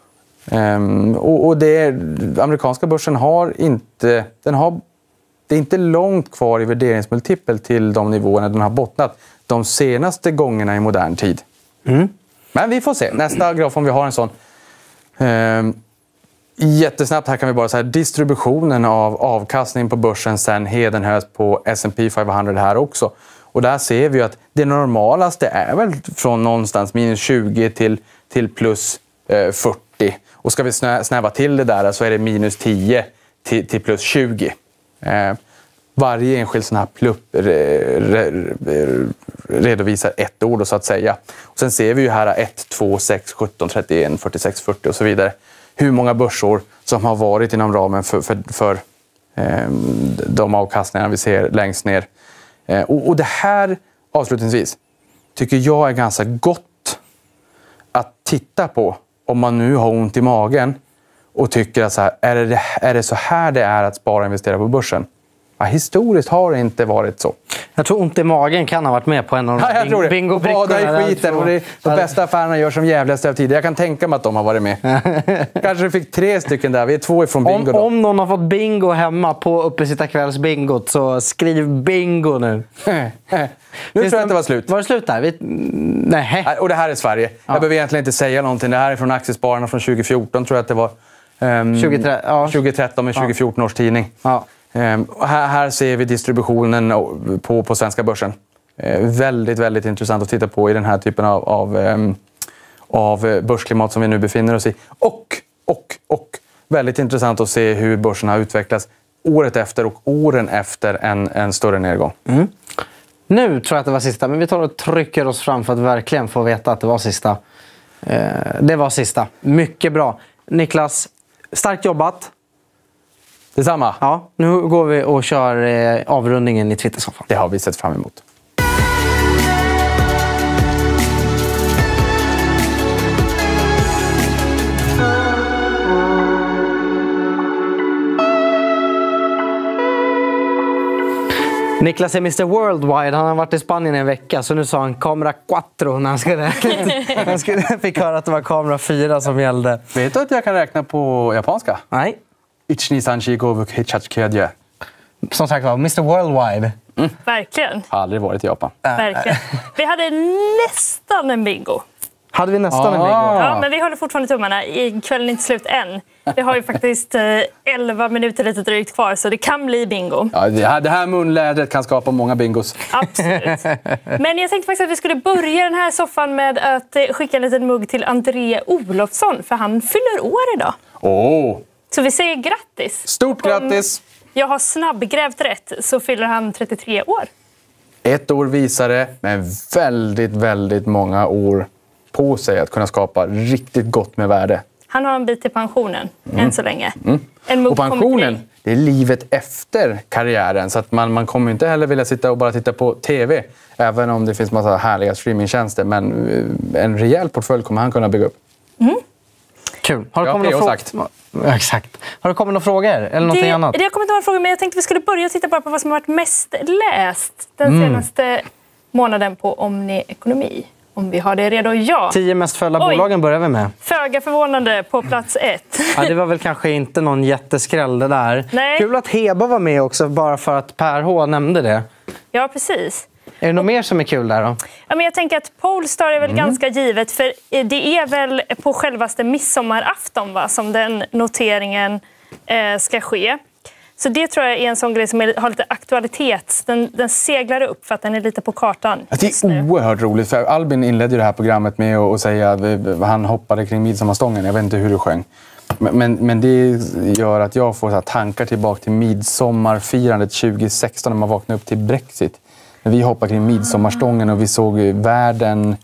Um, och och det, amerikanska börsen har inte, den har, det är inte långt kvar i värderingsmultipel till de nivåerna den har bottnat de senaste gångerna i modern tid. Mm. Men vi får se. Nästa graf om vi har en sån. Um, Jättesnabbt här kan vi bara säga distributionen av avkastning på börsen sen hedenhöst på S and P femhundra här också. Och där ser vi att det normalaste är väl från någonstans minus tjugo till, till plus eh, fyrtio. Och ska vi snä, snäva till det där så är det minus tio till, till plus tjugo. Eh, varje enskild sån här plupp re, re, re, redovisar ett ord så att säga. Och sen ser vi ju här ett, två, sex, sjutton, trettioen, fyrtiosex, fyrtio och så vidare. Hur många börsår som har varit inom ramen för, för, för eh, de avkastningar vi ser längst ner. Eh, och, och det här, avslutningsvis, tycker jag är ganska gott att titta på om man nu har ont i magen och tycker att så här, är, det, är det så här det är att spara och investera på börsen? Ja, historiskt har det inte varit så. Jag tror ont i magen kan ha varit med på en av de bing- bingo-brickorna. Bada i skiten och det, de bästa affärerna gör som jävligaste av tider. Jag kan tänka mig att de har varit med. Kanske fick tre stycken där. Vi är två ifrån bingo. Om, om någon har fått bingo hemma på uppesittarkvällsbingot så skriv bingo nu. nu tror jag att det var slut. Var det slut där? Vi... Nej. Och det här är Sverige. Ja. Jag behöver egentligen inte säga någonting. Det här är från Aktiespararna från tjugo fjorton tror jag att det var. Um, tjugo tretton med tjugo fjorton års tidning. Ja. Um, här, här ser vi distributionen på, på svenska börsen. Uh, väldigt, väldigt intressant att titta på i den här typen av, av, um, av börsklimat som vi nu befinner oss i. Och, och, och väldigt intressant att se hur börsen har utvecklats året efter och åren efter en, en större nedgång. Mm. Nu tror jag att det var sista, men vi tar och trycker oss fram för att verkligen få veta att det var sista. Uh, det var sista. Mycket bra. Niklas, starkt jobbat. Detsamma. Ja, nu går vi och kör eh, avrundningen i Twittersoffan. Det har vi sett fram emot. Niklas är mister Worldwide. Han har varit i Spanien en vecka, så nu sa han kamera quattro när han skulle, han skulle fick höra att det var kamera fyra som gällde. Vet du att jag kan räkna på japanska? Nej. Ichni sanchi govuk hichachkedje. Som sagt var, mister Worldwide. Mm. Verkligen. Har aldrig varit i Japan. Verkligen. Vi hade nästan en bingo. Hade vi nästan ah. en bingo? Ja, men vi håller fortfarande tummarna. Kvällen är inte slut än. Vi har ju faktiskt elva minuter lite drygt kvar, så det kan bli bingo. Ja, det här, det här munlädret kan skapa många bingos. Absolut. Men jag tänkte faktiskt att vi skulle börja den här soffan med att skicka en liten mugg till André Olofsson, för han fyller år idag. Åh! Oh. Så vi säger grattis. Stort grattis! Om jag har snabbgrävt rätt så fyller han trettiotre år. Ett år visare, men väldigt, väldigt många år på sig att kunna skapa riktigt gott med värde. Han har en bit till pensionen, mm. än så länge. Mm. En och pensionen, det är livet efter karriären. Så att man, man kommer inte heller vilja sitta och bara titta på tv. Även om det finns massa härliga streamingtjänster. Men en rejäl portfölj kommer han kunna bygga upp. Mm. Kul. Har det ja, kommit några sagt. Ja, exakt. Har det kommit några frågor eller någonting det, annat? Det har kommit några frågor, men jag tänkte vi skulle börja titta bara på vad som har varit mest läst den mm. senaste månaden på Omni Ekonomi. Om vi har det redo, ja. Tio mest följda bolagen börjar vi med. Föga förvånande på plats ett. Ja, det var väl kanske inte någon jätteskräll det där. Nej. Kul att Heba var med också, bara för att Per H nämnde det. Ja, precis. Är det något mer som är kul där då? Ja, men jag tänker att Polestar är väl mm. ganska givet, för det är väl på självaste midsommarafton va, som den noteringen eh, ska ske. Så det tror jag är en sån grej som är, har lite aktualitet. Den, den seglar upp för att den är lite på kartan. Det är oerhört roligt. För Albin inledde det här programmet med att säga att han hoppade kring midsommarstången. Jag vet inte hur du sjöng. Men, men, men det gör att jag får så här tankar tillbaka till midsommarfirandet tjugo sexton när man vaknade upp till Brexit. När vi hoppade kring midsommarstången och vi såg världen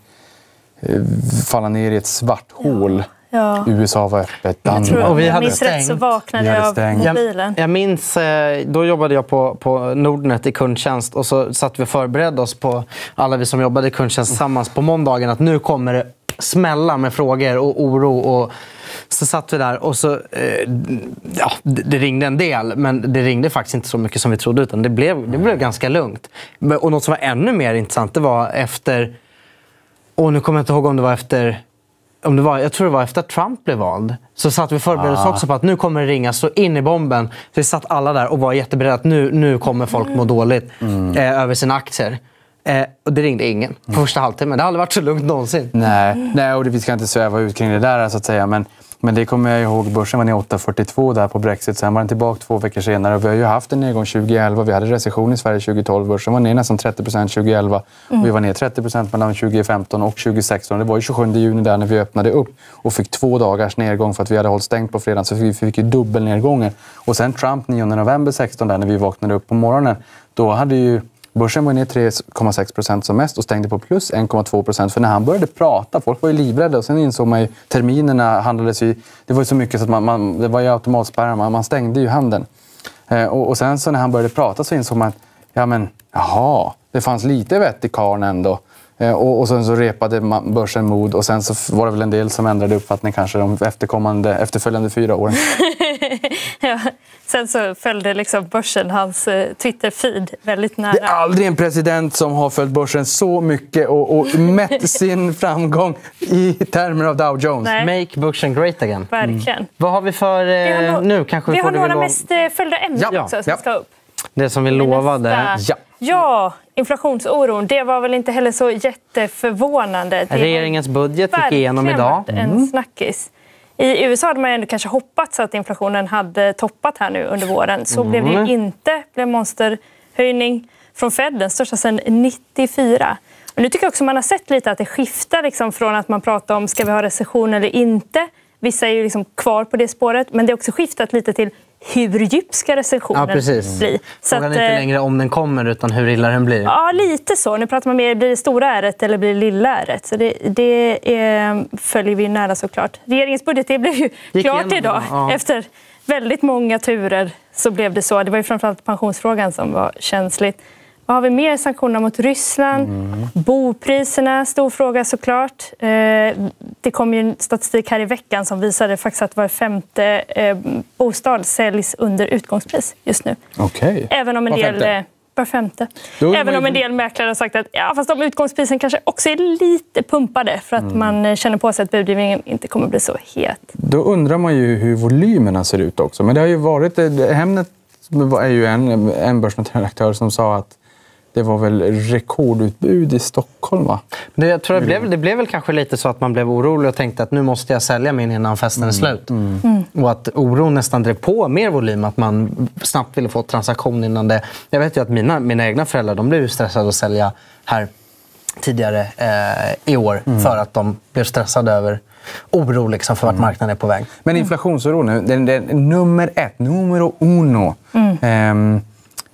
falla ner i ett svart hål. Ja. U S A var öppet. Jag tror, och vi jag hade minns stängt. rätt så vaknade jag av mobilen. Jag, jag minns, då jobbade jag på, på Nordnet i kundtjänst och så satt vi och förberedde oss på, alla vi som jobbade i kundtjänst tillsammans på måndagen, att nu kommer det smälla med frågor och oro. Och så satt vi där och så, eh, ja, det ringde en del, men det ringde faktiskt inte så mycket som vi trodde, utan det blev, det blev ganska lugnt. Och något som var ännu mer intressant, det var efter, och nu kommer jag inte ihåg om det var efter, om det var, jag tror det var efter att Trump blev vald, så satt vi förberedde oss ah. också på att nu kommer det ringa så in i bomben. Så vi satt alla där och var jätteberedda att nu, nu kommer folk må dåligt mm. eh, över sina aktier. Eh, och det ringde ingen på första halvtimmen. Det har aldrig varit så lugnt någonsin. Nej, Nej och det, vi ska inte sväva ut kring det där så att säga, men Men det kommer jag ihåg, börsen var ner åtta fyrtiotvå där på Brexit. Sen var den tillbaka två veckor senare. Vi har ju haft en nedgång tjugoelva. Vi hade recession i Sverige tjugohundratolv. Börsen var ner nästan trettio procent tjugoelva. Mm. Och vi var ner trettio procent mellan tjugofemton och tjugosexton. Det var ju tjugosjunde juni där när vi öppnade upp. Och fick två dagars nedgång för att vi hade hållit stängt på fredagen. Så vi fick ju dubbelnedgången. Och sen Trump nionde november sexton där när vi vaknade upp på morgonen. Då hade ju... Börsen var ner tre komma sex procent som mest och stängde på plus en komma två procent. För när han började prata, folk var ju livrädda. Och sen insåg man ju, terminerna handlades ju... Det var ju så mycket så att man, man, det var ju automatspärrar, man, man stängde ju handeln. Eh, och, och sen så när han började prata så insåg man att, ja men, jaha, det fanns lite vett i karn ändå. Eh, och, och sen så repade man börsen mod och sen så var det väl en del som ändrade uppfattning kanske de efterkommande, efterföljande fyra åren. Ja. Sen så följde liksom börsen hans Twitter-feed väldigt nära. Det är aldrig en president som har följt börsen så mycket och, och mätt sin framgång i termer av Dow Jones. Nej. Make börsen great again. Verkligen. Mm. Vad har vi för eh, har, nu? Kanske vi vi har några lov... mest följda ämnen ja. också som ja. ska upp. Det som vi lovade. Ja. ja, inflationsoron. Det var väl inte heller så jätteförvånande. Det Regeringens budget gick igenom idag. Mm. En snackis. I U S A hade man ändå kanske hoppats att inflationen hade toppat här nu under våren. Så mm. blev det ju inte. Det blev monsterhöjning från Fed, den största sedan nittiofyra. Och nu tycker jag också man har sett lite att det skiftar liksom från att man pratar om ska vi ha recession eller inte. Vissa är ju liksom kvar på det spåret. Men det har också skiftat lite till hur djup ska recessionen ja, precis. bli. Frågan är inte längre om den kommer utan hur illa den blir. Ja, lite så. Nu pratar man mer, blir det stora äret eller blir det lilla äret? Så det, det är, följer vi nära såklart. Regeringens budget det blev ju Gick klart igenom, idag. Ja. Efter väldigt många turer så blev det så. Det var ju framförallt pensionsfrågan som var känsligt. Vad har vi mer? Sanktioner mot Ryssland. Mm. Bopriserna, stor fråga såklart. Eh, det kom ju en statistik här i veckan som visade faktiskt att var femte eh, bostad säljs under utgångspris just nu. Okay. Även om en del... Eh, var femte. Även om en del mäklare har sagt att ja, fast de utgångsprisen kanske också är lite pumpade för att mm. man känner på sig att budgivningen inte kommer bli så het. Då undrar man ju hur volymerna ser ut också. Men det har ju varit... Hemnet är ju en, en börsnoterad aktör som sa att det var väl rekordutbud i Stockholm, va? Det, jag tror det, blev, det blev väl kanske lite så att man blev orolig och tänkte att nu måste jag sälja min innan festen är slut. Mm. Mm. Och att oron nästan drev på mer volym, att man snabbt ville få transaktion innan det. Jag vet ju att mina, mina egna föräldrar, de blev stressade att sälja här tidigare eh, i år mm. för att de blev stressade över oro liksom, för vart mm. marknaden är på väg. Men inflationsoro nu, det är nummer ett, numero uno. Mm. Ehm,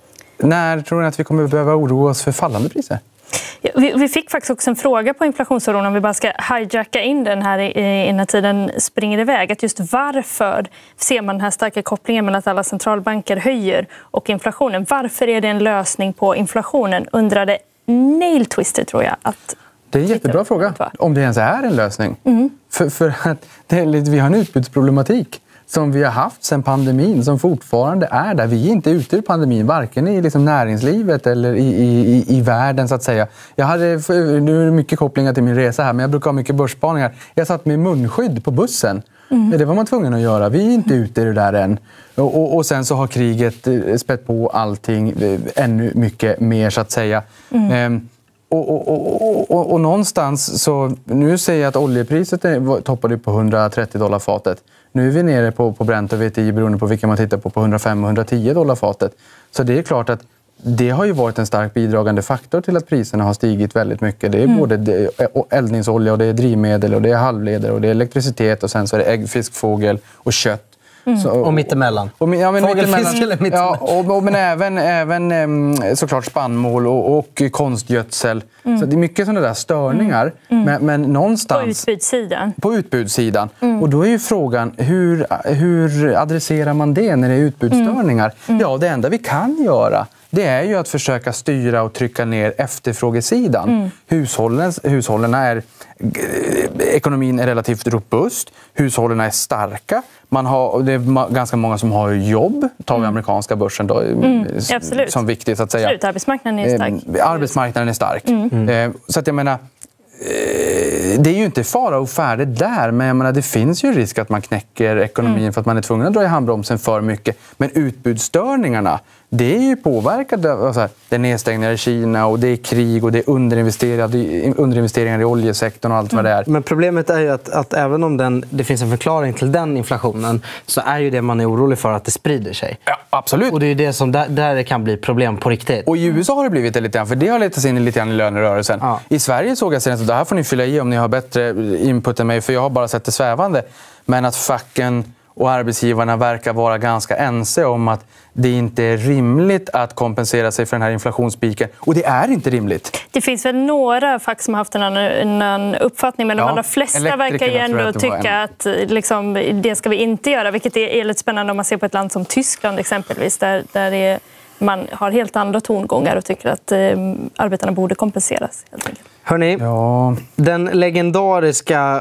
När tror ni att vi kommer behöva oroa oss för fallande priser? Ja, vi, vi fick faktiskt också en fråga på inflationsoron, om vi bara ska hijacka in den här innan tiden springer iväg. Att just varför ser man den här starka kopplingen mellan att alla centralbanker höjer och inflationen? Varför är det en lösning på inflationen? Undrade Nail Twister, tror jag. Att det är en jättebra fråga, om det ens är en lösning. Mm. För, för att det är lite, vi har en utbudsproblematik som vi har haft sedan pandemin, som fortfarande är där. Vi är inte ute ur pandemin, varken i liksom näringslivet eller i, i, i världen, så att säga. Jag hade, nu är det mycket kopplingar till min resa här, men jag brukar ha mycket börsspaningar. Jag satt med munskydd på bussen. Mm. Det var man tvungen att göra. Vi är inte ute ur det där än. Och, och, och sen så har kriget spett på allting ännu mycket mer, så att säga. Mm. Ehm, Och, och, och, och, och någonstans så, nu säger jag att oljepriset är, toppade på hundratrettio dollar fatet. Nu är vi nere på, på Brent och V T I, beroende på vilka man tittar på, på hundrafem och hundratio dollar fatet. Så det är klart att det har ju varit en stark bidragande faktor till att priserna har stigit väldigt mycket. Det är mm. både eldningsolja och det är drivmedel och det är halvledare och det är elektricitet och sen så är det ägg, fisk, fågel och kött. Mm. Så, och, och mittemellan. Och, ja, men Fågel, mittemellan, fisk eller mittemellan. Ja, och, och, men även, även såklart spannmål och, och konstgödsel. Mm. Så det är mycket sådana där störningar. Mm. Men, men någonstans... På utbudssidan. På utbudssidan. Mm. Och då är ju frågan, hur, hur adresserar man det när det är utbudsstörningar? Mm. Ja, det enda vi kan göra, det är ju att försöka styra och trycka ner efterfrågesidan. Mm. Hushållen, hushållen är... Ekonomin är relativt robust. Hushållen är starka. Man har, det är ganska många som har jobb. Tar vi mm. amerikanska börsen då, mm, som viktigt att säga. Absolut, arbetsmarknaden är stark. Eh, arbetsmarknaden är stark. Mm. Eh, så att jag menar, eh, det är ju inte fara och färde där, men jag menar, det finns ju risk att man knäcker ekonomin mm. för att man är tvungen att dra i handbromsen för mycket. Men utbudsstörningarna, det är ju påverkat av alltså, det nedstängda i Kina och det är krig och det är underinvesteringar i oljesektorn och allt vad det är. Men problemet är ju att, att även om den, det finns en förklaring till den inflationen, så är ju det man är orolig för att det sprider sig. Ja, absolut. Och det är ju det som där, där det kan bli problem på riktigt. Och i U S A har det blivit det lite grann, för det har letat sig in lite grann i lönerörelsen. Ja. I Sverige såg jag senast, och det här får ni fylla i om ni har bättre input än mig, för jag har bara sett det svävande. Men att facken och arbetsgivarna verkar vara ganska ense om att det inte är rimligt att kompensera sig för den här inflationspiken. Och det är inte rimligt. Det finns väl några fack som har haft en annan, en annan uppfattning, men de ja, allra flesta verkar ju ändå tycka en... att liksom, det ska vi inte göra. Vilket är lite spännande om man ser på ett land som Tyskland exempelvis, där, där är, man har helt andra tongångar och tycker att eh, arbetarna borde kompenseras, helt enkelt. Hörrni, ja. Den legendariska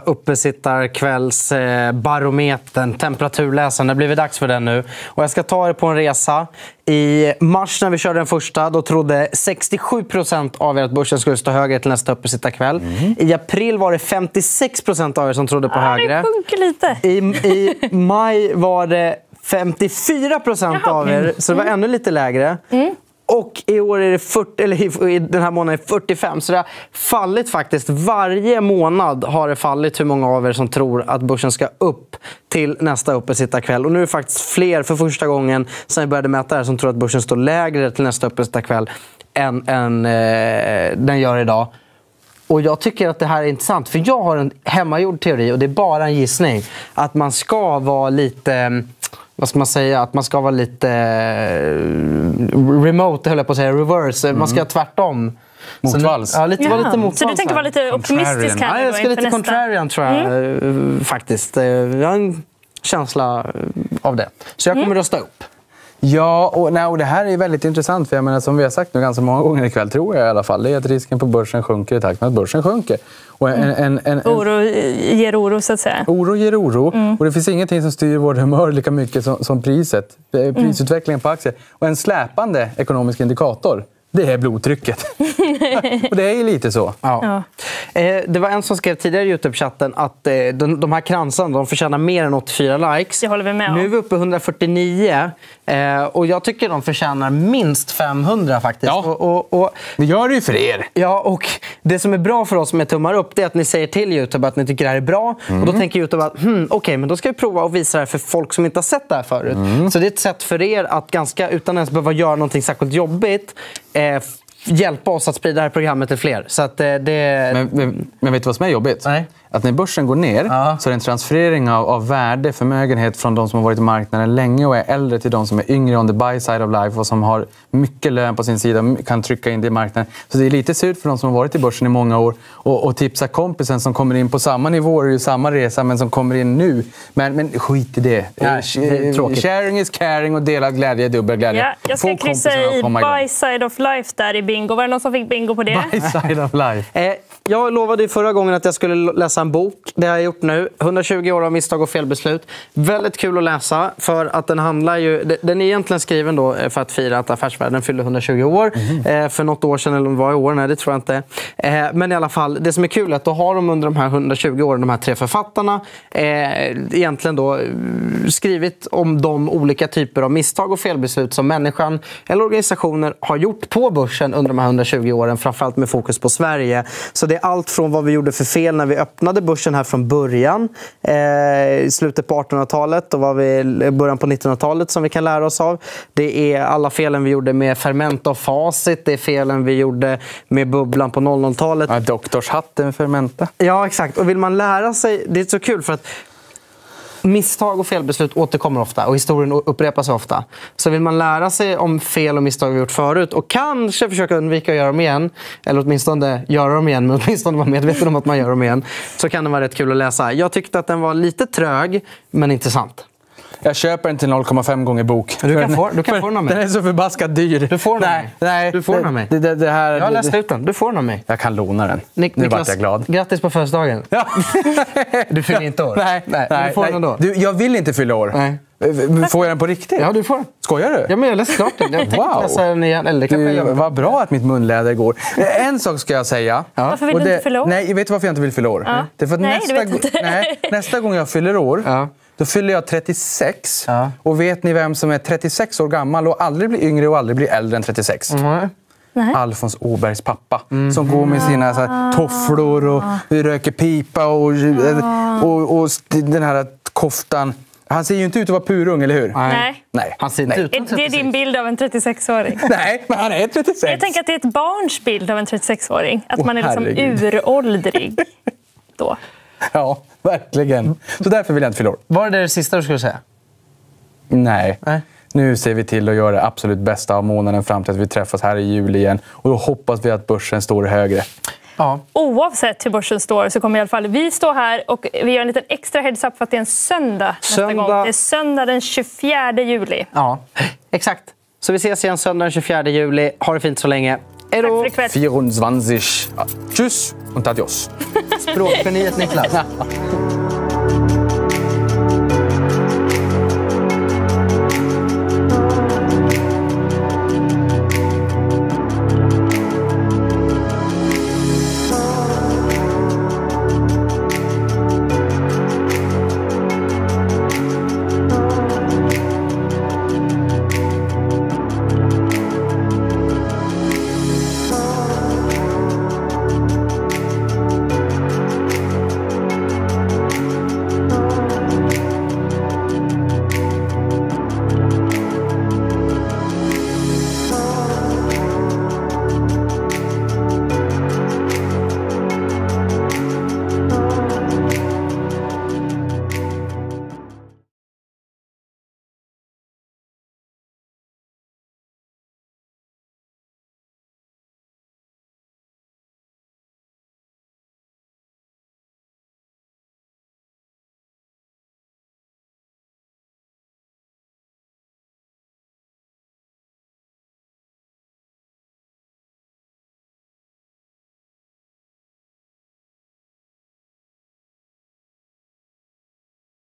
uppesittarkvällsbarometern, temperaturläsaren, det blir dags för den nu. Och jag ska ta er på en resa. I mars när vi körde den första, då trodde sextiosju procent av er att börsen skulle stå högre till nästa uppesittarkväll. Mm. I april var det femtiosex procent av er som trodde på ja, högre. Det sjunker lite. I, I maj var det femtiofyra procent av er, så det var ännu lite lägre. Mm. Och i år är det fyrtio, eller i den här månaden är fyrtiofem. Så det har fallit faktiskt. Varje månad har det fallit hur många av er som tror att börsen ska upp till nästa uppesittarkväll. Och nu är det faktiskt fler för första gången sedan vi började mäta här som tror att börsen står lägre till nästa uppesittarkväll än, än eh, den gör idag. Och jag tycker att det här är intressant, för jag har en hemmagjord teori, och det är bara en gissning, att man ska vara lite... Vad ska man säga? Att man ska vara lite remote, höll jag på att säga, reverse. Mm. Man ska tvärtom. Motvalls. Så, ja, lite, var lite motvalls. Så du tänker vara lite optimistisk här? Ja, jag ska lite nästa. Contrarian, tror jag, mm. faktiskt. Jag har en känsla av det. Så jag kommer mm. rösta upp. Ja, och, nej, och det här är väldigt intressant, för jag menar, som vi har sagt nu ganska många gånger ikväll, tror jag i alla fall, det är att risken på börsen sjunker i takt med att börsen sjunker. Och en, en, en, en, oro ger oro, så att säga. Oro ger oro, mm. och det finns ingenting som styr vår humör lika mycket som, som priset, prisutvecklingen på aktier. Och en släpande ekonomisk indikator, det är blodtrycket. Och det är ju lite så. Ja. Ja. Eh, det var en som skrev tidigare i YouTube-chatten att eh, de, de här kransarna, de förtjänar mer än åttiofyra likes. Det håller vi med om. Nu är vi uppe i hundrafyrtionio eh, och jag tycker de förtjänar minst femhundra faktiskt. Ja, och, och, och, det gör det ju för er. Ja, och det som är bra för oss med tummar upp, det är att ni säger till YouTube att ni tycker det här är bra. Mm. Och då tänker YouTube att hmm, okej, okay, men då ska vi prova att visa det här för folk som inte har sett det här förut. Mm. Så det är ett sätt för er att ganska, utan ens behöva göra någonting särskilt jobbigt, eh, hjälpa oss att sprida det här programmet till fler. Så att, eh, det... men, men, men vet du vad som är jobbigt? Nej. Att när börsen går ner ja. så är det en transferering av, av värde, förmögenhet från de som har varit i marknaden länge och är äldre till de som är yngre on the buy side of life och som har mycket lön på sin sida och kan trycka in det i marknaden. Så det är lite surt för de som har varit i börsen i många år och, och tipsa kompisen som kommer in på samma nivå, det är ju samma resa men som kommer in nu. Men, men skit i det. Ja, det är tråkigt. Sharing is caring och delad glädje är dubbel glädje. Ja, jag ska kryssa i buy side of life där i bingo. Var det någon som fick bingo på det? Buy side of life. eh, jag lovade ju förra gången att jag skulle läsa en bok. Det har jag gjort nu. hundratjugo år av misstag och felbeslut. Väldigt kul att läsa för att den handlar ju... Den är egentligen skriven då för att fira att Affärsvärlden fyllde hundratjugo år. Mm. Eh, för något år sedan, eller var i år, nej det tror jag inte. Eh, men i alla fall, det som är kul är att då har de under de här hundratjugo åren, de här tre författarna, eh, egentligen då skrivit om de olika typer av misstag och felbeslut som människan eller organisationer har gjort på börsen under de här hundratjugo åren, framförallt med fokus på Sverige. Så det är allt från vad vi gjorde för fel när vi öppnade börsen här från början eh, i slutet på artonhundratalet och vad vi början på nittonhundratalet som vi kan lära oss av. Det är alla felen vi gjorde med Fermenta och Facit, det är felen vi gjorde med bubblan på noll noll-talet. Ja, doktorshatten Fermenta. Ja, exakt. Och vill man lära sig, det är så kul för att misstag och felbeslut återkommer ofta och historien upprepas ofta. Så vill man lära sig om fel och misstag vi gjort förut och kanske försöka undvika att göra dem igen, eller åtminstone göra dem igen, men åtminstone vara medveten om att man gör dem igen, så kan det vara rätt kul att läsa. Jag tyckte att den var lite trög, men intressant. Jag köper den till noll komma fem gånger bok. Du kan få, du kan få den av mig. Den är så förbaskat dyr. Du får den nej, nej, du får den av mig. Det, det, det här, jag har läst ut den. Du får den av mig. Jag kan låna den. Nik- nu Niklas, vart jag glad. Grattis på födelsedagen. Ja. Du fyller inte år. Nej, nej, nej, du får nej. den ändå. Du, jag vill inte fylla år. Nej. Får jag den på riktigt? Ja, du får den. Skojar du? Ja, men jag läste klart den. Jag tänkte wow. läsa den igen. Eller kan du, vad bra att mitt munläder går. En sak ska jag säga. Ja. Varför vill och du det, inte fylla år? Nej, jag vet varför jag inte vill fylla år. Ja. Det är för att nej, nästa, nej, nästa gång jag fyller år, ja. då fyller jag trettiosex. Ja. Och vet ni vem som är trettiosex år gammal och aldrig blir yngre och aldrig blir äldre än trettiosex? Mm. Nej. Alfons Åbergs pappa. Mm. Som går med sina så här, tofflor och röker pipa och, ja. och, och, och den här koftan. Han ser ju inte ut att vara purung, eller hur? Nej. Nej. Han ser inte ut att Det är din bild av en trettiosexåring. Nej, men han är trettiosex. Jag tänker att det är ett barns bild av en trettiosexåring. Att oh, man är liksom uråldrig då. Ja, verkligen. Så därför vill jag inte fylla år. Var det det sista du skulle säga? Nej. Nej. Nu ser vi till att göra det absolut bästa av månaden fram till att vi träffas här i juli igen. Och då hoppas vi att börsen står högre. Ja. Oavsett hur börsen står så kommer i alla fall vi stå här och vi gör en liten extra heads-up för att det är en söndag, söndag nästa gång. Det är söndag den tjugofjärde juli. Ja, exakt. Så vi ses igen söndag den tjugofjärde juli. Ha det fint så länge. Hej då! Tack för ikväll. fyrtionio. Tschüss und adios. Språkgeniet Niklas.